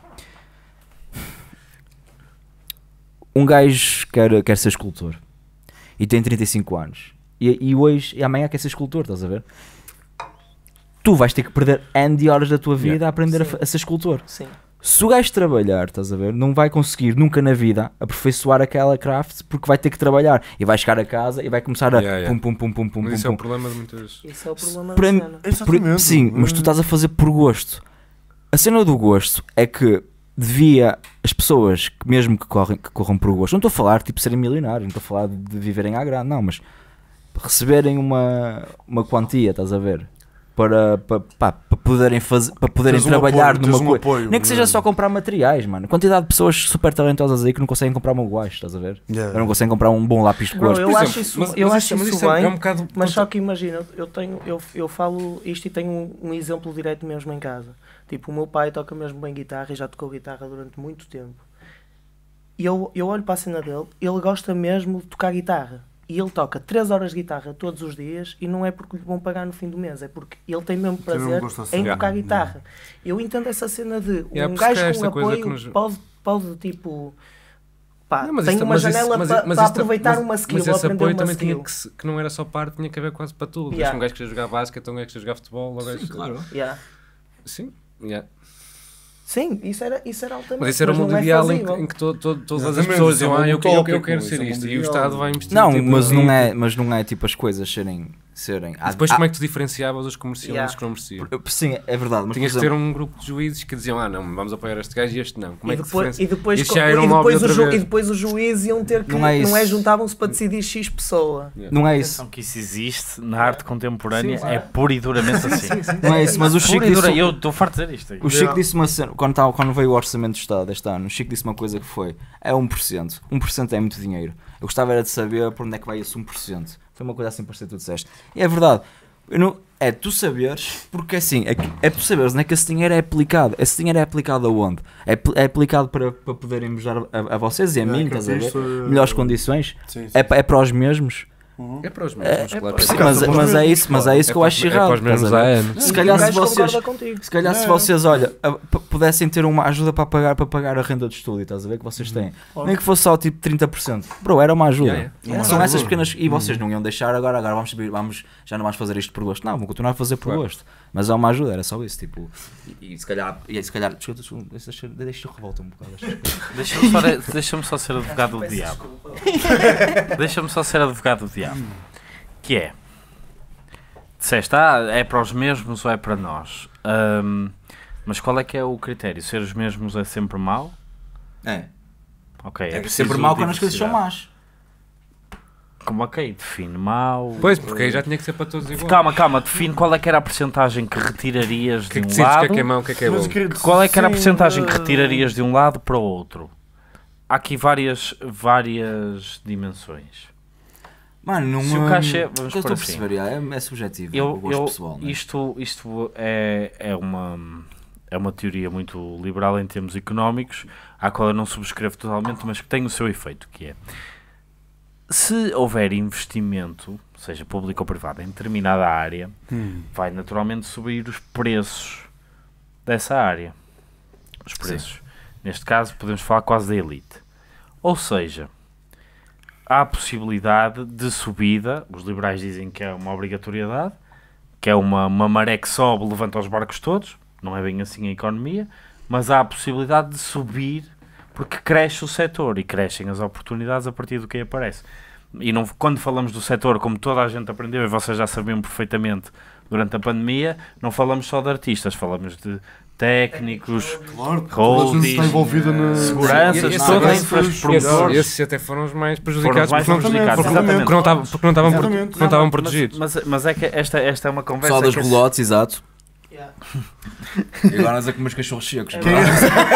Um gajo quer, quer ser escultor e tem trinta e cinco anos. E, e hoje e amanhã quer ser escultor, estás a ver? Tu vais ter que perder N de horas da tua vida Yeah. a aprender a, Sim. fa- a ser escultor. Sim. Se o gajo trabalhar, estás a ver, não vai conseguir nunca na vida aperfeiçoar aquela craft porque vai ter que trabalhar e vai chegar a casa e vai começar a Yeah, yeah. pum pum pum pum pum Mas pum isso é o pum. problema de muitas... Isso é o problema Para da mim- cena. Por- Exatamente. sim, mas tu estás a fazer por gosto. A cena do gosto é que devia as pessoas que mesmo que, correm, que corram por gosto, não estou a falar tipo serem milionários, não estou a falar de viverem à grande, não, mas receberem uma, uma quantia, estás a ver? Para, para, pá, para poderem, fazer, para poderem Tens um trabalhar apoio, numa tens um coisa. apoio, Nem que seja né? só comprar materiais, mano. Quantidade de pessoas super talentosas aí que não conseguem comprar uma guache, estás a ver? Yeah. Ou não conseguem comprar um bom lápis de Bro, cores. eu Por acho exemplo, isso, mas- eu mas acho mas isso é- bem, é um bocado... mas só que imagina, eu, tenho, eu, eu falo isto e tenho um, um exemplo direto mesmo em casa. Tipo, o meu pai toca mesmo bem guitarra e já tocou guitarra durante muito tempo. E eu, eu olho para a cena dele, ele gosta mesmo de tocar guitarra. E ele toca três horas de guitarra todos os dias e não é porque lhe vão pagar no fim do mês, é porque ele tem mesmo Tem mesmo prazer gosto assim. em Yeah. tocar guitarra. Eu entendo essa cena de Yeah, um porque é gajo com esta coisa apoio que nos- pode, pode tipo... Pá, Não, mas tem isto- uma mas isso- janela mas- para mas para isto- aproveitar mas- uma skill, mas ou esse aprender apoio uma também skill. tinha que, se- que não era só parte, tinha que haver quase para tudo. Yeah. Yeah. Um gajo que queria jogar basquete, então um gajo que queria jogar futebol, um gajo... claro. Yeah. Sim, yeah. Sim, isso era, isso era altamente. Mas isso era o mundo não é ideal em que, fazível. em que to- to- todas as Exatamente, pessoas isso é diziam, um ah, eu, mundo eu, eu utópico, quero isso ser é um isto, mundo e o ideal. Estado vai investir. Não, tipo, mas em- não é, mas não é tipo as coisas serem. serem E depois há- como é que tu diferenciavas os comerciantes Yeah. que não mereciam? há- Sim, é verdade, mas Tinhas por que ter exemplo, um grupo de juízes que diziam, ah não, vamos apoiar este gajo e este não. Como E é que depois, diferencia? e depois, Isto co- já era um e lobby depois, o outra ju- vez. e depois os juízes iam ter que. Não Não é é, isso. juntavam-se para decidir X pessoa. não é isso. Atenção que isso existe na arte contemporânea, Sim, é sim. pura e duramente assim. Não é isso, mas o Chico Pura e dura, disse, eu estou farto de dizer isto. o Chico disse uma cena, quando, tava- quando veio o orçamento do Estado este ano, o Chico disse uma coisa que foi, é um por cento, um por cento é muito dinheiro. Eu gostava era de saber por onde é que vai esse um por cento. Foi uma coisa assim parecida que tu disseste. E é verdade, eu não, é tu saberes, porque assim, é, que- é tu saberes onde é que esse dinheiro é aplicado. Esse dinheiro é aplicado aonde? É, pl- é aplicado para, para poderem nos dar a, a vocês e a É, mim, que estás a ver? isto, eh, Melhores condições. Sim, sim. É, pa- é para os mesmos. Uhum. É para os É, mesmos, é claro. para- Sim, mas, mas é isso, mas é isso É que eu para- acho é para errado. os mesmos estás a ver? há anos. Se calhar E o se gajo vocês, concorda contigo. se calhar se É. vocês, olha, a- p- pudessem ter uma ajuda para pagar, para pagar a renda de estúdio, estás a ver, que vocês têm. Nem que fosse só tipo trinta por cento. Bro, era uma ajuda. Yeah, yeah. São essas pequenas. E vocês não iam deixar agora, agora vamos, subir, vamos já não vamos fazer isto por gosto. Não, vou continuar a fazer por Claro. gosto. Mas é uma ajuda, era só isso. Tipo, e, e se calhar, e se calhar, desculpa, desculpa, deixa, deixa, deixa eu revoltar um bocado. Deixa-me só, deixa-me só ser advogado do diabo. Deixa-me só ser advogado do diabo. Que é, disseste, ah, é para os mesmos ou é para nós? Ahm, mas qual é que é o critério? Ser os mesmos é sempre mau? É. Ok, é, É preciso sempre mau quando as coisas são diversidade. más. Como ok, define mau. Pois, porque aí já tinha que ser para todos iguais. Calma, calma, define qual é que era a percentagem que retirarias O que é de que um decides que lado. é que é mau, o que é que é bom? Mas, querido, Qual é que era a sim, percentagem que eh, retirarias de um lado para o outro? Há aqui várias, várias dimensões. Mano, não Se o hum, cachê- o que vamos eu estou por a assim. perceber, é, é subjetivo, Eu, o gosto eu, pessoal. Né? isto isto é, é, uma, é uma teoria muito liberal em termos económicos, à qual eu não subscrevo totalmente, mas que tem o seu efeito, que é, se houver investimento, seja público ou privado, em determinada área, Hum. vai naturalmente subir os preços dessa área. Os preços. Neste caso, podemos falar quase da elite. Ou seja, há a possibilidade de subida, os liberais dizem que é uma obrigatoriedade, que é uma, uma maré que sobe, levanta os barcos todos, não é bem assim a economia, mas há a possibilidade de subir porque cresce o setor e crescem as oportunidades a partir do que aí aparece. E não, quando falamos do setor, como toda a gente aprendeu e vocês já sabiam perfeitamente durante a pandemia, não falamos só de artistas, falamos de técnicos, Claro, toda a gente roadies, está envolvida na seguranças, Esse- toda a esse- infraestrutura. Esses, esses até foram os mais prejudicados, mais porque, não, prejudicados, porque, não, exatamente. porque não estavam, porque não estavam, pro- Exatamente. porque não estavam mas- protegidos. Mas, mas é que esta, esta é uma conversa Pessoal das que é- relotes, exato. Yeah. E agora nós a comer os cachorros secos. É Quem bro.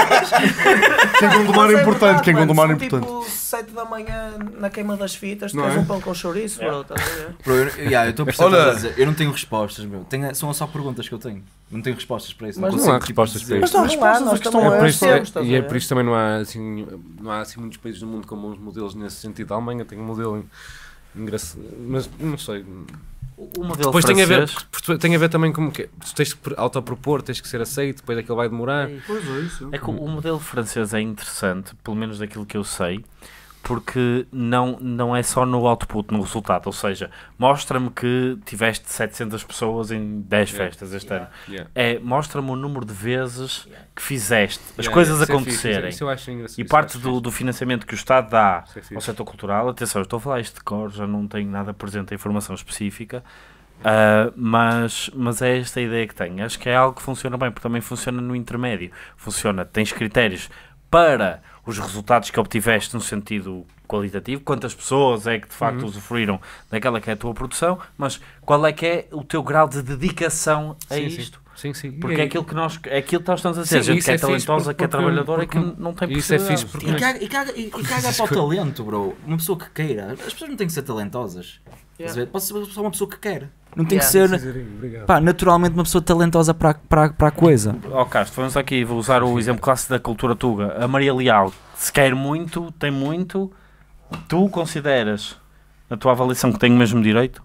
Quem Gondomar Mas é importante, verdade, quem mano, Gondomar é são importante. tipo sete da manhã na queima das fitas, tu Não queres é? um pão com chouriço, bro, estás a ver? Bro, eu yeah, eu estou a perceber o que Olha. estás a dizer. Eu não tenho respostas, meu. Tenho, são só perguntas que eu tenho. Não tenho respostas para isso. Mas consigo, não há tipo, respostas dizer. para Mas não há Não há, respostas, nós a questão também É é por esta. isso, é- estás a e é ver? por isso também não há, assim, não há assim muitos países do mundo com bons modelos nesse sentido. A Alemanha tem um modelo engraçado, mas não sei. O modelo Depois tem a, ver, francês- porque tem a ver também com que tu tens que autopropor, tens que ser aceito, depois aquilo vai demorar. Pois é, isso. É que o o modelo francês é interessante, pelo menos daquilo que eu sei, porque não, não é só no output, no resultado. Ou seja, mostra-me que tiveste setecentas pessoas em dez Yeah. festas este ano. Yeah. É, mostra-me o número de vezes que fizeste as Yeah, coisas yeah, isso é fixe, acontecerem. isso eu acho engraçado, E isso parte eu acho do, fixe. do financiamento que o Estado dá Isso é fixe. ao setor cultural, atenção, eu estou a falar isto de cor, já não tenho nada presente a informação específica, ah, mas, mas é esta a ideia que tenho. Acho que é algo que funciona bem, porque também funciona no intermédio. Funciona, tens critérios para os resultados que obtiveste no sentido qualitativo, quantas pessoas é que de facto Uhum. usufruíram daquela que é a tua produção, mas qual é que é o teu grau de dedicação a Sim, isto? Sim, sim. Porque E- é aquilo que nós, é aquilo que nós estamos a dizer, Sim, gente isso que é, é fixe talentosa, porque- que é porque- trabalhadora e que porque- não tem isso é possibilidades. fixe porque E nós- caga, e, caga, e, e caga para o talento, bro. Uma pessoa que queira. As pessoas não têm que ser talentosas. Estás a ver? Pode ser só uma pessoa que quer. Não tem Yeah. que ser, pá, naturalmente uma pessoa talentosa para, para, para a coisa. Ó Castro, vamos aqui, vou usar o exemplo clássico da cultura tuga. A Maria Leal, se quer muito, tem muito, tu consideras, na tua avaliação, que tem o mesmo direito?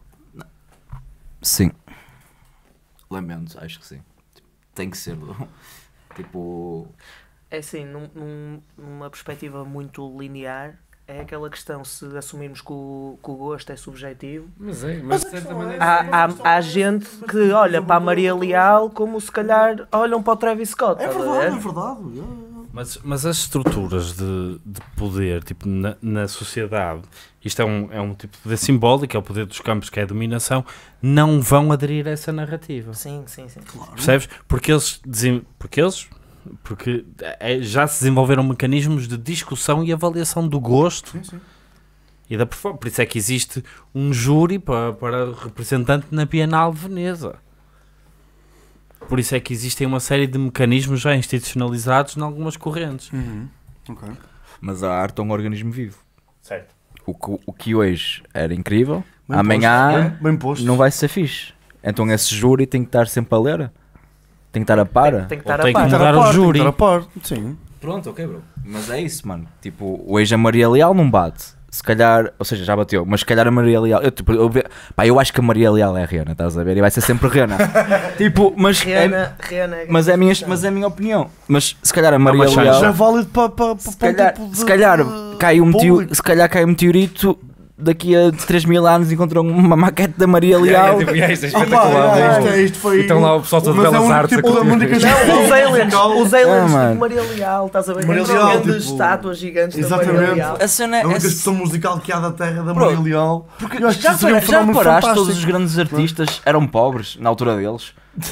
Sim. Lamento, acho que sim. Tem que ser, bro. Tipo. É assim, num- num- numa perspectiva muito linear, é aquela questão, se assumirmos que o, que o gosto é subjetivo, Mas é, mas de certa maneira. há, há, há gente que olha para a Maria Leal como se calhar olham para o Travis Scott. É estás a verdade, é ver? verdade. yeah. Mas, mas as estruturas de, de poder, tipo, na, na sociedade, isto é um, é um tipo de poder simbólico, é o poder dos campos, que é a dominação, não vão aderir a essa narrativa. Sim, sim, sim. Percebes? Porque eles, desem- porque eles porque é- já se desenvolveram mecanismos de discussão e avaliação do gosto Sim, sim. e da performance. Por isso é que existe um júri para, para representante na Bienal de Veneza. Por isso é que existem uma série de mecanismos já institucionalizados em algumas correntes. Uhum. Ok. Mas a arte é um organismo vivo. Certo. O que, o que hoje era incrível, Bem amanhã posto, bem- bem posto. não vai ser fixe. Então esse júri tem que estar sempre a ler. Tem que estar a par. Tem, tem que Ou estar tem a que par. Tem que mudar estar a o par, tem que júri. estar a par. Sim. Pronto, ok, bro. Mas é isso, mano. Tipo, hoje a Maria Leal não bate. Se calhar, ou seja, já bateu, mas se calhar a Maria Leal. Eu, tipo, eu, ve- pá, eu acho que a Maria Leal é a Rihanna, estás a ver? E vai ser sempre Rihanna. Tipo, mas. É, Rihanna, Rihanna é mas, é a minha, mas é a minha opinião. Mas se calhar a Maria mas Leal. Já é válido para, para, para, Se para um calhar, tipo de se calhar cai um público. meteorito, se calhar cai um meteorito daqui a três mil anos encontram uma maquete da Maria Leal. É, tipo, é, isto é Ah, pá, espetacular. é, mesmo. isto, é, isto foi. E estão lá o pessoal todo de Mas é Belas um Artes. tipo a da única curtir. Não, os aliens, os aliens Ah, mano. de Maria Leal, estás a ver? Maria Aquelas Leal, grandes tipo, estátuas gigantes da exatamente. Maria Leal. A cena A é. única expressão musical que há da terra da Bro, Maria Leal. Porque Eu acho que já, isso seria um já fenómeno reparaste, fantástico. todos os grandes artistas eram pobres na altura deles.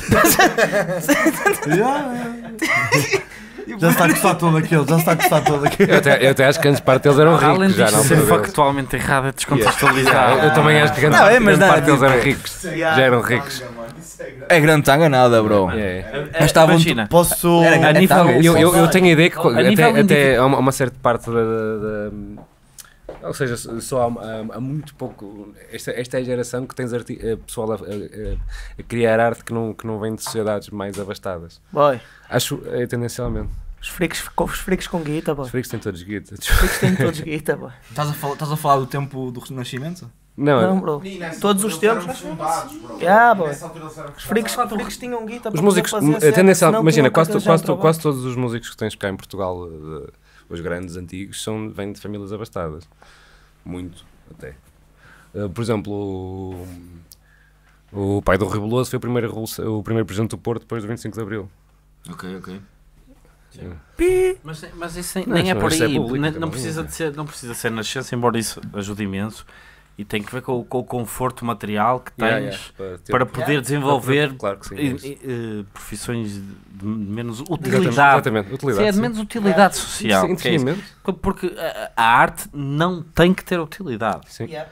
Yeah, yeah. Já está a gostar todo aquele, já está a gostar todo aquele. Eu até, eu até acho que antes parte deles eram Além ricos. Já disto não ser deles. factualmente errado, é descontextualizado. Eu também acho que grande Não, é, parte, mas grande não, parte deles tipo, eram ricos. Já eram ricos. É grande tanga nada, bro. É. Mas estavam Imagina, Posso. Era a grande nível- tanga, Eu, eu, eu Posso- tenho a ideia que A até, nível até individual- há uma, uma certa parte da, da- da- ou seja, só há, há- há muito pouco. Esta, esta é a geração que tens arti, eh, pessoal a, a- a- a criar arte que não, que não vem de sociedades mais abastadas. Boy, Acho, é, tendencialmente. os freaks, os freaks com guita, boy. Os freaks têm todos guitas. Os freaks têm todos guita, boy. Estás a, falar, estás a falar do tempo do Renascimento? Não, Não, bro. Todos os tempos. Yeah, boy. Os freaks, os freaks tinham guita os para músicos, fazer cenas, tendencial, senão imagina, tinham quase, que to- arranjar quase, to- trabalho. quase todos os músicos que tens cá em Portugal, eh, os grandes, antigos, são, vêm de famílias abastadas. Muito, até. Eh, por exemplo, o, o pai do Reboloso foi o primeiro, revolução- o primeiro presidente do Porto depois do vinte e cinco de Abril. Ok, ok. Mas, mas isso nem, Não, nem é isso por é aí, público nem- também, não, precisa é. de ser, não precisa ser nascença, embora isso ajude imenso, e tem que ver com, o- com o conforto material que tens Yeah, yeah, para, ter- para poder desenvolver Claro que sim. eh, é isso. eh, profissões de, de menos Exatamente, utilidade. exatamente, utilidade. Sim, é de sim. menos utilidade social. Sim, que é isso. entretenimento. Porque a, a arte não tem que ter utilidade. Sim. Yeah.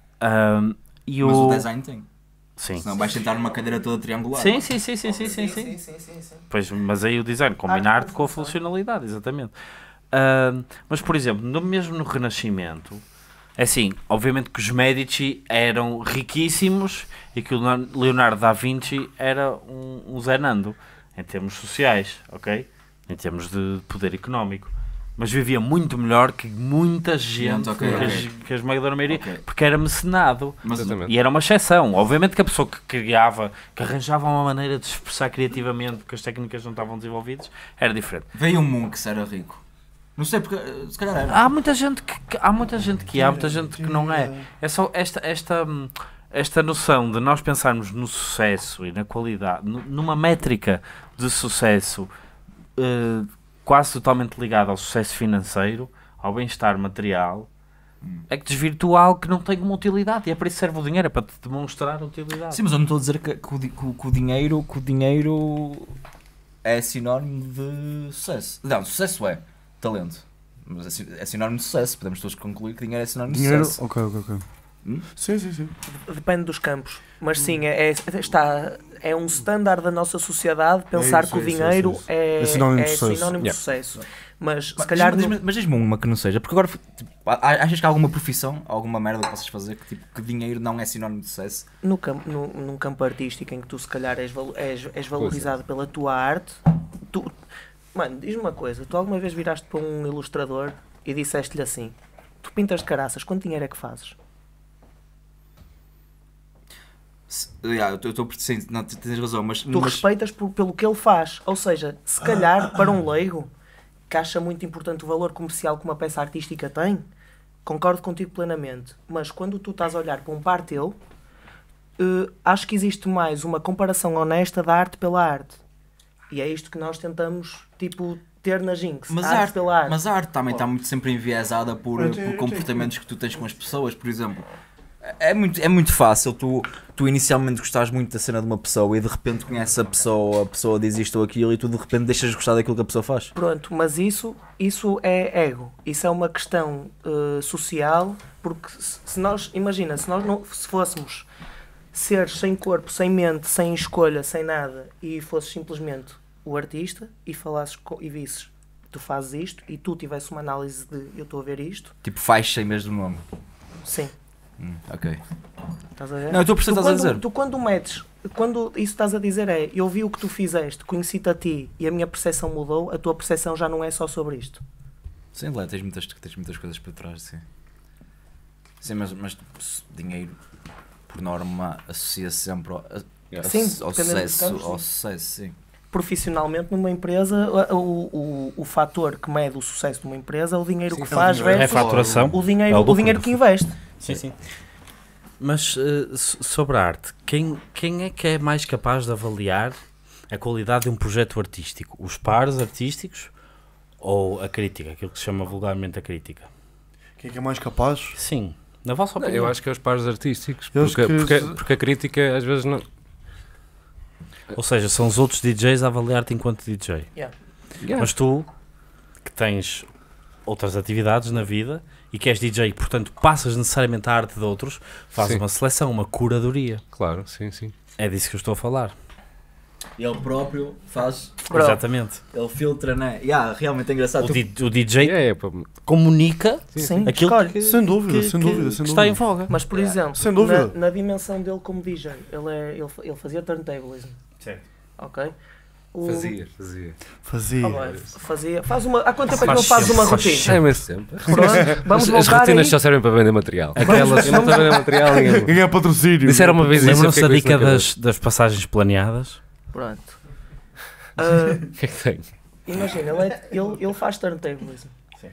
Ahm, e Mas o o... design tem. Sim. Senão vais sentar numa cadeira toda triangular. Sim, sim, sim, sim, sim, sim, sim. sim, sim, sim. Pois, mas aí o design combina Ah, arte com a funcionalidade, exatamente. Ahm, mas, por exemplo, no, mesmo no Renascimento, é assim, obviamente que os Medici eram riquíssimos e que o Leon- Leonardo da Vinci era um, um Zé Nando, em termos sociais, ok? Em termos de poder económico. Mas vivia muito melhor que muita gente, ok, que, ok. a- que a esmagadora maioria, Ok. porque era mecenado. Mas Exatamente. E era uma exceção. Obviamente que a pessoa que criava, que arranjava uma maneira de se expressar criativamente porque as técnicas não estavam desenvolvidas, era diferente. veio um Monk que era rico. Não sei porque, se calhar era. Há muita gente que, que- há muita gente que é, há muita gente que não é. É só esta, esta, hum, esta noção de nós pensarmos no sucesso e na qualidade, nu- numa métrica de sucesso eh, quase totalmente ligada ao sucesso financeiro, ao bem-estar material, é que desvirtua algo que não tem uma utilidade. E é para isso que serve o dinheiro, é para te demonstrar a utilidade. Sim, mas eu não estou a dizer que, que o, di- que o- que o dinheiro, que o dinheiro é sinónimo de sucesso. Não, sucesso é talento. Mas é, si- é sinónimo de sucesso. Podemos todos concluir que dinheiro é sinónimo de Dinheiro. sucesso. Ok, ok, ok. Hum? Sim, sim, sim. Depende dos campos. Mas sim, é, é- está, é um standard da nossa sociedade pensar isso, que o é isso, dinheiro é isso. é, É sinónimo de é sucesso. sinónimo de Yeah. sucesso. Mas se Mas, calhar. mas, no- mas, mas diz-me uma que não seja, porque agora tipo, a- achas que há alguma profissão, alguma merda que possas fazer que, tipo, que dinheiro não é sinónimo de sucesso? no campo, no, num campo artístico em que tu se calhar és, valo- és, és valorizado pela tua arte, tu, mano, diz-me uma coisa, tu alguma vez viraste para um ilustrador e disseste-lhe assim, tu pintas de caraças, quanto dinheiro é que fazes? Se- yeah, eu estou sim, não, tu tens razão, mas, Tu mas respeitas por- pelo que ele faz, ou seja, se calhar para um leigo que acha muito importante o valor comercial que uma peça artística tem, concordo contigo plenamente, mas quando tu estás a olhar para um par teu, eh, acho que existe mais uma comparação honesta da arte pela arte. E é isto que nós tentamos, tipo, ter na Jinx. Mas arte, a arte, pela arte. mas a arte também está muito sempre enviesada por, Eu tenho- por eu comportamentos que tu tens com as pessoas, por exemplo. É muito, é muito fácil, tu, tu inicialmente gostares muito da cena de uma pessoa e de repente conheces a pessoa, a pessoa diz isto ou aquilo e tu de repente deixas de gostar daquilo que a pessoa faz. Pronto, mas isso, isso é ego. Isso é uma questão eh, social, porque se se nós, imagina, se nós não, se fôssemos seres sem corpo, sem mente, sem escolha, sem nada, e fosses simplesmente o artista e falasses co- e visses, tu fazes isto, e tu tivesse uma análise de eu estou a ver isto, Tipo, faz sem mesmo nome. sim. Hum, ok. Estás a ver? Não, eu estou a perceber o que Tu estás a quando- dizer. Tu quando metes, quando isso estás a dizer é, eu vi o que tu fizeste, conheci-te a ti e a minha percepção mudou, a tua percepção já não é só sobre isto. Sim, lá tens muitas, tens muitas coisas por trás, sim. Sim, mas, mas se- dinheiro, por norma, associa-se sempre ao, a- Sim, ao, dependendo dos sucesso, campos, ao sim. sucesso, sim. Profissionalmente numa empresa, o, o, o fator que mede o sucesso de uma empresa é o dinheiro Sim, que sim, faz sim. É a versus faturação. o dinheiro, É o o lucro. dinheiro que investe. Sim, sim. Mas uh, sobre a arte, quem, quem é que é mais capaz de avaliar a qualidade de um projeto artístico? Os pares artísticos ou a crítica, aquilo que se chama vulgarmente a crítica? Quem é que é mais capaz? Sim, na vossa Não, opinião. eu acho que é os pares artísticos, Eu acho porque, que- porque, porque a crítica às vezes não... Ou seja, são os outros D Js a avaliar-te enquanto D J. Yeah. Yeah. Mas tu, que tens outras atividades na vida e que és D J, portanto passas necessariamente a arte de outros, fazes Sim. uma seleção, uma curadoria. Claro, sim, sim. É disso que eu estou a falar. Ele próprio faz, Bro. Exatamente. ele filtra, né? Yeah, realmente é engraçado. O, Tu- D- o D J Yeah, é, pá, comunica Sim, aquilo escolhe. que, Sem dúvida, que- sem que- dúvida, sem que está dúvida. em voga. Mas, por exemplo, Sem dúvida. Na, na dimensão dele como D J, ele, é, ele, ele fazia turntablism. Certo. Ok? O- fazia, fazia. Fazia. Ah, bem, fazia. Faz uma, há quanto tempo é que Faz ele faz sempre, uma faz rotina? É imenso tempo. Pronto, vamos As, as voltar rotinas aí. só servem para vender material. Aquelas, Eu não estou a vender material ninguém. Ganhar patrocínio. Disseram uma vez isso. eu lembram-se da fiquei com dica isso na das, das passagens planeadas? Pronto. Ah, cabeça. O que é que tem? imagina, ele, é- ele, ele faz turntablism.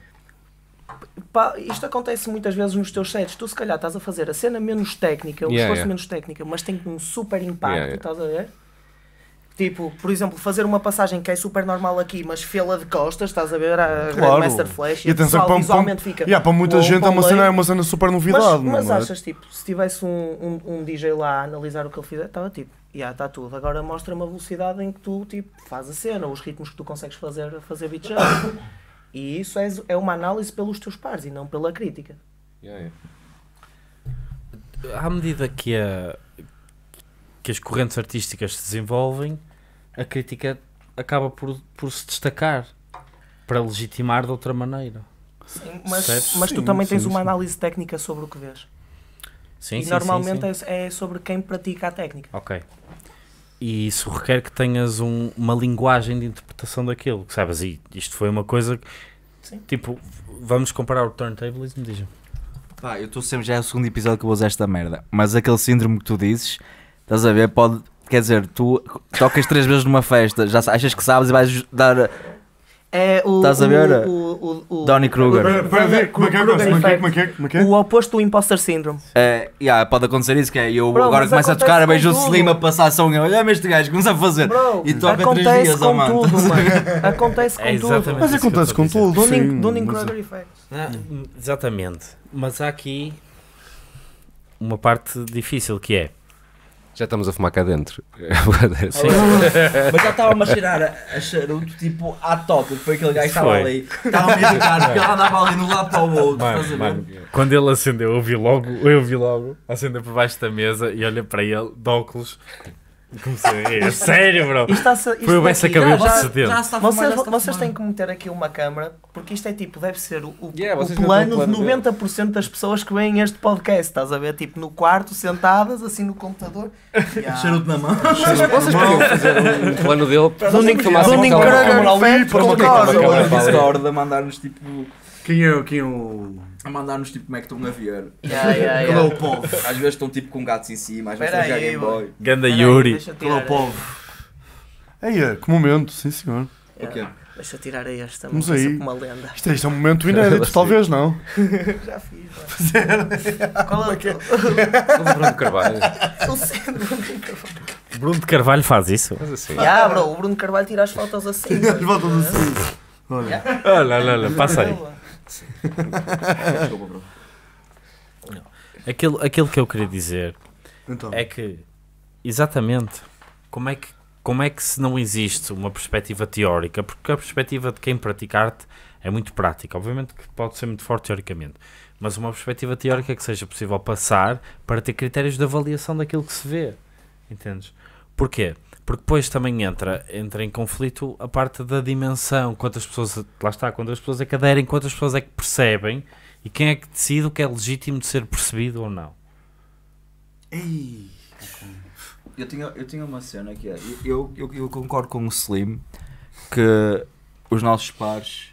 Pá, isto acontece muitas vezes nos teus sets. Tu se calhar estás a fazer a cena menos técnica, o Yeah, esforço yeah. menos técnica, mas tem um super impacto, Yeah, yeah. estás a ver? Tipo, por exemplo, fazer uma passagem que é super normal aqui, mas fê-la de costas, estás a ver? A Claro. Master Flash e, E o atenção, pessoal para, visualmente para, fica. yeah, para muita "Uou, gente é uma, Paulo, cena, é hein?" uma cena super Mas, novidade. mas não é? achas, tipo, se tivesse um, um, um D J lá a analisar o que ele fizer, estava tipo, já está tudo. Agora mostra uma velocidade em que tu tipo, fazes a cena, os ritmos que tu consegues fazer, fazer beat jump. E isso é, é uma análise pelos teus pares e não pela crítica. Yeah, yeah. À medida que, a, que as correntes artísticas se desenvolvem, a crítica acaba por, por se destacar para legitimar de outra maneira. Sim, mas, Percebes? mas tu Sim, também tens sim, uma sim. análise técnica sobre o que vês. Sim, e sim, normalmente sim, sim. É, é sobre quem pratica a técnica. Ok. E isso requer que tenhas um- uma linguagem de interpretação daquilo, que sabes? E isto foi uma coisa que, Sim. tipo, vamos comparar o turntablism, diz-me. Pá, eu estou sempre, já é o segundo episódio que eu vou usar esta merda, mas aquele síndrome que tu dizes, estás a ver, pode, quer dizer, tu tocas três vezes numa festa, já sa- achas que sabes e vais dar É o, Estás a o- ver? o, o, o, Donnie Kruger. Espera, espera, espera, como é que é? Como é que é? Como é que é? Como é que é? o oposto do imposter syndrome. É, yeah, pode acontecer isso, que é, eu Bro, agora mas começo a acontece tocar, com vejo o tudo. Slim a passar a som e eu, olha-me este gajo, começa a fazer. Bro, E toca três acontece dias, com oh, mano. tudo, mano. Acontece com É tudo. exatamente Mas isso que eu acontece estou com a dizer. tudo, Dunning, sim. Dunning mas- Kruger effect. Ah, exatamente. Mas há aqui uma parte difícil que é. Já estamos a fumar cá dentro. Sim. Mas já estava-me a cheirar a, a charuto, tipo, à toca, que foi aquele gajo que estava Foi. ali. Estava a me irritar, porque ele andava ali de um lado para o outro. Mano, estás a ver? mano, quando ele acendeu, eu vi logo, eu vi logo, acendeu por baixo da mesa e olhei para ele, de óculos, e comecei a rir. É sério, bro. Isto está isto Foi o essa daqui- cabelo já- precedente. Já se está a fumar, já Vocês, se está a vocês fumar. têm que meter aqui uma câmara, porque isto é tipo, deve ser o, o, Yeah, o vocês não plano estão de no plano noventa por cento das pessoas que veem este podcast. Estás a ver? Tipo, no quarto, sentadas, assim no computador. Yeah. Charuto na mão. Vocês podiam fazer um plano dele para Dunning- filmassem Dunning aquela- Kruger câmara ali, effect, para uma concordo. câmara Ou no para ali. Discord a mandar-nos tipo. Quem é, quem é o... A mandar-nos tipo como é que estão a ver. Yeah, yeah, Qual é yeah. o povo? Às vezes estão tipo com gatos em cima, às vezes Espera estão a jogar aí, Game Boy. Ganda Espera aí, Yuri. Deixa eu Qual é tirar, o povo? Eia, que momento, sim senhor. O quê? deixa eu tirar aí esta Vamos música aí. com uma lenda. Isto é, isto é um momento inédito, talvez não. Já fiz. já. Qual é o teu? O Bruno Carvalho. O síndrome de Carvalho. Bruno de Carvalho faz isso? Mas assim. Yeah, bro, o Bruno Carvalho tira as fotos assim. As voltas assim. Olha, Olha, olha, olha, passa aí. Desculpa, bro. Aquilo, aquilo que eu queria dizer então. é que, exatamente, como é que, como é que se não existe uma perspectiva teórica, porque a perspectiva de quem pratica arte é muito prática, obviamente que pode ser muito forte teoricamente, mas uma perspectiva teórica que seja possível passar para ter critérios de avaliação daquilo que se vê, entendes? Porquê? Porque depois também entra, entra em conflito a parte da dimensão, quantas pessoas, lá está, quantas pessoas é que aderem, quantas pessoas é que percebem e quem é que decide o que é legítimo de ser percebido ou não. Ei. Eu tinha, eu tinha uma cena que é. Eu, eu, eu concordo com o Slim que os nossos pares,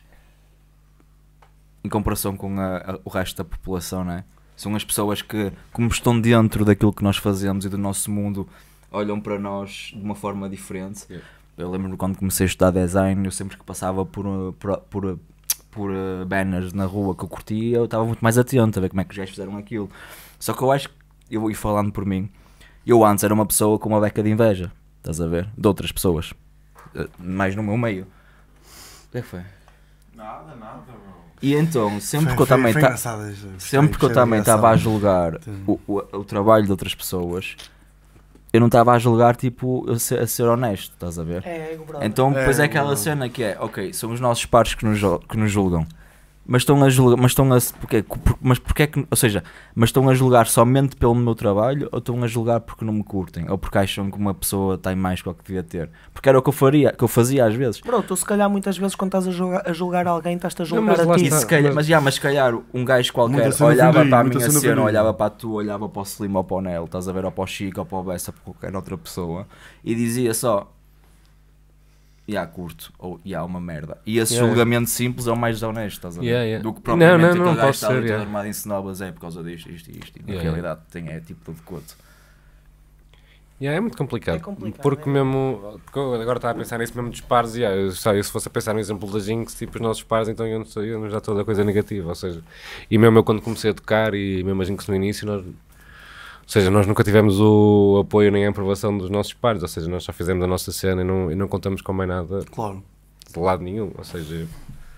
em comparação com a, a- o resto da população, né? São as pessoas que, como estão dentro daquilo que nós fazemos e do nosso mundo, olham para nós de uma forma diferente. Yeah. Eu lembro-me quando comecei a estudar design, eu sempre que passava por, uh, por, por, uh, por uh, banners na rua que eu curtia, eu estava muito mais atento a ver como é que os gajos fizeram aquilo. Só que eu acho que, eu vou ir falando por mim, eu antes era uma pessoa com uma beca de inveja, estás a ver? De outras pessoas, uh, mais no meu meio. O que é que foi? Nada, nada, bro. E então, sempre Foi- que eu foi- também foi ta- engraçado isso. sempre que eu Foi também engraçado. estava a julgar Sim. o, o, o trabalho de outras pessoas, eu não estava a julgar tipo a ser, a ser honesto, estás a ver? É ego, brother. Então depois é, É, aquela não. cena que é, ok, são os nossos pares que nos, jul- que nos julgam, mas estão a julgar, mas estão a, porque, por- mas porque é que, ou seja, mas estão a julgar somente pelo meu trabalho ou estão a julgar porque não me curtem ou porque acham que uma pessoa tem mais que o que devia ter? Porque era o que eu faria, que eu fazia às vezes. Bro, tu se calhar muitas vezes quando estás a julgar, a julgar alguém, estás-te a julgar mas lá a ti. E está. se calhar, mas- mas, já, mas se calhar um gajo qualquer Muita cena olhava ofendida, para a muita minha cena cena, ofendida. olhava para tu, olhava para o Slim ou para o Nel, estás a ver, ou para o Chico ou para o Bessa, para qualquer outra pessoa, e dizia só, já curto, ou já uma merda. E esse Yeah. julgamento simples é o mais honesto, estás a ver? Yeah, yeah. Do que Não, propriamente não, aquele não gajo pode está ali ser, todo yeah. armado em cenobas é por causa disto, isto e isto. E na Yeah, realidade tem, é tipo todo coto. Yeah, é muito complicado. É complicado, porque é. mesmo. Porque eu agora estava a pensar nisso mesmo dos pares. Yeah, eu, sei, eu se fosse a pensar no exemplo da Jinx, tipo os nossos pares, então eu não sei, eu não já toda a coisa negativa. Ou seja, e mesmo eu quando comecei a tocar, e mesmo a Jinx no início, nós. Ou seja, nós nunca tivemos o apoio nem a aprovação dos nossos pares. Ou seja, nós só fizemos a nossa cena e não, e não contamos com mais nada Claro. de lado nenhum. Ou seja.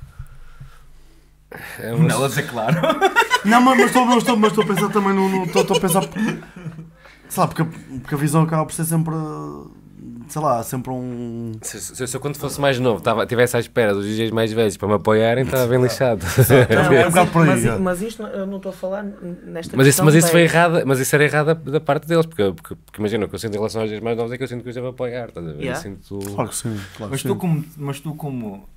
É uma- Não, a dizer claro. Não, mas mas estou mas estou- mas estou a pensar também no. no- Estou estou a pensar. Sei lá, porque, porque a visão acaba por ser sempre. Sei lá, sempre um. Se, se, se eu quando fosse mais novo tava, tivesse à espera dos D Js mais velhos para me apoiarem, estava bem lixado. Não, É um mas, bocado por aí, mas, é. mas isto eu não estou a falar nesta Mas isso, questão mas isso da- foi errado, mas isso era errado da, da parte deles, porque, porque, porque imagina, o que eu sinto em relação aos dias mais novos é que eu sinto que os devo apoiar, estás a ver? Yeah. Eu sinto... Claro que sim, claro Mas que tu sim. como. Mas tu como.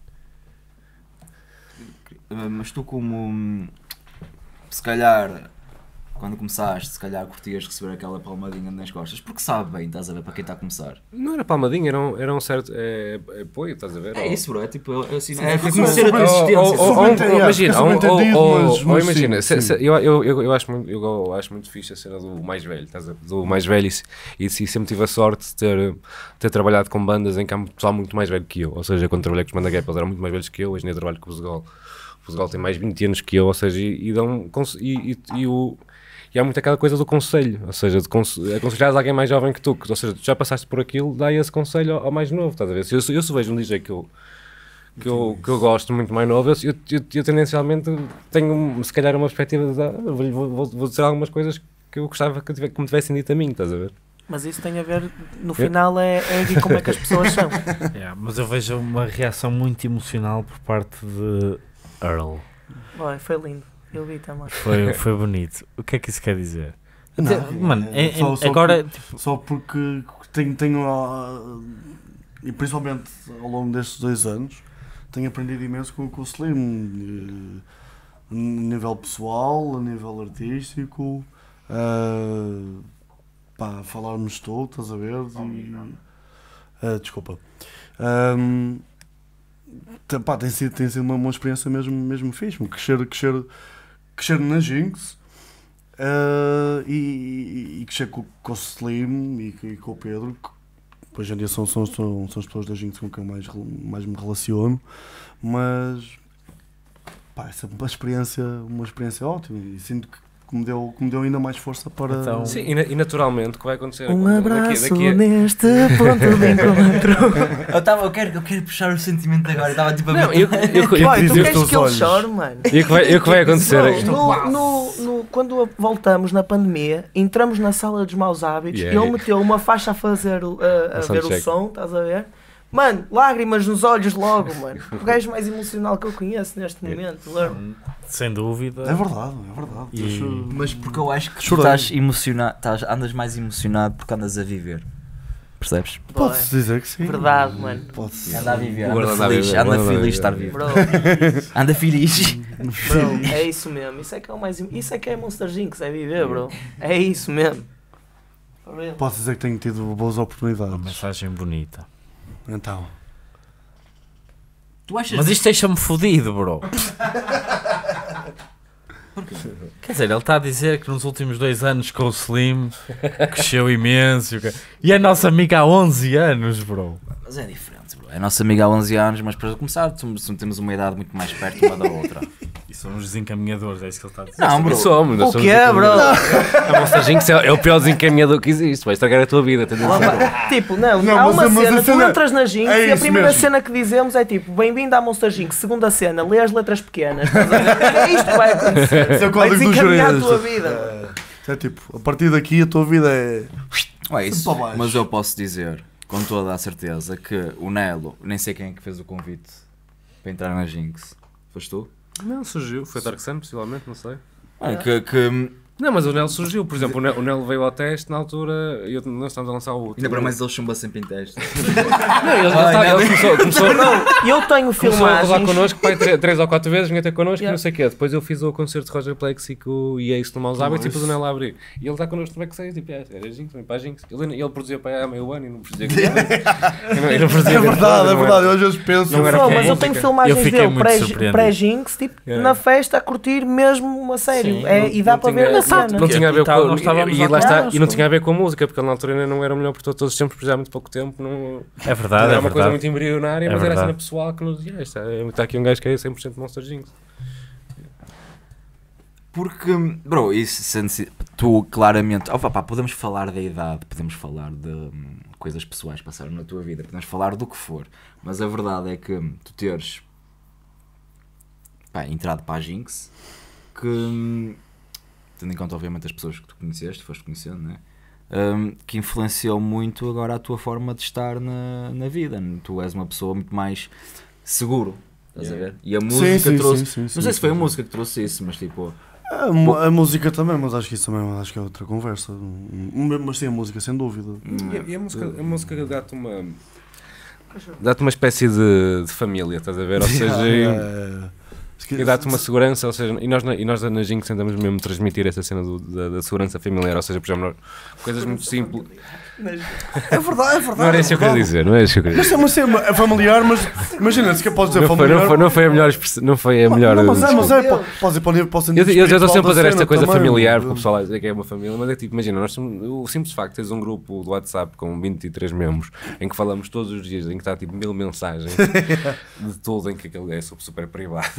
Mas tu como. Se calhar. Quando começaste, se calhar curtias receber aquela palmadinha nas costas, porque sabe bem, estás a ver, para quem está a começar. Não era palmadinha, era um, era um certo é, é apoio, estás a ver? É Ou- isso, bro, é tipo, é, assim, é é porque conhecer a tua sou- existência. Ou- ou- ou- Subentendido, ou- Imagina, acho que é ou- ou- subentendido, ou- mas- ou mas imagina, sim, se- sim. se- eu, eu, eu, eu, acho muito, eu, eu acho muito fixe a cena do mais velho, estás a- do mais velho e, se- e se- sempre tive a sorte de ter, ter trabalhado com bandas em que há muito pessoal muito mais velho que eu, ou seja, quando trabalhei com os Banda Gap eles eram muito mais velhos que eu, hoje em dia trabalho com o Zegal, o Zegal tem mais de vinte anos que eu, ou seja, e, e dão, cons- e, e, e o... E há muito aquela coisa do conselho, ou seja, de conse- aconselhares alguém mais jovem que tu, que, ou seja, tu já passaste por aquilo, dá esse conselho ao, ao mais novo, estás a ver? Se eu, se eu se vejo um D J que eu, que eu, que eu gosto muito mais novo, eu, eu, eu, eu tendencialmente tenho se calhar uma perspectiva de ah, vou, vou, vou, vou dizer algumas coisas que eu gostava que, tive, que me tivessem dito a mim, estás a ver? Mas isso tem a ver, no final, é, é ver como é que as pessoas são. Yeah, mas eu vejo uma reação muito emocional por parte de Earl. Vai, foi lindo. Eu vi também. Foi, foi bonito. O que é que isso quer dizer? Não, Mano, é- é- só- é- só agora. por- Só porque tenho, tenho ah, e principalmente ao longo destes dois anos, tenho aprendido imenso com, com o Slim, eh, a nível pessoal, a nível artístico, ah, pá, falarmos todos, estás a ver? E, ah, desculpa. Ahm, te- pá, tem sido, tem sido uma, uma experiência mesmo, mesmo fixe, crescer, crescer, crescer na Jinx. Uh, e, e, e que chego com, com o Slim e, e com o Pedro, que hoje em dia são, são, são, são as pessoas da Jinx com quem eu mais, mais me relaciono, mas pá, essa é uma experiência, uma experiência ótima e sinto que, que, me deu, que me deu ainda mais força para. Então- Sim, e, na- e naturalmente o que vai acontecer Um daqui- abraço daqui a- neste ponto de encontro. Eu, tava, eu, quero, eu quero puxar o sentimento agora, eu estava tipo a Não, ver. eu, eu, eu, Vai, tu dizer os queres teus que ele olhos. chore, mano? e o que vai, e o que vai acontecer é- No, no, no, quando voltamos na pandemia, entramos na sala dos maus hábitos Yeah. e ele meteu uma faixa a fazer o- a, a A ver o soundcheck. som, estás a ver? Mano, lágrimas nos olhos logo, mano. O gajo mais emocional que eu conheço neste momento. Learn. Sem dúvida. É verdade, é verdade. E- Deixa- Mas porque eu acho que tu Chorei. estás emocionado, estás, andas mais emocionado porque andas a viver. Percebes? Pode-se dizer que sim. Verdade, mano. Pode-se. Anda a viver, O guarda anda anda a feliz, viver, anda o guarda anda a feliz de estar viver. vivo. Bro, Anda feliz. bro, é isso mesmo. Isso é que é o mais. Isso é que é Monster Jinx, é viver, bro. É isso mesmo. For real. Posso dizer que tenho tido boas Uma oportunidades. mensagem bonita. Então. Tu achas Mas isto deixa-me fodido, bro. Quer dizer, ele está a dizer que nos últimos dois anos com o Slim cresceu imenso. E a nossa amiga há onze anos, bro. Mas é diferente, bro. É nossa amiga há onze anos, mas para começar, temos uma idade muito mais perto uma da outra. E somos desencaminhadores, é isso que ele está a dizer. Não, bro. Somos, nós O somos que é, bro? A Monster Jinx é, é o pior desencaminhador que existe. Vai estragar a tua vida. Tens atenção. Tipo, não, Não, há mas- uma mas cena, a tu cena- entras na Jinx é e a isso primeira mesmo. cena que dizemos é tipo, bem-vindo à Monster Jinx. Segunda cena, lê as letras pequenas. Estás a ver? É isto que vai acontecer. Esse é o Vai código dos desencaminhar a jureus. tua vida. É, é tipo, a partir daqui a tua vida é. Não é isso, Para baixo. mas eu posso dizer, com toda a certeza, que o Nelo, nem sei quem é que fez o convite para entrar na Jinx. Foste tu? Não, surgiu. Foi Dark Sun, possivelmente, não sei. Olha, que, que Não, mas o Nelo surgiu. Por exemplo, o Nelo, o Nelo veio ao teste na altura e eu- nós estávamos a lançar o outro. ainda para mais ele chumba sempre em teste. Não, ele, ele, tá- ele começou, começou, Eu tenho começou a rodar filmagens. connosco, pai, três, três ou quatro vezes, vinha ter connosco e Yeah. não sei o quê. Depois eu fiz o concerto de Roger Plexi com o Ace no Maus Hábitos e depois o Nelo a abrir. E ele está connosco no backstage, tipo, é, era Jinx, também para a Jinx. Ele, ele produzia para aí há meio ano e não produzia grande coisa. Ele não produzia É grande verdade, coisa, é não verdade. era- Eu às vezes penso. Não era Pô, que é mas eu música. tenho filmagens Eu fiquei dele muito pré- surpreendido. pré-Jinx, tipo, Yeah. na festa a curtir mesmo a sério. Sim, É, não- e dá não para tinha- ver na cena. Não tinha a ver E tal, com nós estávamos e, e lá lá está, com e não tinha a ver com a música, porque ele na altura ainda não era o melhor produtor de todos os tempos, precisava muito pouco tempo. Não, É verdade, era é uma coisa muito verdade. embrionária, É mas era a verdade. cena pessoal que nos dizia: "Ah, está, está aqui um gajo que é cem por cento Monster Jinx." Porque, bro, isso sente tu claramente. Oh, pá, podemos falar da idade, podemos falar de hum, coisas pessoais que passaram na tua vida, podemos falar do que for, mas a verdade é que hum, tu teres pá, entrado para a Jinx, que hum, tendo em conta, obviamente, as pessoas que tu conheceste, foste conhecendo, né? Hum, que influenciou muito agora a tua forma de estar na, na vida. Tu és uma pessoa muito mais seguro, estás a ver? E a música sim, trouxe. sim, sim, não sim, sei se foi a sim. música que trouxe isso, mas tipo. A, mu- a música também, mas acho que isso também acho que é outra conversa. Um- Mas sim, a música, sem dúvida. E, e a música, a música dá-te uma. Dá-te uma espécie de, de família, estás a ver? Ou seja, e dá-te uma segurança, ou seja, e nós, na- e nós na Jinx tentamos mesmo transmitir essa cena do- da, da segurança familiar, ou seja, por exemplo, coisas muito simples. É verdade, é verdade. Não era isso que eu queria dizer, não é isso que eu queria Mas dizer. é uma cena é familiar, mas imagina, se que podes dizer Não foi, familiar. não, foi, não foi a melhor, express- não foi a melhor. Não, mas é, mas é, Deus. po- podes ir para o nível, podes ir Eu, eu, eu estou sempre a fazer esta cena coisa também, familiar, meu. porque o pessoal vai dizer que é uma família, mas é tipo, imagina, nós somos, o simples facto de teres um grupo do WhatsApp com vinte e três membros, em que falamos todos os dias, em que está tipo mil mensagens de tudo, em que aquele é super, super privado.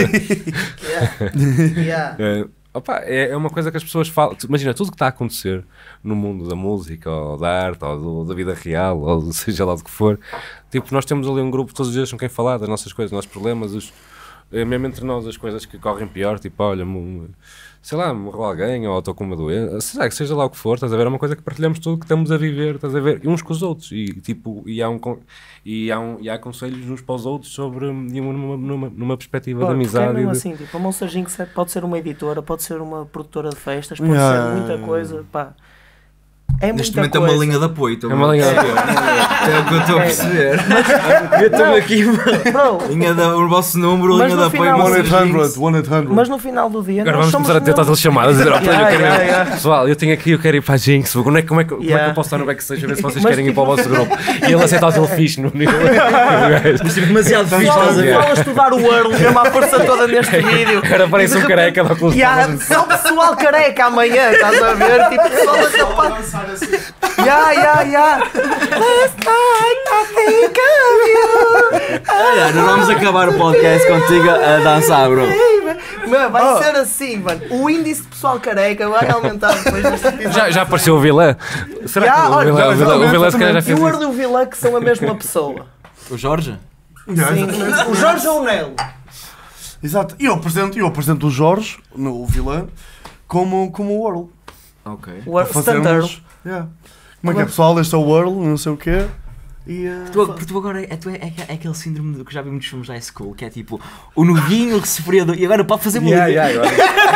Yeah. É, opa, é, é uma coisa que as pessoas falam. Tu- Imagina, tudo que está a acontecer no mundo da música, ou da arte, ou do- da vida real, ou seja lá do que for, tipo, nós temos ali um grupo todos os dias com quem falar das nossas coisas, dos nossos problemas, os, é mesmo entre nós as coisas que correm pior, tipo, olha, mo- sei lá, morreu alguém, ou estou com uma doença, sei lá, que seja lá o que for, estás a ver? É uma coisa que partilhamos tudo, que estamos a viver, estás a ver? E uns com os outros, e tipo, e há, um, con- e há, um, e há conselhos uns para os outros sobre, e numa, numa, numa perspectiva Pô, de porque amizade. é e mesmo de- assim, tipo, a Monster Jinx é- pode ser uma editora, pode ser uma produtora de festas, pode Yeah. ser muita coisa, pá. É Neste muita momento é coisa. uma linha de apoio. É uma linha de apoio. É o que eu estou a perceber. Eu estou aqui, Bro, linha da, o vosso número, Mas linha no de apoio. final- um Monster oitocentos, Jinx. um oitocentos. mas no final do dia Agora nós vamos somos começar a tentar mesmo- as chamadas e dizer, "Olha, Yeah, eu quero yeah, ir- yeah. pessoal, eu tenho aqui, eu quero ir para a Jinx, como é, como é, que- como é que Yeah. eu posso estar no backstage a ver se vocês Mas querem ir tipo- para o vosso grupo?" E ele aceita o teu fixe no nível. Demasiado fixe, Pessoal, estás a ver? pessoal a estudar o World, mesmo à força toda neste vídeo. Agora parece E de um repente- careca lá com os Yeah, só o pessoal careca amanhã, estás a ver? Tipo, pessoal a tapar. Yeah, yeah, yeah. Last night I think of you. Olha, nós vamos acabar o podcast contigo a dançar, bro. Mano, vai Oh. ser assim, mano. O índice de pessoal careca vai aumentar depois deste episódio. Já, já apareceu o vilã? Será Já, que o olha, vilã, já, o vilã, já, o vilã já se calhar já E fez o World isso? e o vilã que são a mesma pessoa. O Jorge? Sim. O Jorge ou o Nelo? Exato. E eu apresento, eu apresento o Jorge, no, o vilã, como, como o World. Ok. O World Para Stunter. fazermos- Yeah. Como é que é, pessoal? Este é o World, não sei o quê. E, eh, Tu, porque tu agora é, tu é, é, é aquele síndrome de- que já vi muitos filmes da high school, que é tipo o novinho que sofria do- e agora pode fazer muito. Yeah, yeah,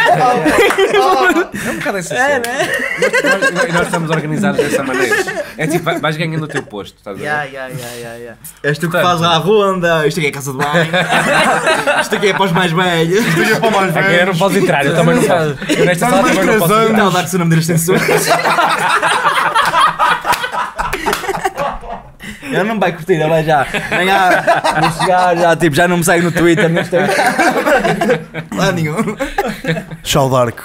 agora. É um bocado assim. É, É, né? nós, nós, nós estamos organizados dessa maneira. É tipo, vai- vais ganhando o teu posto, estás a ver? Yeah, yeah, yeah, yeah, yeah. És tu que faz lá a ronda, isto aqui é a casa de banho, isto aqui é para os mais velhos. isto aqui é para mais Aqui eu não velhos. posso entrar, eu também não posso. Eu nesta sala mais também não três posso anos. entrar. Não, dar-te o nome das extensões. Ele não vai curtir, ele vai já. Nem há. Vou chegar, já, tipo, já não me segue no Twitter, não tem. Lá nenhum. Tchau, Dark.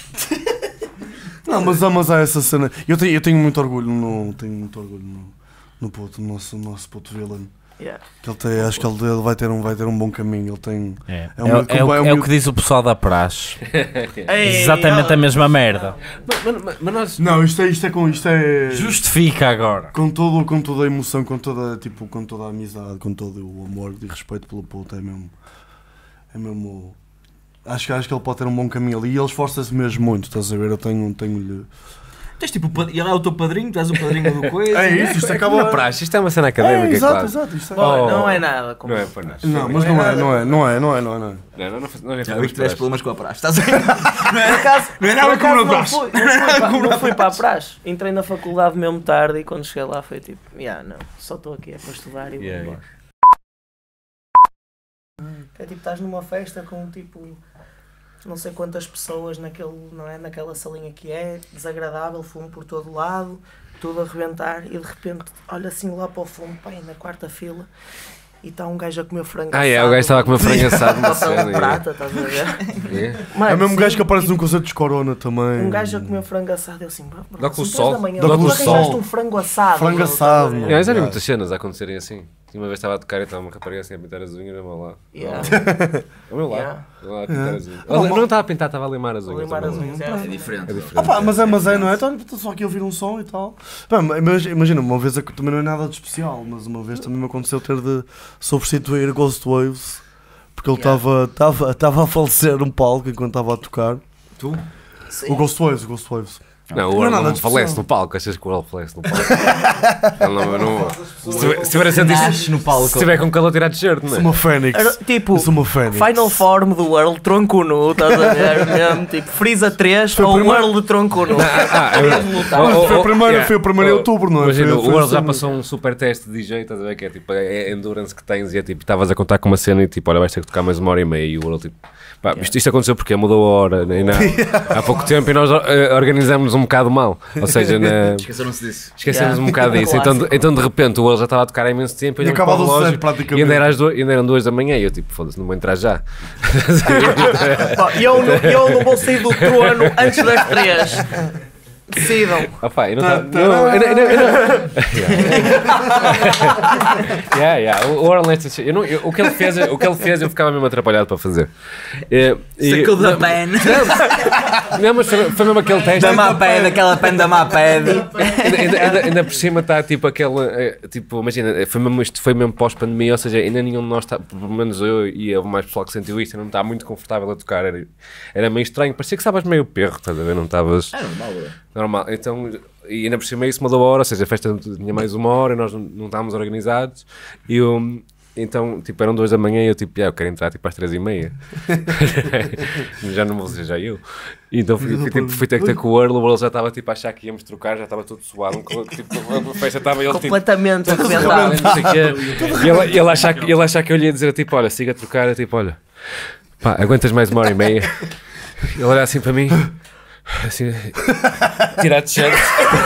Não, mas, mas há essa cena. Eu tenho, eu tenho muito orgulho no. Tenho muito orgulho no, no puto, no nosso, no nosso puto villain. Yeah. Que ele tem, acho que ele, ele vai, ter um, vai ter um bom caminho. Ele tem. É, É um é, miúdo é, com- o, é um é o miúdo- que diz o pessoal da praxe. Ei, Exatamente ela- a mesma merda. Mas, mas- mas nós. Não, isto é, isto é com. Isto é. Justifica agora. Com, todo, com toda a emoção, com toda, tipo, com toda a amizade, com todo o amor e respeito pelo puto, é mesmo. É mesmo. Acho, que- acho que ele pode ter um bom caminho ali e ele esforça-se mesmo muito, estás a ver? Eu tenho. tenho-lhe. Tu és tipo, o pad- ele é o teu padrinho, tu és o padrinho do coisa. É isso, isto Uma acaba. praxe, isto é uma cena É, académica, exato, claro. exato. Isto é... Bom, Oh. não é nada como. Não é para nós. Não, mas não é, não é, não é, não é, não é, não é. Não, não, não, faz- não é Já para vi que tiveste praxe. problemas com a praxe, estás a ver? Por acaso, Não é por nada acaso como na não praxe. fui, não fui para, não fui para a praxe. Entrei na faculdade mesmo tarde e quando cheguei lá foi tipo, yeah, não, só estou aqui é para estudar e vou Yeah, embora. É tipo, estás numa festa com tipo não sei quantas pessoas naquele, não é, naquela salinha que é, desagradável, fumo por todo lado, tudo a rebentar e de repente olha assim lá para o fundo, pai, na quarta fila e está um gajo a comer frango Ah, é, assado, o gajo estava a comer frango assado numa papel cena, de é. prata, estás a ver? É. Mano, É o mesmo sim, gajo que aparece tipo, num concerto de Corona também. um gajo a comer frango assado, eu assim, bro, bro, Dá com o são três sol, da manhã, dá tu com o arranjaste sol. um frango assado. Frango bro, assado, estás a ver? mano. Yeah, já vi Yeah. muitas cenas a acontecerem assim. Uma vez estava a tocar e estava uma rapariga assim a pintar as unhas, ao meu lado. Yeah. Ao meu lado. Yeah. Ao lado a pintar as unhas. Oh, Ela mas- não estava a pintar, estava a limar as Vou unhas. limar ao as meu lado. unhas, É é. diferente. É Ah, diferente. pá, mas é, mas é, não é? Estou só aqui a ouvir um som e tal. Pá, mas imagina, uma vez é que também não é nada de especial, mas uma vez também me aconteceu ter de substituir Ghost Waves porque ele estava estava estava a falecer num palco enquanto estava a tocar. Tu? Sim. O Ghost Waves, o Ghost Waves. Não, o Não é Earl nada não de falece especial. no palco. Achas que o Earl falece no palco? Ele não, eu não, se tiver- se tiver a sentir Nasces no palco. se tiver com calor, tirar de shirt, não Sou é? uma Fênix. Era, tipo, Eu sou uma Fênix. Final Form do World, tronco nu, estás a ver mesmo? Tipo, Freeza três Foi o ou primeiro- World de tronco nu. Ah, eu- Três lutar. Oh, oh, Foi o primeiro, yeah. foi o primeiro Oh, de outubro, não é? Imagina, Foi- o foi Earl já assim. passou um super teste de D J, estás a ver? Que é tipo a endurance que tens e é tipo, estavas a contar com uma cena e tipo, olha, vais ter que tocar mais uma hora e meia e o Earl tipo. Pá, isto, isto aconteceu porque mudou a hora né, na- há pouco tempo e nós eh, organizámos um bocado mal. Ou seja, na, Esqueceram-se disso. esquecemos Yeah. um bocado disso. Então, de- Clássico. então de repente o Earl já estava a tocar há imenso tempo e Tinha olhamos para o acabado o relógio set praticamente. e ainda, era às duas- ainda eram duas da manhã e eu tipo, foda-se, não vou entrar já. Pá, eu, não, eu não vou sair do trono antes das três. Decidam. Ah, pá, eu não Tá, estava. tá. Não, eu não- eu não- eu não- Yeah, yeah, o o Earl nesta shit, eu não- eu- o que ele fez, o que ele fez, eu ficava mesmo atrapalhado para fazer. Eh, e- Sacou da pen. Não, mas foi, foi mesmo aquele teste. Da Maped, aquela pen da Maped. Ainda, ainda, ainda, ainda por cima está tipo aquele. eh, Tipo, imagina, foi mesmo, isto foi mesmo pós-pandemia, ou seja, ainda nenhum de nós está, pelo menos eu e houve mais pessoal que sentiu isto, não está muito confortável a tocar. Era, era meio estranho, parecia que estavas meio perro, estás a ver? Não estavas. É normal, bro. Normal, então, e ainda por cima isso mudou a hora, ou seja, a festa tinha mais uma hora e nós não, não estávamos organizados. E eu, então, tipo, eram duas da manhã e eu, tipo, yeah, eu quero entrar tipo às três e meia. Já não vou dizer, já eu. E então fui, fui, tipo, fui ter que ter com o Earl, o Earl já estava tipo a achar que íamos trocar, já estava todo suado. Um, tipo, a festa estava ele tipo. Completamente Todo arrebentado. suado, não sei o quê. E ele, ele, achar, que- ele achar que eu lhe ia dizer, tipo, olha, siga a trocar, eu, tipo, olha, pá, aguentas mais uma hora e meia. Ele olha assim para mim. Assim, tirar de shirt.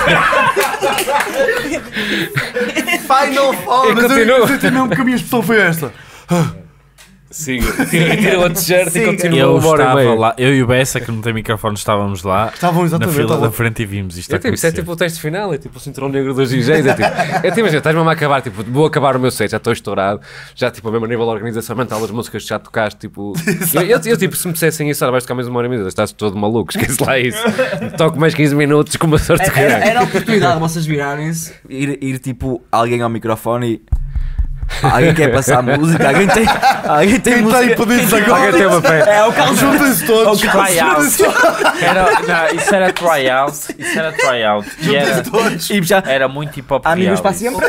Final Form. Mas eu, continuo. eu senti mesmo que a minha expressão foi esta. Siga, tira, tira o t-shirt e Siga. continua Eu uma hora e estava meia. lá, eu e o Bessa, que não tem microfone, estávamos lá Estavam na exatamente. fila estavam- da frente e vimos isto É tipo, isso é acontecer. tipo o teste final, é tipo o cinturão negro dos D Js. É tipo, é tipo imagina, estás mesmo a acabar, tipo, vou acabar o meu set, já estou estourado, já tipo, mesmo a nível da organização mental, as músicas que já tocaste, tipo. Eu, eu, eu, tipo, se me dissessem isso, olha, vais tocar mais uma hora e meia, estás todo maluco, esquece lá isso. Toco mais quinze minutos com uma sorte de Era, caralho. era a oportunidade de vocês virarem-se, ir, ir tipo alguém ao microfone e. Alguém quer passar música? Alguém tem, alguém tem Quem música? tem pedidos Alguém agora? tem uma fé. É o Carlos Juntem-se todos. Tryout. Era, não, isso era tryout. Isso era tryout. E era, E já. era muito hip hop. Amigos real, para isso. sempre.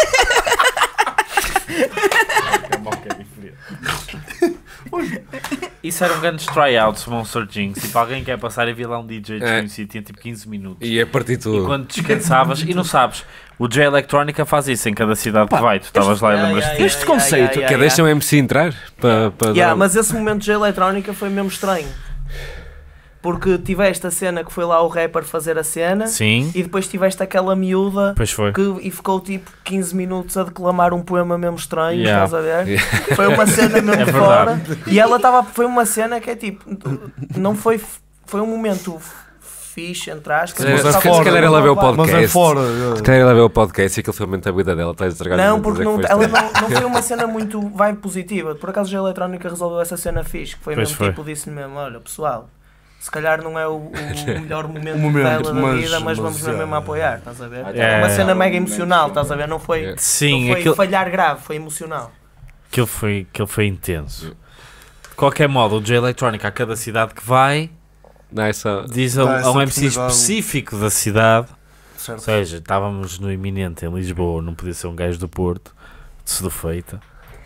Isso era um grande tryout, Monster Jinx. Tipo, alguém quer passar e vir lá um D J desconhecido, tinha tipo quinze minutos. E é partir E tudo. quando descansavas, e não sabes, o J Electrónica faz isso em cada cidade que vai. Tu estavas lá e Yeah, lembras-te yeah, disto. Este conceito, yeah, Que yeah, deixa um M C entrar para. para Yeah, dar um- mas esse momento de eletrónica foi mesmo estranho. Porque tiveste a cena que foi lá o rapper fazer a cena Sim, e depois tiveste aquela miúda pois foi. que, e ficou tipo quinze minutos a declamar um poema mesmo estranho, Yeah. estás a ver? Foi uma cena mesmo É fora. verdade. E ela estava. Foi uma cena que é tipo. Não foi. Foi um momento fixe, entraste. Mas é se fora, calhar ela vê o Mas é podcast. fora. Se calhar ela vê o podcast e aquilo foi muito a vida dela, está a estragar. Não, porque não, ela não, não foi uma cena muito vibe positiva. Por acaso a Eletrónica resolveu essa cena fixe, que foi Pois mesmo foi. tipo, disse mesmo, olha pessoal, se calhar não é o, o melhor momento, O momento, dela da mas- vida, mas, mas, vamos mesmo, é. mesmo apoiar, estás a ver? É. Uma cena mega emocional, estás a ver? Não foi, É. Sim, não foi aquilo, falhar grave, foi emocional. aquilo, foi, aquilo foi intenso. De qualquer modo, o J Electronic, a cada cidade que vai, Não, é só... diz a, Dá a essa um M C oportunidade. específico da cidade. Ou Certo. seja, estávamos no iminente em Lisboa, não podia ser um gajo do Porto, de Sedufeita.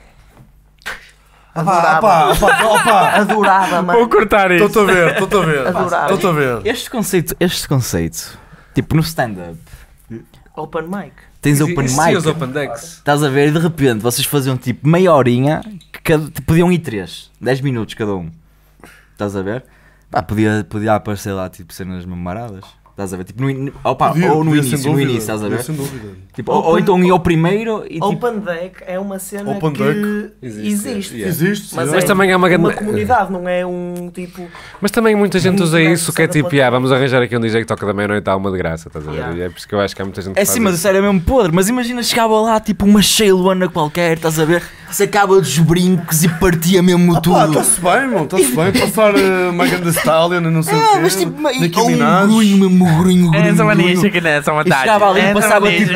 Opá, opá, opá, opá. Adorava, mano. cortar Estou-te a ver, estou-te a ver. Adorava. Estou-te a ver. Este conceito, este conceito, tipo no stand-up, Open mic. tens open Existiam mic, os Open Decks. estás a ver, e de repente vocês faziam tipo meia horinha, que cada, tipo, podiam ir três, dez minutos cada um, estás a ver? Pá, podia, podia aparecer lá tipo cenas memaradas. Estás a ver? Tipo, no in... Opa, Podia, ou no podia, início, sem no dúvida, início, estás a podia, ver? sem dúvida. Tipo, ou, ou então ia ao primeiro e tipo. Open Deck é uma cena Open que Deck existe. existe, yeah. Existe, Mas, sim. Mas é também é uma uma grande... comunidade, não é um tipo. Mas também muita gente usa Muito isso, que é nessa tipo, plataforma. ah, vamos arranjar aqui um D J que toca da meia-noite à uma de graça, estás a ver? Yeah. E é por isso que eu acho que há muita gente que É faz sim, mas isso. isso era mesmo podre. Mas imagina, chegava lá tipo uma Sheiluana qualquer, estás a ver? Sacava dos brincos e partia mesmo Pá, tudo. está-se bem, meu, está-se bem. Passar uh, Megan Thee Stallion e não sei o Ah, quê. mas tipo, ma- Nicki ou um Minaj. grunho, mesmo grunho, grunho, grunho. que não é só E chegava ali e passava tipo.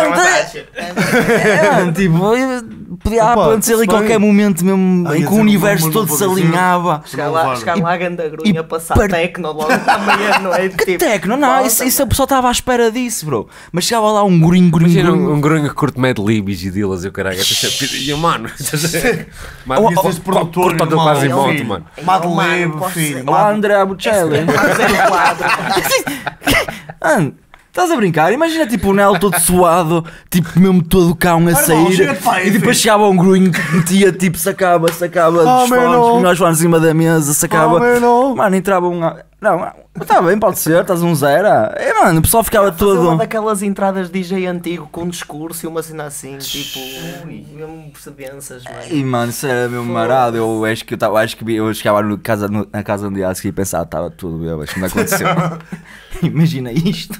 É, tipo, eu- podia Opa, acontecer ali tudo qualquer bem. momento mesmo Ah, em ia que o dizer, universo não, todo não se vou dizer. alinhava. Chegar lá, chegar lá a ganda grunha, passar par- tecno logo à meia-noite. Que tipo, tecno, não, volta, isso, isso a pessoa estava à espera disso, bro. Mas chegava lá um grunho, grunho, Imagina um, grunho. um grunho que curte Mad Libs e Dillas e o caralho. E o mano, mano, Oh, oh, produtor curta o teu normal, quase filho. moto, mano. Mad Oh, mano, Lib, posso filho. ser- O André Bocelli. fazer o quadro. Mano, estás a brincar? Imagina tipo o Nel todo suado, tipo mesmo todo cão a Irmão, sair. chega de pai, E depois filho. chegava um grunho que metia tipo, sacava, sacava Oh, dos meu fones, não. punha os fones em cima da mesa, sacava. Oh, meu não. Mano, entrava um. Não, está bem, pode ser, estás um zero. É, mano, o pessoal ficava Fazer uma todo. daquelas entradas de D J antigo com um discurso e uma cena assim, tipo, ui, mesmo percebenças, mano. E mano, isso era mesmo marado. Eu acho que eu, tava, acho que eu chegava no casa, no, na casa um dia a seguir e pensava, estava tudo, eu acho que não aconteceu. Imagina isto.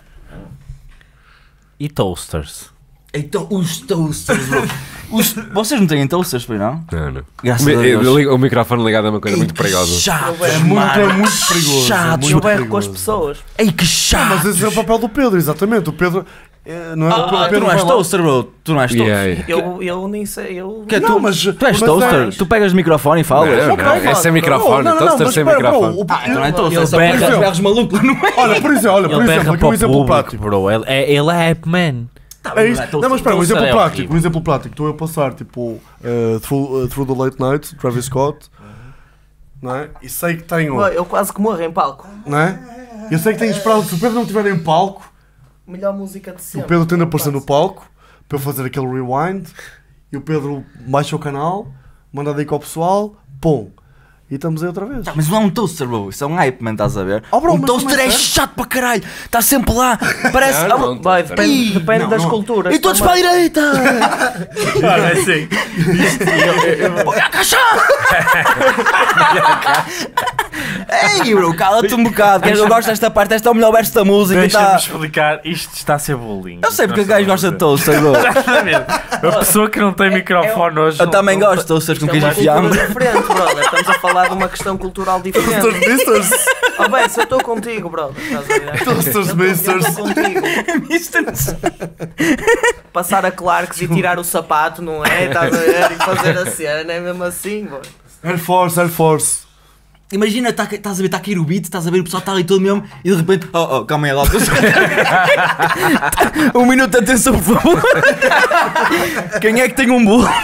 E toasters? Então, os toasters, bro. Os- vocês não têm toasters, pois não? Não, não. Graças Mi- a Deus. eu ligo- O microfone ligado é uma coisa muito perigosa. Chato, É muito, é muito perigoso. Chato. é Eu muito berro com as perigoso. pessoas. Ei, que Não, chato. mas esse é o papel do Pedro, exatamente. O Pedro. é, não é o Ah, Pedro tu não vai és lá- toaster, bro. Tu não és toaster. Yeah, yeah. Eu, eu nem sei, eu... Que é Não, tu, mas- tu és mas toaster? é- Tu pegas o microfone e falas? Não, não, é sem microfone. Não, não, não, Toaster mas sem espera, bro, microfone. o- Ah, então não é eu- toaster, ele só berra- pegas os berros malucos, não é? Olha, por exemplo, olha, por Ele exemplo, berra aqui para um o exemplo público, prático. bro. Ele é, ele é hype man. É isso. Não, mas espera, um Toaster exemplo é prático, horrível. um exemplo prático. Estou a passar, tipo, uh, through, uh, Through the Late Night, Travis Scott, não é? E sei que tenho, Ué, eu quase que morro em palco. não é? Eu sei que tenho esperado, se o Pedro não estiver em palco, Melhor música de o sempre. Pedro tende a aparecer no palco, para eu fazer aquele rewind, e o Pedro baixa o canal, manda a dica ao pessoal, pum, e estamos aí outra vez. Mas não é um toaster, bro. Isso é um hype, man, estás a ver? Oh, bro, um mas toaster também é é chato para caralho. Está sempre lá. Parece. Não, Ah, não, Vai, depende, Ih, depende não, das não. culturas. E todos para a direita! Olha, assim. Olha a caixa! Ei, bro, cala-te um bocado. que Eu gosto desta parte. Esta é o melhor verso da música. Deixa-me Tá... explicar. Isto está a ser bullying. Eu sei porque o gajo gosta de toaster, bro. Exatamente. A pessoa que não tem microfone hoje. Eu também gosto de toasters com Isto é queijo uma e fiambre. cultura diferente, brother. Estamos a falar de uma questão cultural diferente. Toasters Misters, Oh, bem, se eu estou contigo, brother. Estás a ver? Toasters Eu Misters. estou contigo. Passar a Clarks e tirar o sapato, não é? Estás a ver? E fazer a cena, é mesmo assim, bro. Air Force, Air Force. Imagina, tá, estás a ver, está a cair o beat, estás a ver, o pessoal está ali todo mesmo e de repente, oh, oh, calma aí lá. Um minuto de atenção, por favor. Quem é que tem um bolo?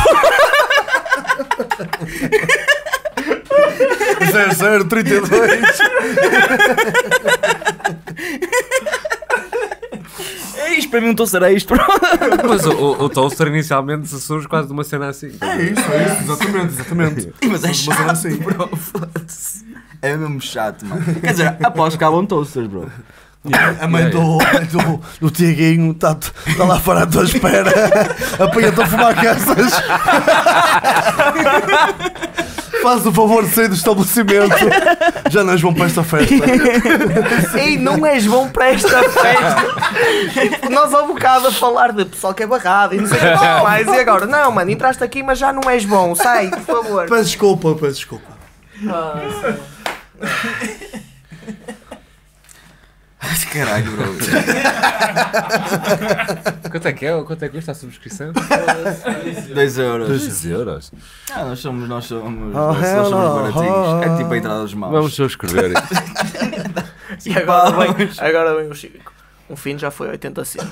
zero zero trinta e dois. É isto, para mim um toaster é isto. Mas o, o, o toaster inicialmente surge quase de uma cena assim. É isso, é isso, exatamente, exatamente. Mas é Mas era chato, assim. bro, foda-se. É mesmo chato, mano. Quer dizer, após que há bom toasters, bro. A mãe do, do, do Tiaguinho está tá lá fora à tua espera, apanha-te a fumar caças. Faz o favor de sair do estabelecimento. Já não és bom para esta festa. Ei, não és bom para esta festa. Nós há um bocado a falar de pessoal que é barrado e não sei o que mais. E agora, não, mano, entraste aqui, mas já não és bom. Sai, por favor. Peço desculpa, peço desculpa. Ah. Caralho, bro. Quanto é que é? Quanto é que custa a subscrição? dois euros. dois euros. Ah, nós somos, nós somos, Oh, nós, nós somos hello. baratinhos. É tipo a entrada dos maus. Vamos subscrever. E agora vem, agora vem o Chico. Um fim já foi oitenta centos.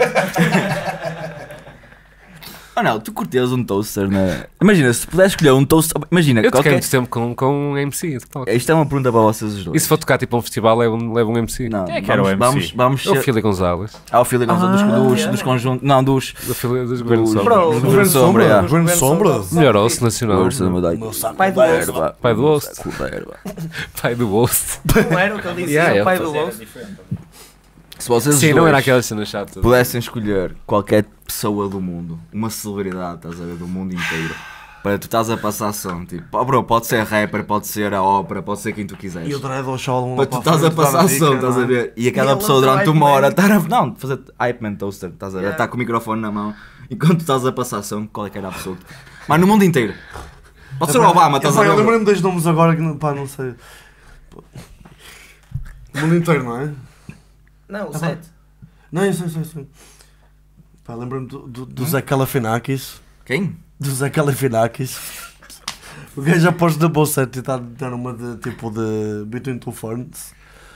Oh não, tu curtias um toaster na... Imagina, se pudesse escolher um toaster... Imagina, Eu toquei qualquer... muito tempo com, com um M C. Isto é uma pergunta para vocês os dois. E se for tocar tipo a um festival, leva um, leva um M C? Não, Quem é que era vamos, o M C? vamos, vamos É o ser... Fili Gonzalez. Ah, o Fili Gonzalez dos, dos, dos conjuntos... Não, dos... Da Fili dos Governos Dos- Sombra. Bro, do Governo Sombra, yeah. Governo Sombra? Melhor osso nacional. Urso da Madeira. Meu saco Pai do de osso. erva. Pai do osso. Saco de erva. Pai do Ghost. Não era o que ele dizia, Yeah, o pai ele do osso. Se vocês Sim, dois não era aquela cena chata. pudessem escolher qualquer pessoa do mundo, uma celebridade, estás a ver, do mundo inteiro, para tu estás a passar som, tipo, oh, bro, pode ser rapper, pode ser a ópera, pode ser quem tu quiseres. E o Dread ao Shaw Para tu estás a passar som, estás a ver? E aquela ele pessoa lança durante o uma hora Hype estar a... Não, fazer Hype Man Toaster, estás a ver? Yeah. Está com o microfone na mão. Enquanto tu estás a passar som, qual é que era a pessoa? que- Mas no mundo inteiro. Pode ser o Obama, estás a Eu ver? lembrei-me dois nomes agora que não, pá, não sei. O mundo inteiro, não é? Não, o Ah, sete. Não, eu sei, sei, sei. Pá, lembro-me do, do, do Zé Calafinakis. Quem? Do Zé Calafinakis. O gajo após da bolsa e está a dar uma de tipo de Between Two Ferns.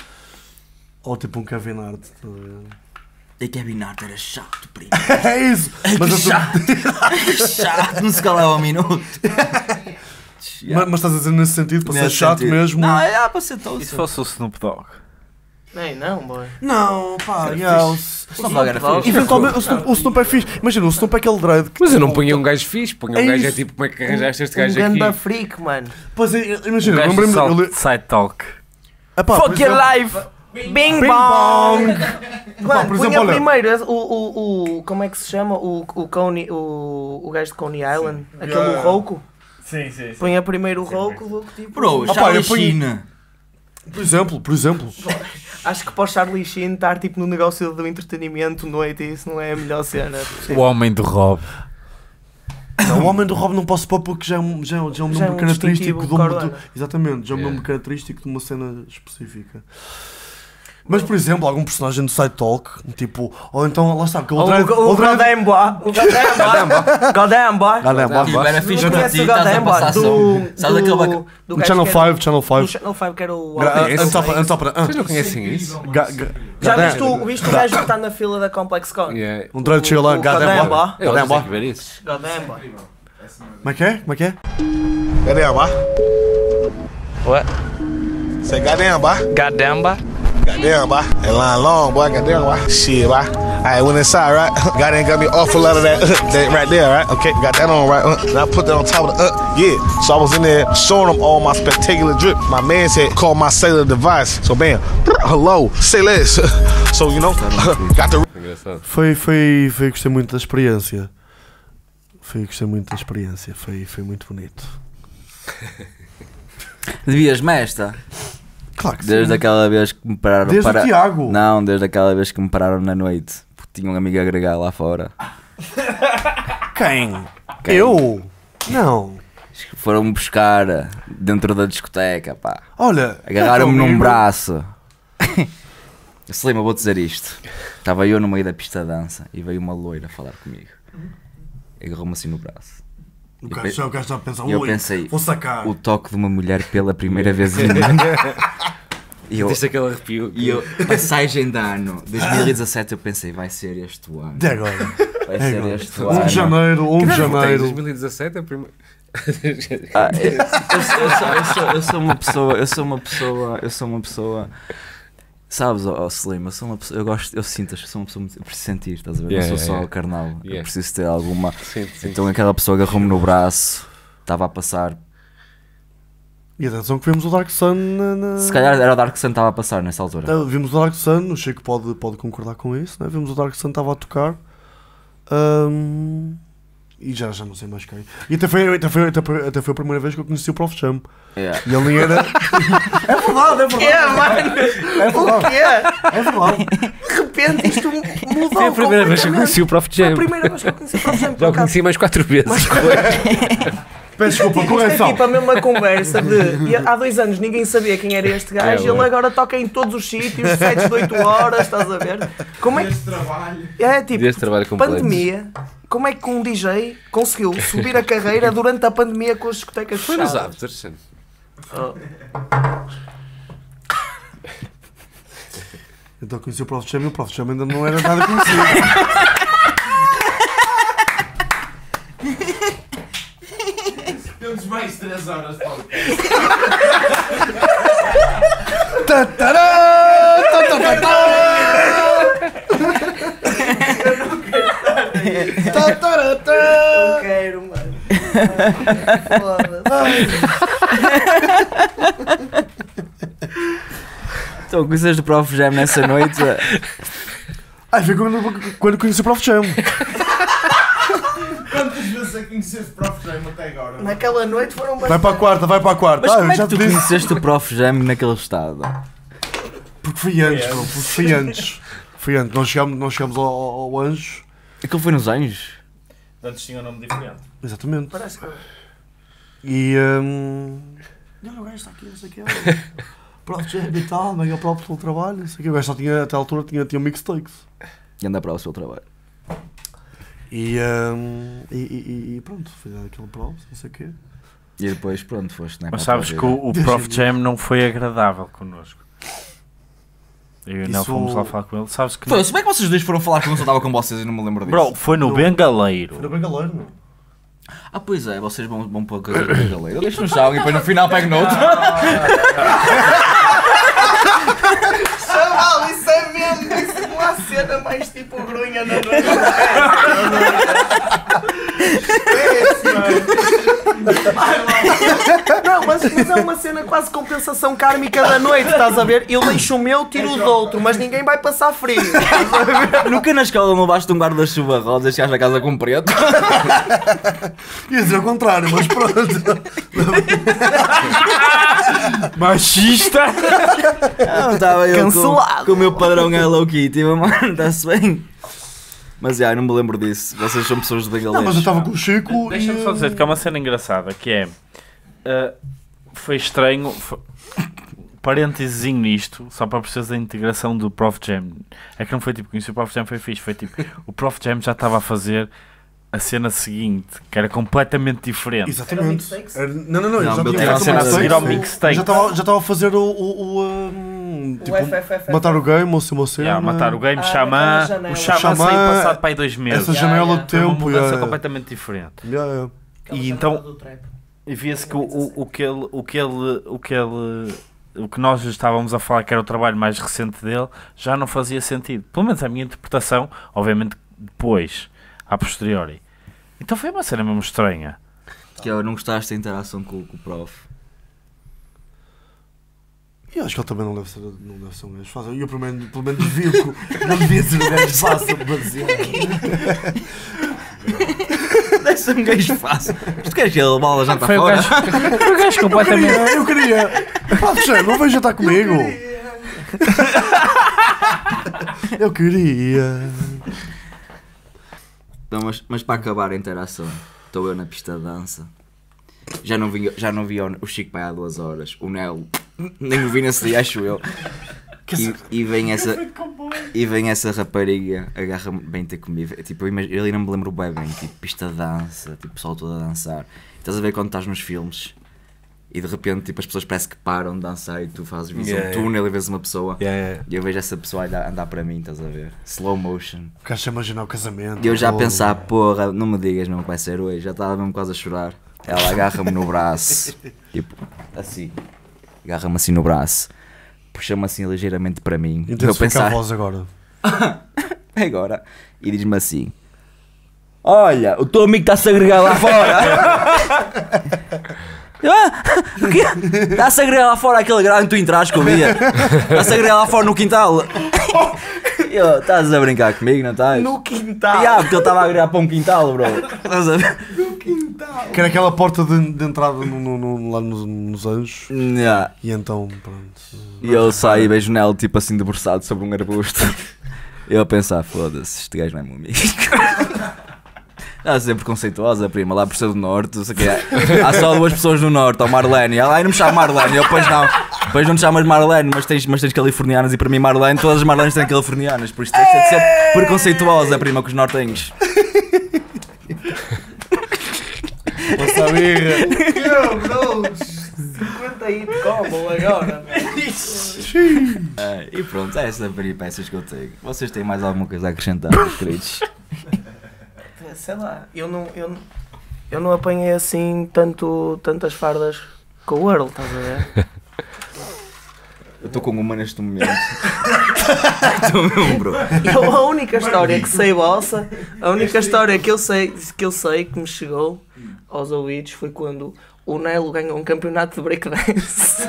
Ou tipo um Kevin Hart. Tá a ver? E Kevin Hart era chato, primo. É isso! Mas, que eu tô- chato. chato, não se calava um minuto. mas, mas estás a dizer nesse sentido, para ser Nesse chato sentido. mesmo? Não, é para ser E se toaster. fosse o Snoop Dogg? Ei, não, boy. Não, pá, yeah, o, Snoop Dogg era fixe. eventualmente o Snoop, o Snoop é fixe. Imagina, o Snoop é aquele dread que. Mas eu não punha um gajo fixe, punha É um gajo é isso. tipo, como é que arranjaste este Um gajo aqui? ganda freak, mano. Pois é, Um imagina, gajo lembrei-me. eu de le- Side Talk. Epá, por Fuck your exemplo- life! Bing, Bing bong! bong! Mano, por punha exemplo, olha- primeiro o, o, o. Como é que se chama? O, o, Coney, o, o gajo de Coney Island. Aquele Yeah. rouco. Sim, sim, sim. Punha primeiro o rouco do que tipo. Bro, Ah, pá, Charlie eu ponho- Sheen. Por exemplo, por exemplo. Acho que para o Charlie Sheen estar tipo no negócio do entretenimento noite, isso não é a melhor cena O possível. homem do Rob. Não, o homem do Rob não posso pôr porque já é um, já é um, já é um Já é nome um característico distintivo de uma. Corona. do- Exatamente, já é um Yeah. nome característico de uma cena específica. Mas, por exemplo, algum personagem do Side Talk, tipo, ou então, lá está, porque Ou o Dread. o o Dread- Goddamn Boy. O Goddamn Boy. Goddamn Boy. Ah, não, Goddamn Tipo, era fixe Não para conhece ti, o estás a Goddamn Boy? passar som. Do, Sabes aquele bac- do, do No gajo Channel que era- cinco, Channel No cinco. Channel cinco que era o... Gra- Alvin. ah, Antopra- Antopra- ah. Vocês não conhecem isso? Ga- ga- Já Goddamn. viste o, viste o gajo que está na fila da Complex Con? Yeah. Um dread chega lá, O Goddamn Goddamn Boy. Boy. Eu Goddamn tenho Boy. que ver isso. Goddamn Boy. Como é que é? Como é que é? Goddamn, boy. What? Say goddamn, boy. Goddamn, boy. Goddamn, boy. That line long, boy. Goddamn, boy. Shit, boy. Alright, went inside, right? Goddamn got me awful lot of that, that right there, right? Okay, got that on, right? Uh, and I put that on top of the, uh, yeah. So I was in there showing them all my spectacular drip. My man said, call my cellular device. So bam, hello, say less. So, you know, got the... Engraçado. Foi, foi, foi, gostei muito da experiência. Foi, gostei muito da experiência. Foi, foi muito bonito. Devias-me esta. Claro que Desde sim. aquela vez que me pararam. Desde o para- Tiago. Não, desde aquela vez que me pararam na noite. Porque tinha um amigo a agregar lá fora. Quem? Quem? Eu? Não. Foram-me buscar dentro da discoteca, pá. Olha. Agarraram-me é teu num amigo. braço. Selima, vou dizer isto. Estava eu no meio da pista de dança e veio uma loira falar comigo. Agarrou-me assim no braço. O Eu gajo pe- já- o gajo já pensa, eu ui, pensei, vou sacar. o toque de uma mulher pela primeira vez em mim. E eu, Deste aquele arrepio. e eu, passagem de ano, dois mil e dezassete, eu pensei, vai ser este o ano. De agora. Vai É ser agora. este o um ano. de janeiro, um de dois janeiro. mil e dezassete é o primeiro. Ah, eu, eu sou, eu, sou, eu, sou, eu sou uma pessoa, eu sou uma pessoa, eu sou uma pessoa, sabes, ó oh, Slim, eu sou uma pessoa, eu gosto, eu sinto, acho que sou uma pessoa, muito- eu preciso sentir, estás a ver, Yeah, não sou yeah, só yeah. carnal, eu Yeah. preciso ter alguma, Sim, sim. então aquela pessoa agarrou-me no braço, estava a passar E atenção que vimos o Dark Sun na... na... Se calhar era o Dark Sun que estava a passar nessa altura. Então, vimos o Dark Sun, o Chico pode, pode concordar com isso, né? Vimos o Dark Sun, estava a tocar. Um, e já, já não sei mais quem. E até foi, até, foi, até, foi, até foi a primeira vez que eu conheci o Prof Jam. Yeah. E ele nem era... É verdade, é verdade. É, mano! É verdade. O quê? É verdade. De repente isto mudou. Foi a primeira vez que eu conheci o Prof Foi Jam. a primeira vez que eu conheci o Prof Jam. Já o conheci mais quatro vezes. Peço desculpa, Isto é correção. tipo a mesma conversa de e há dois anos ninguém sabia quem era este gajo É, e ele ué. agora toca em todos os sítios, sets de oito horas, estás a ver? Como é que... trabalho. É tipo, Deste trabalho completo. pandemia, como é que um D J conseguiu subir a carreira durante a pandemia com as discotecas Foi nos fechadas? afters, sim. Oh. Então conheci o Prof Jam e o Prof Jam ainda não era nada conhecido. Temos mais três horas de podcast. Tatará, tatatá. Tataratá. Não quero, mano. Foda-se. Então, conheces do Prof Jam nessa noite? Ai, foi quando, quando conheci o Prof Jam. Quantas vezes é que conheceste Prof Jam até agora? Naquela noite foram Vai para a quarta, vai para a quarta. Mas Ah, como é já que tu te disse. conheceste o Prof Jam naquele estado? Porque foi antes, bro, porque foi antes. Foi antes. Nós chegámos, nós chegámos ao, ao Anjos. Aquilo foi nos Anjos? Antes tinha um nome diferente. Exatamente. Parece que... E. Um... Olha, o gajo está aqui, não sei o que é. Prof Jam e tal, mega próprio pelo trabalho. Não sei o que. O gajo só tinha, até a altura, tinha, tinha mixtakes. E anda para o seu trabalho. E, um, e, e, e pronto, foi dar aquele props, não sei o quê. E depois, pronto, foste, né? Mas para a sabes tua que vida. o, o Prof Jam não foi agradável connosco. Eu e o Nel Isso- fomos lá falar com ele. Sabes que. Foi, como é que vocês dois foram falar que eu não estava com vocês e não me lembro disso? Bro, foi no No- Bengaleiro. Foi no Bengaleiro, não? Ah, pois é, vocês vão, vão para a casa do Bengaleiro. Eu deixo no chão e depois no final pego noutro. Chaval, isso é mesmo, isso não há cena mais tipo grunha na noite. Não, mas, mas é uma cena quase compensação kármica da noite, estás a ver? Eu deixo o meu, tiro o do outro, mas ninguém vai passar frio. Estás a ver? Nunca na escola não basta um guarda-chuva rosa e chegaste a casa com preto. Ia dizer o contrário, mas pronto. Machista! Não, estava eu Cancelado. com, com o meu padrão Hello Kitty, mano, está-se bem. Mas já, não me lembro disso. Vocês são pessoas de Não, Bengaleiro. mas eu estava com o Chico Deixa-me e... só dizer que há uma cena engraçada que é. uh, foi estranho. Foi, parênteses nisto, só para perceber a integração do Prof Jam. É que não foi tipo, conheci o Prof Jam, foi fixe. Foi tipo, o Prof Jam já estava a fazer a cena seguinte, que era completamente diferente. Exatamente. Era mixtakes? Era- Não, não, não, Não, eu já meu tinha era feito cena um a seguir mixtape. ao mixtape. Já estava já estava a fazer o... o, o um, tipo, F F F. matar o game, ou se você... Yeah, matar o game, Ah, Xamã, naquela janela. o Xamã Xamã, saiu passado para aí dois meses. Essa Yeah, janela yeah. de Foi uma tempo... mudança yeah, completamente diferente. yeah, yeah. E então- E via-se que o, o, o, que ele, o, que ele, o que ele, o que nós estávamos a falar que era o trabalho mais recente dele, já não fazia sentido. Pelo menos a minha interpretação, obviamente depois, a posteriori. Então foi uma cena mesmo estranha. Que eu não gostaste da interação com, com o prof. E acho que ele também não deve ser, não deve ser um gajo fácil. E eu pelo menos, pelo menos vi que não devia ser um gajo fácil de basear. Deve ser um gajo fácil. Mas tu queres que ele bola já está Foi o fora? gajo, foi o gajo completamente. Eu queria. Pá, Puxa, não vais jantar comigo. Eu queria. Não, mas, mas para acabar a interação, estou eu na pista de dança. Já não vi, já não vi o o Chico pai há duas horas. O Nelo, nem o vi nesse dia, acho eu. E, e, vem essa, e vem essa rapariga, agarra-me bem ter comigo. É, tipo, eu, imag- eu ainda me lembro bem, bem, tipo, pista de dança, tipo, o pessoal todo a dançar. Estás a ver quando estás nos filmes e de repente tipo, as pessoas parece que param de dançar e tu fazes visão Yeah, um túnel e vês uma pessoa. Yeah, yeah. E eu vejo essa pessoa andar, andar para mim, estás a ver? Slow motion. Queres imaginar o casamento? E eu já a todo. pensar, porra, não me digas mesmo que vai ser hoje, já estava mesmo quase a chorar. Ela agarra-me no braço, tipo, assim, agarra-me assim no braço, puxa-me assim ligeiramente para mim. E eu Intensifica pensar, a voz agora. agora, e diz-me assim: olha, o teu amigo está-se a agregar lá fora. Ah, o quê? Está-se a gritar lá fora aquele grau em que tu entraste que eu via. Está-se a gritar lá fora no quintal. Eu, estás a brincar comigo, não estás? No quintal. Ah, porque ele estava a gritar para um quintal, bro. Estás a ver? No quintal. Que era aquela porta de, de entrada no, no, no, lá nos, nos Anjos. Yeah. E então, pronto. E eu saio e vejo nela tipo assim debruçado sobre um arbusto. Eu a pensar, foda-se, este gajo não é meu amigo. Ela é sempre conceituosa, prima, lá por ser do Norte, não sei o que é. Há só duas pessoas do Norte, a Marlene. Ela aí não me chama Marlene, eu depois não. Depois não te chamas Marlene, mas tens, mas tens californianas e para mim Marlene, todas as Marlenes têm californianas, por isso tens de ser preconceituosa, prima, com os nortenhos. Nossa birra. Eu, bros. cinquenta e como agora, É, e pronto, é essa peripécias que eu tenho. Vocês têm mais alguma coisa a acrescentar, meus queridos? Sei lá, eu não, eu, não- eu não apanhei assim tanto, tantas fardas com o Earl, estás a ver? Eu estou com uma neste momento. Estou mesmo, bro. Eu, a única história que sei vossa, a única história que eu sei, que eu sei que me chegou aos ouvidos foi quando o Nelo ganhou um campeonato de breakdance.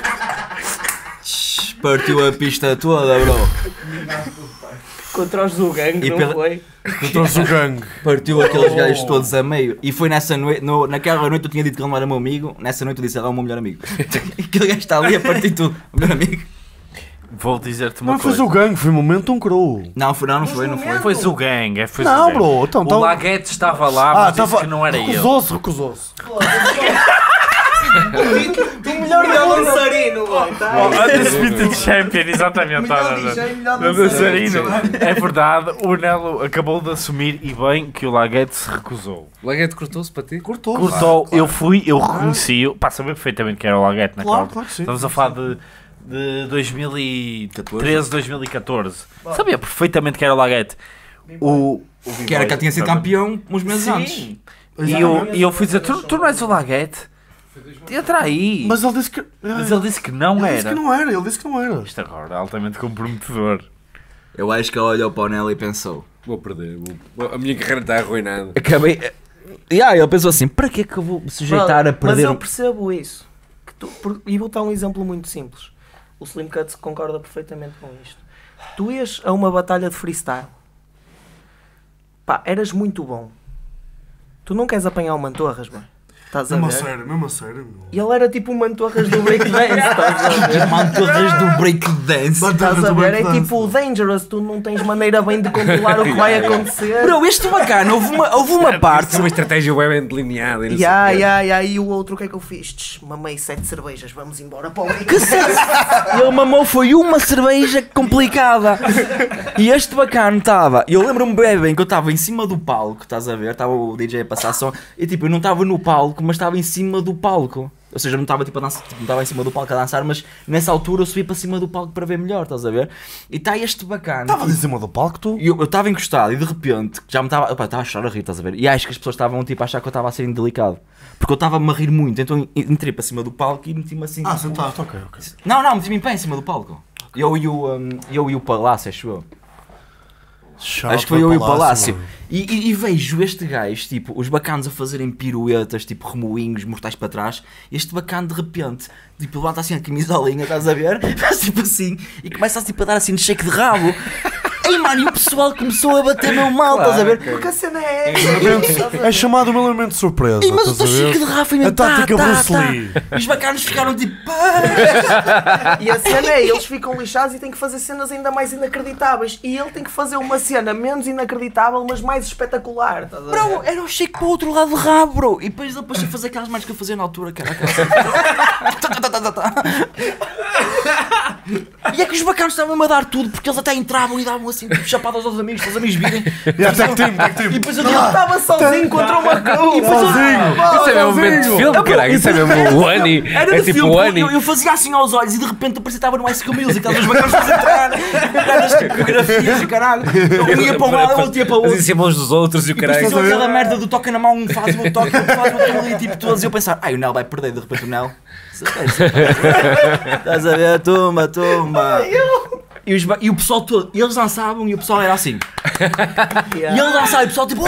Partiu a pista toda, bro. Contra os Zugang, E não pela- foi? Contra o Zugang. Partiu aqueles gajos todos a meio. E foi nessa noite, no, naquela noite eu tinha dito que ele não era meu amigo. Nessa noite eu disse, ele é o meu melhor amigo. Aquele gajo está ali a partir tudo. O melhor amigo. Vou dizer-te uma Não foi coisa. o Gang, foi Momentum Crow. Não, foi, não, não foi, não foi. Foi o gang, é, foi Não, Zugang. bro, então, O então- Laguete estava lá, Ah, mas disse tava. que não era ele. Recusou-se, recusou-se. O melhor do dançarino, boy, tá? Oh, Undisputed Champion, exatamente. olha, olha. O dançarino. É verdade, o Nelo acabou de assumir e bem que o Laguete se recusou. O Laguete cortou-se para ti? Cortou. Cortou, eu fui, eu reconheci-o, pá, sabia perfeitamente que era o Laguete naquela Claro, altura. claro que sim. Estamos a falar de, de dois mil e treze, dois mil e catorze. Sabia perfeitamente que era o Laguete. O, o Que era que ele tinha sido Também. campeão uns meses antes. Sim. E eu, e eu fui dizer, tu, tu não és o Laguete? Entra aí. Mas ele disse que. Mas ele disse que não ele era. disse que não era, ele disse que não era. Isto agora é altamente comprometedor. Eu acho que ele olhou para o Nelo e pensou. Vou perder. Vou... A minha carreira está arruinada. Acabei. E aí ele pensou assim: para que é que eu vou me sujeitar a Mas perder eu um. percebo isso. Que tu, por- e vou dar um exemplo muito simples. O Slim Cut concorda perfeitamente com isto. Tu ias a uma batalha de freestyle. Pá, eras muito bom. Tu não queres apanhar o Mantorras, mano. Estás a Mesmo a ver? sério, mesmo a sério. meu. E ele era tipo o Mantorras do breakdance, estás a ver? Mantorras do breakdance. Estás a ver? É tipo o Dangerous, tu não tens maneira bem de controlar o que vai acontecer. Bro, este bacana, houve uma, houve uma parte. Isso é uma estratégia bem delineada. e não sei Ya, o quê. ya, ya, e o outro o que é que eu fiz? Tch, mamei sete cervejas, vamos embora para o Que breakdance. se- Ele mamou foi uma cerveja complicada. E este bacana estava. Eu lembro-me bem bem que eu estava em cima do palco, estás a ver? Estava o D J a passar som. E tipo, eu não estava no palco, mas estava em cima do palco. Ou seja, eu não estava tipo a dançar, tipo, não estava em cima do palco a dançar, mas nessa altura eu subi para cima do palco para ver melhor, estás a ver? E está este bacana. Estava em cima do palco, tu? E eu estava encostado e de repente já me estava. Estava a chorar a rir, estás a ver? E acho que as pessoas estavam tipo a achar que eu estava a ser indelicado. Porque eu estava-me a rir muito, então entrei para cima do palco e meti-me assim. Ah, tipo- sentaste, ok, ok. Não, não, meti-me em pé em cima do palco. Eu e o, um, eu e o Palácio, acho eu. Chato Acho que foi eu e o Palácio. mano. E, e- e vejo este gajo, tipo, os bacanos a fazerem piruetas, tipo, remoinhos, mortais para trás. E este bacano, de repente, tipo, levanta assim a camisolinha, estás a ver? Faz tipo assim, e começa tipo, a dar assim de shake de rabo. Ei, mano, e o pessoal começou a bater meu mal, estás a ver? Porque a cena é. É chamado o meu elemento de surpresa. Ei, mas o estás teu a ver? chique de Rafa ainda A tática tá, Bruce tá, tá. Lee. E os bacanos ficaram tipo. "Pá." E a cena é, eles ficam lixados e têm que fazer cenas ainda mais inacreditáveis. E ele tem que fazer uma cena menos inacreditável, mas mais espetacular. Estás a ver? Bro, era o shake para o outro lado de rabo, bro. E depois ele depois a fazer aquelas mais que eu fazia na altura, que era aquela. Tá, tá, tá, tá, tá. E é que os bacanos estavam a dar tudo, porque eles até entravam e davam assim, tipo, chapadas aos amigos, para os amigos virem. E até que time, até que E time. depois eu Ele estava sozinho contra uma cruz. E depois eu- Isso é mesmo um momento de filme, caralho. Isso é mesmo o Annie. Era É de tipo filme, o eu, Annie. eu fazia assim aos olhos e de repente aparecia estava no High School Music, estava os bacanos a entrar, nas coreografias e caralho. Eu ia para um lado, eu ia para o outro. Fazia símbolos dos outros e o Depois caralho. fizeram aquela merda do toca na mão, um faz o toque, outro faz o toque e tipo todos. E eu pensar, ai o Nel vai perder, de repente o Nel. Estás a ver? Toma, toma. E, os ba- e o pessoal todo, eles dançavam e o pessoal era assim. E ele lá sai, o pessoal tipo.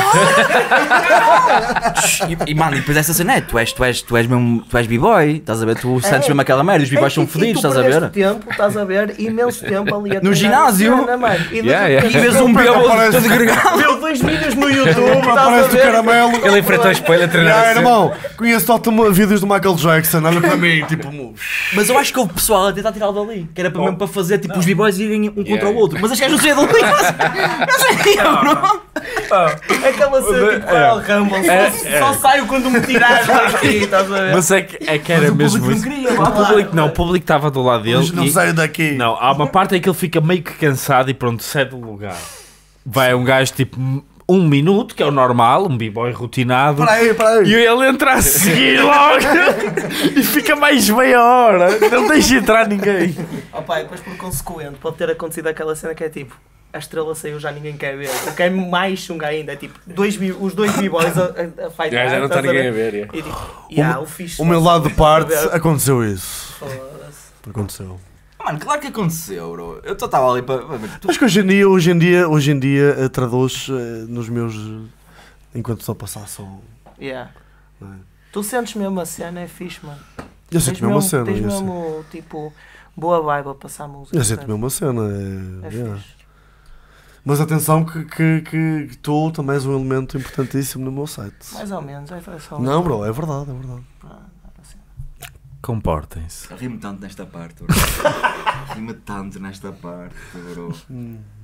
e, e mano, e depois essa cena é: tu és, tu és, tu és mesmo, tu és b-boy, estás a ver? Tu sentes mesmo aquela merda, os b-boys são fodidos, estás a ver? tempo, estás a ver? Imenso tempo ali a no ginásio. Cena, mano. E Yeah, yeah. E vês um bêbado todo gregado. Viu dois vídeos no YouTube, Parece o caramelo. Ele enfrentou a espelho a treinar. Ah, irmão, conheço só vídeos do Michael Jackson, olha para mim, tipo. Mas eu acho que houve pessoal a tentar tirá-lo dali, que era para, mesmo para fazer tipo os b-boys irem um contra Yeah. o outro. Mas as gajas não saíam dali. Não saíam, bro. Aquela cena tipo Royal Rumble, É, só, é. só saio quando me tirares daqui, estás a ver? Mas é que, é que era Mas o mesmo público isso. não queria, O vá lá. público não, o público estava do lado dele. Mas não e- saio daqui. Não, há uma parte em que ele fica meio que cansado e pronto, cede o lugar. Vai um gajo tipo um minuto, que é o normal, um b-boy rotinado. Para aí, para aí. E ele entra a seguir logo e fica mais meia hora. Não deixa entrar ninguém. Opa, e depois por consequente pode ter acontecido aquela cena que é tipo a estrela saiu, já ninguém quer ver. O que é mais chunga ainda é tipo dois, bi- os dois b-boys a, a, a fightar, Já, já não está estás a ninguém a ver? ver. yeah. E tipo, yeah, o fixe O meu lado de parte estás a ver? aconteceu isso. Foda-se. Aconteceu. Mano, claro que aconteceu, bro. Eu só estava ali para. Tu... Acho que hoje em dia, hoje em dia, hoje em dia, eh, traduz eh, nos meus. eh, Enquanto estou a passar som. Yeah. Não é? Tu sentes mesmo a cena, é fixe, mano. Eu sinto Tens mesmo a cena. Tens eu sinto- mesmo, tipo, boa vibe a passar música. Eu sinto sabe? mesmo a cena. É É, yeah. fixe. Mas atenção que, que, que, que tu também és um elemento importantíssimo no meu site. Mais ou menos, é só. Não, bro, é verdade, é verdade. Comportem-se. Rimo tanto nesta parte, bro. Rimo tanto nesta parte, bro.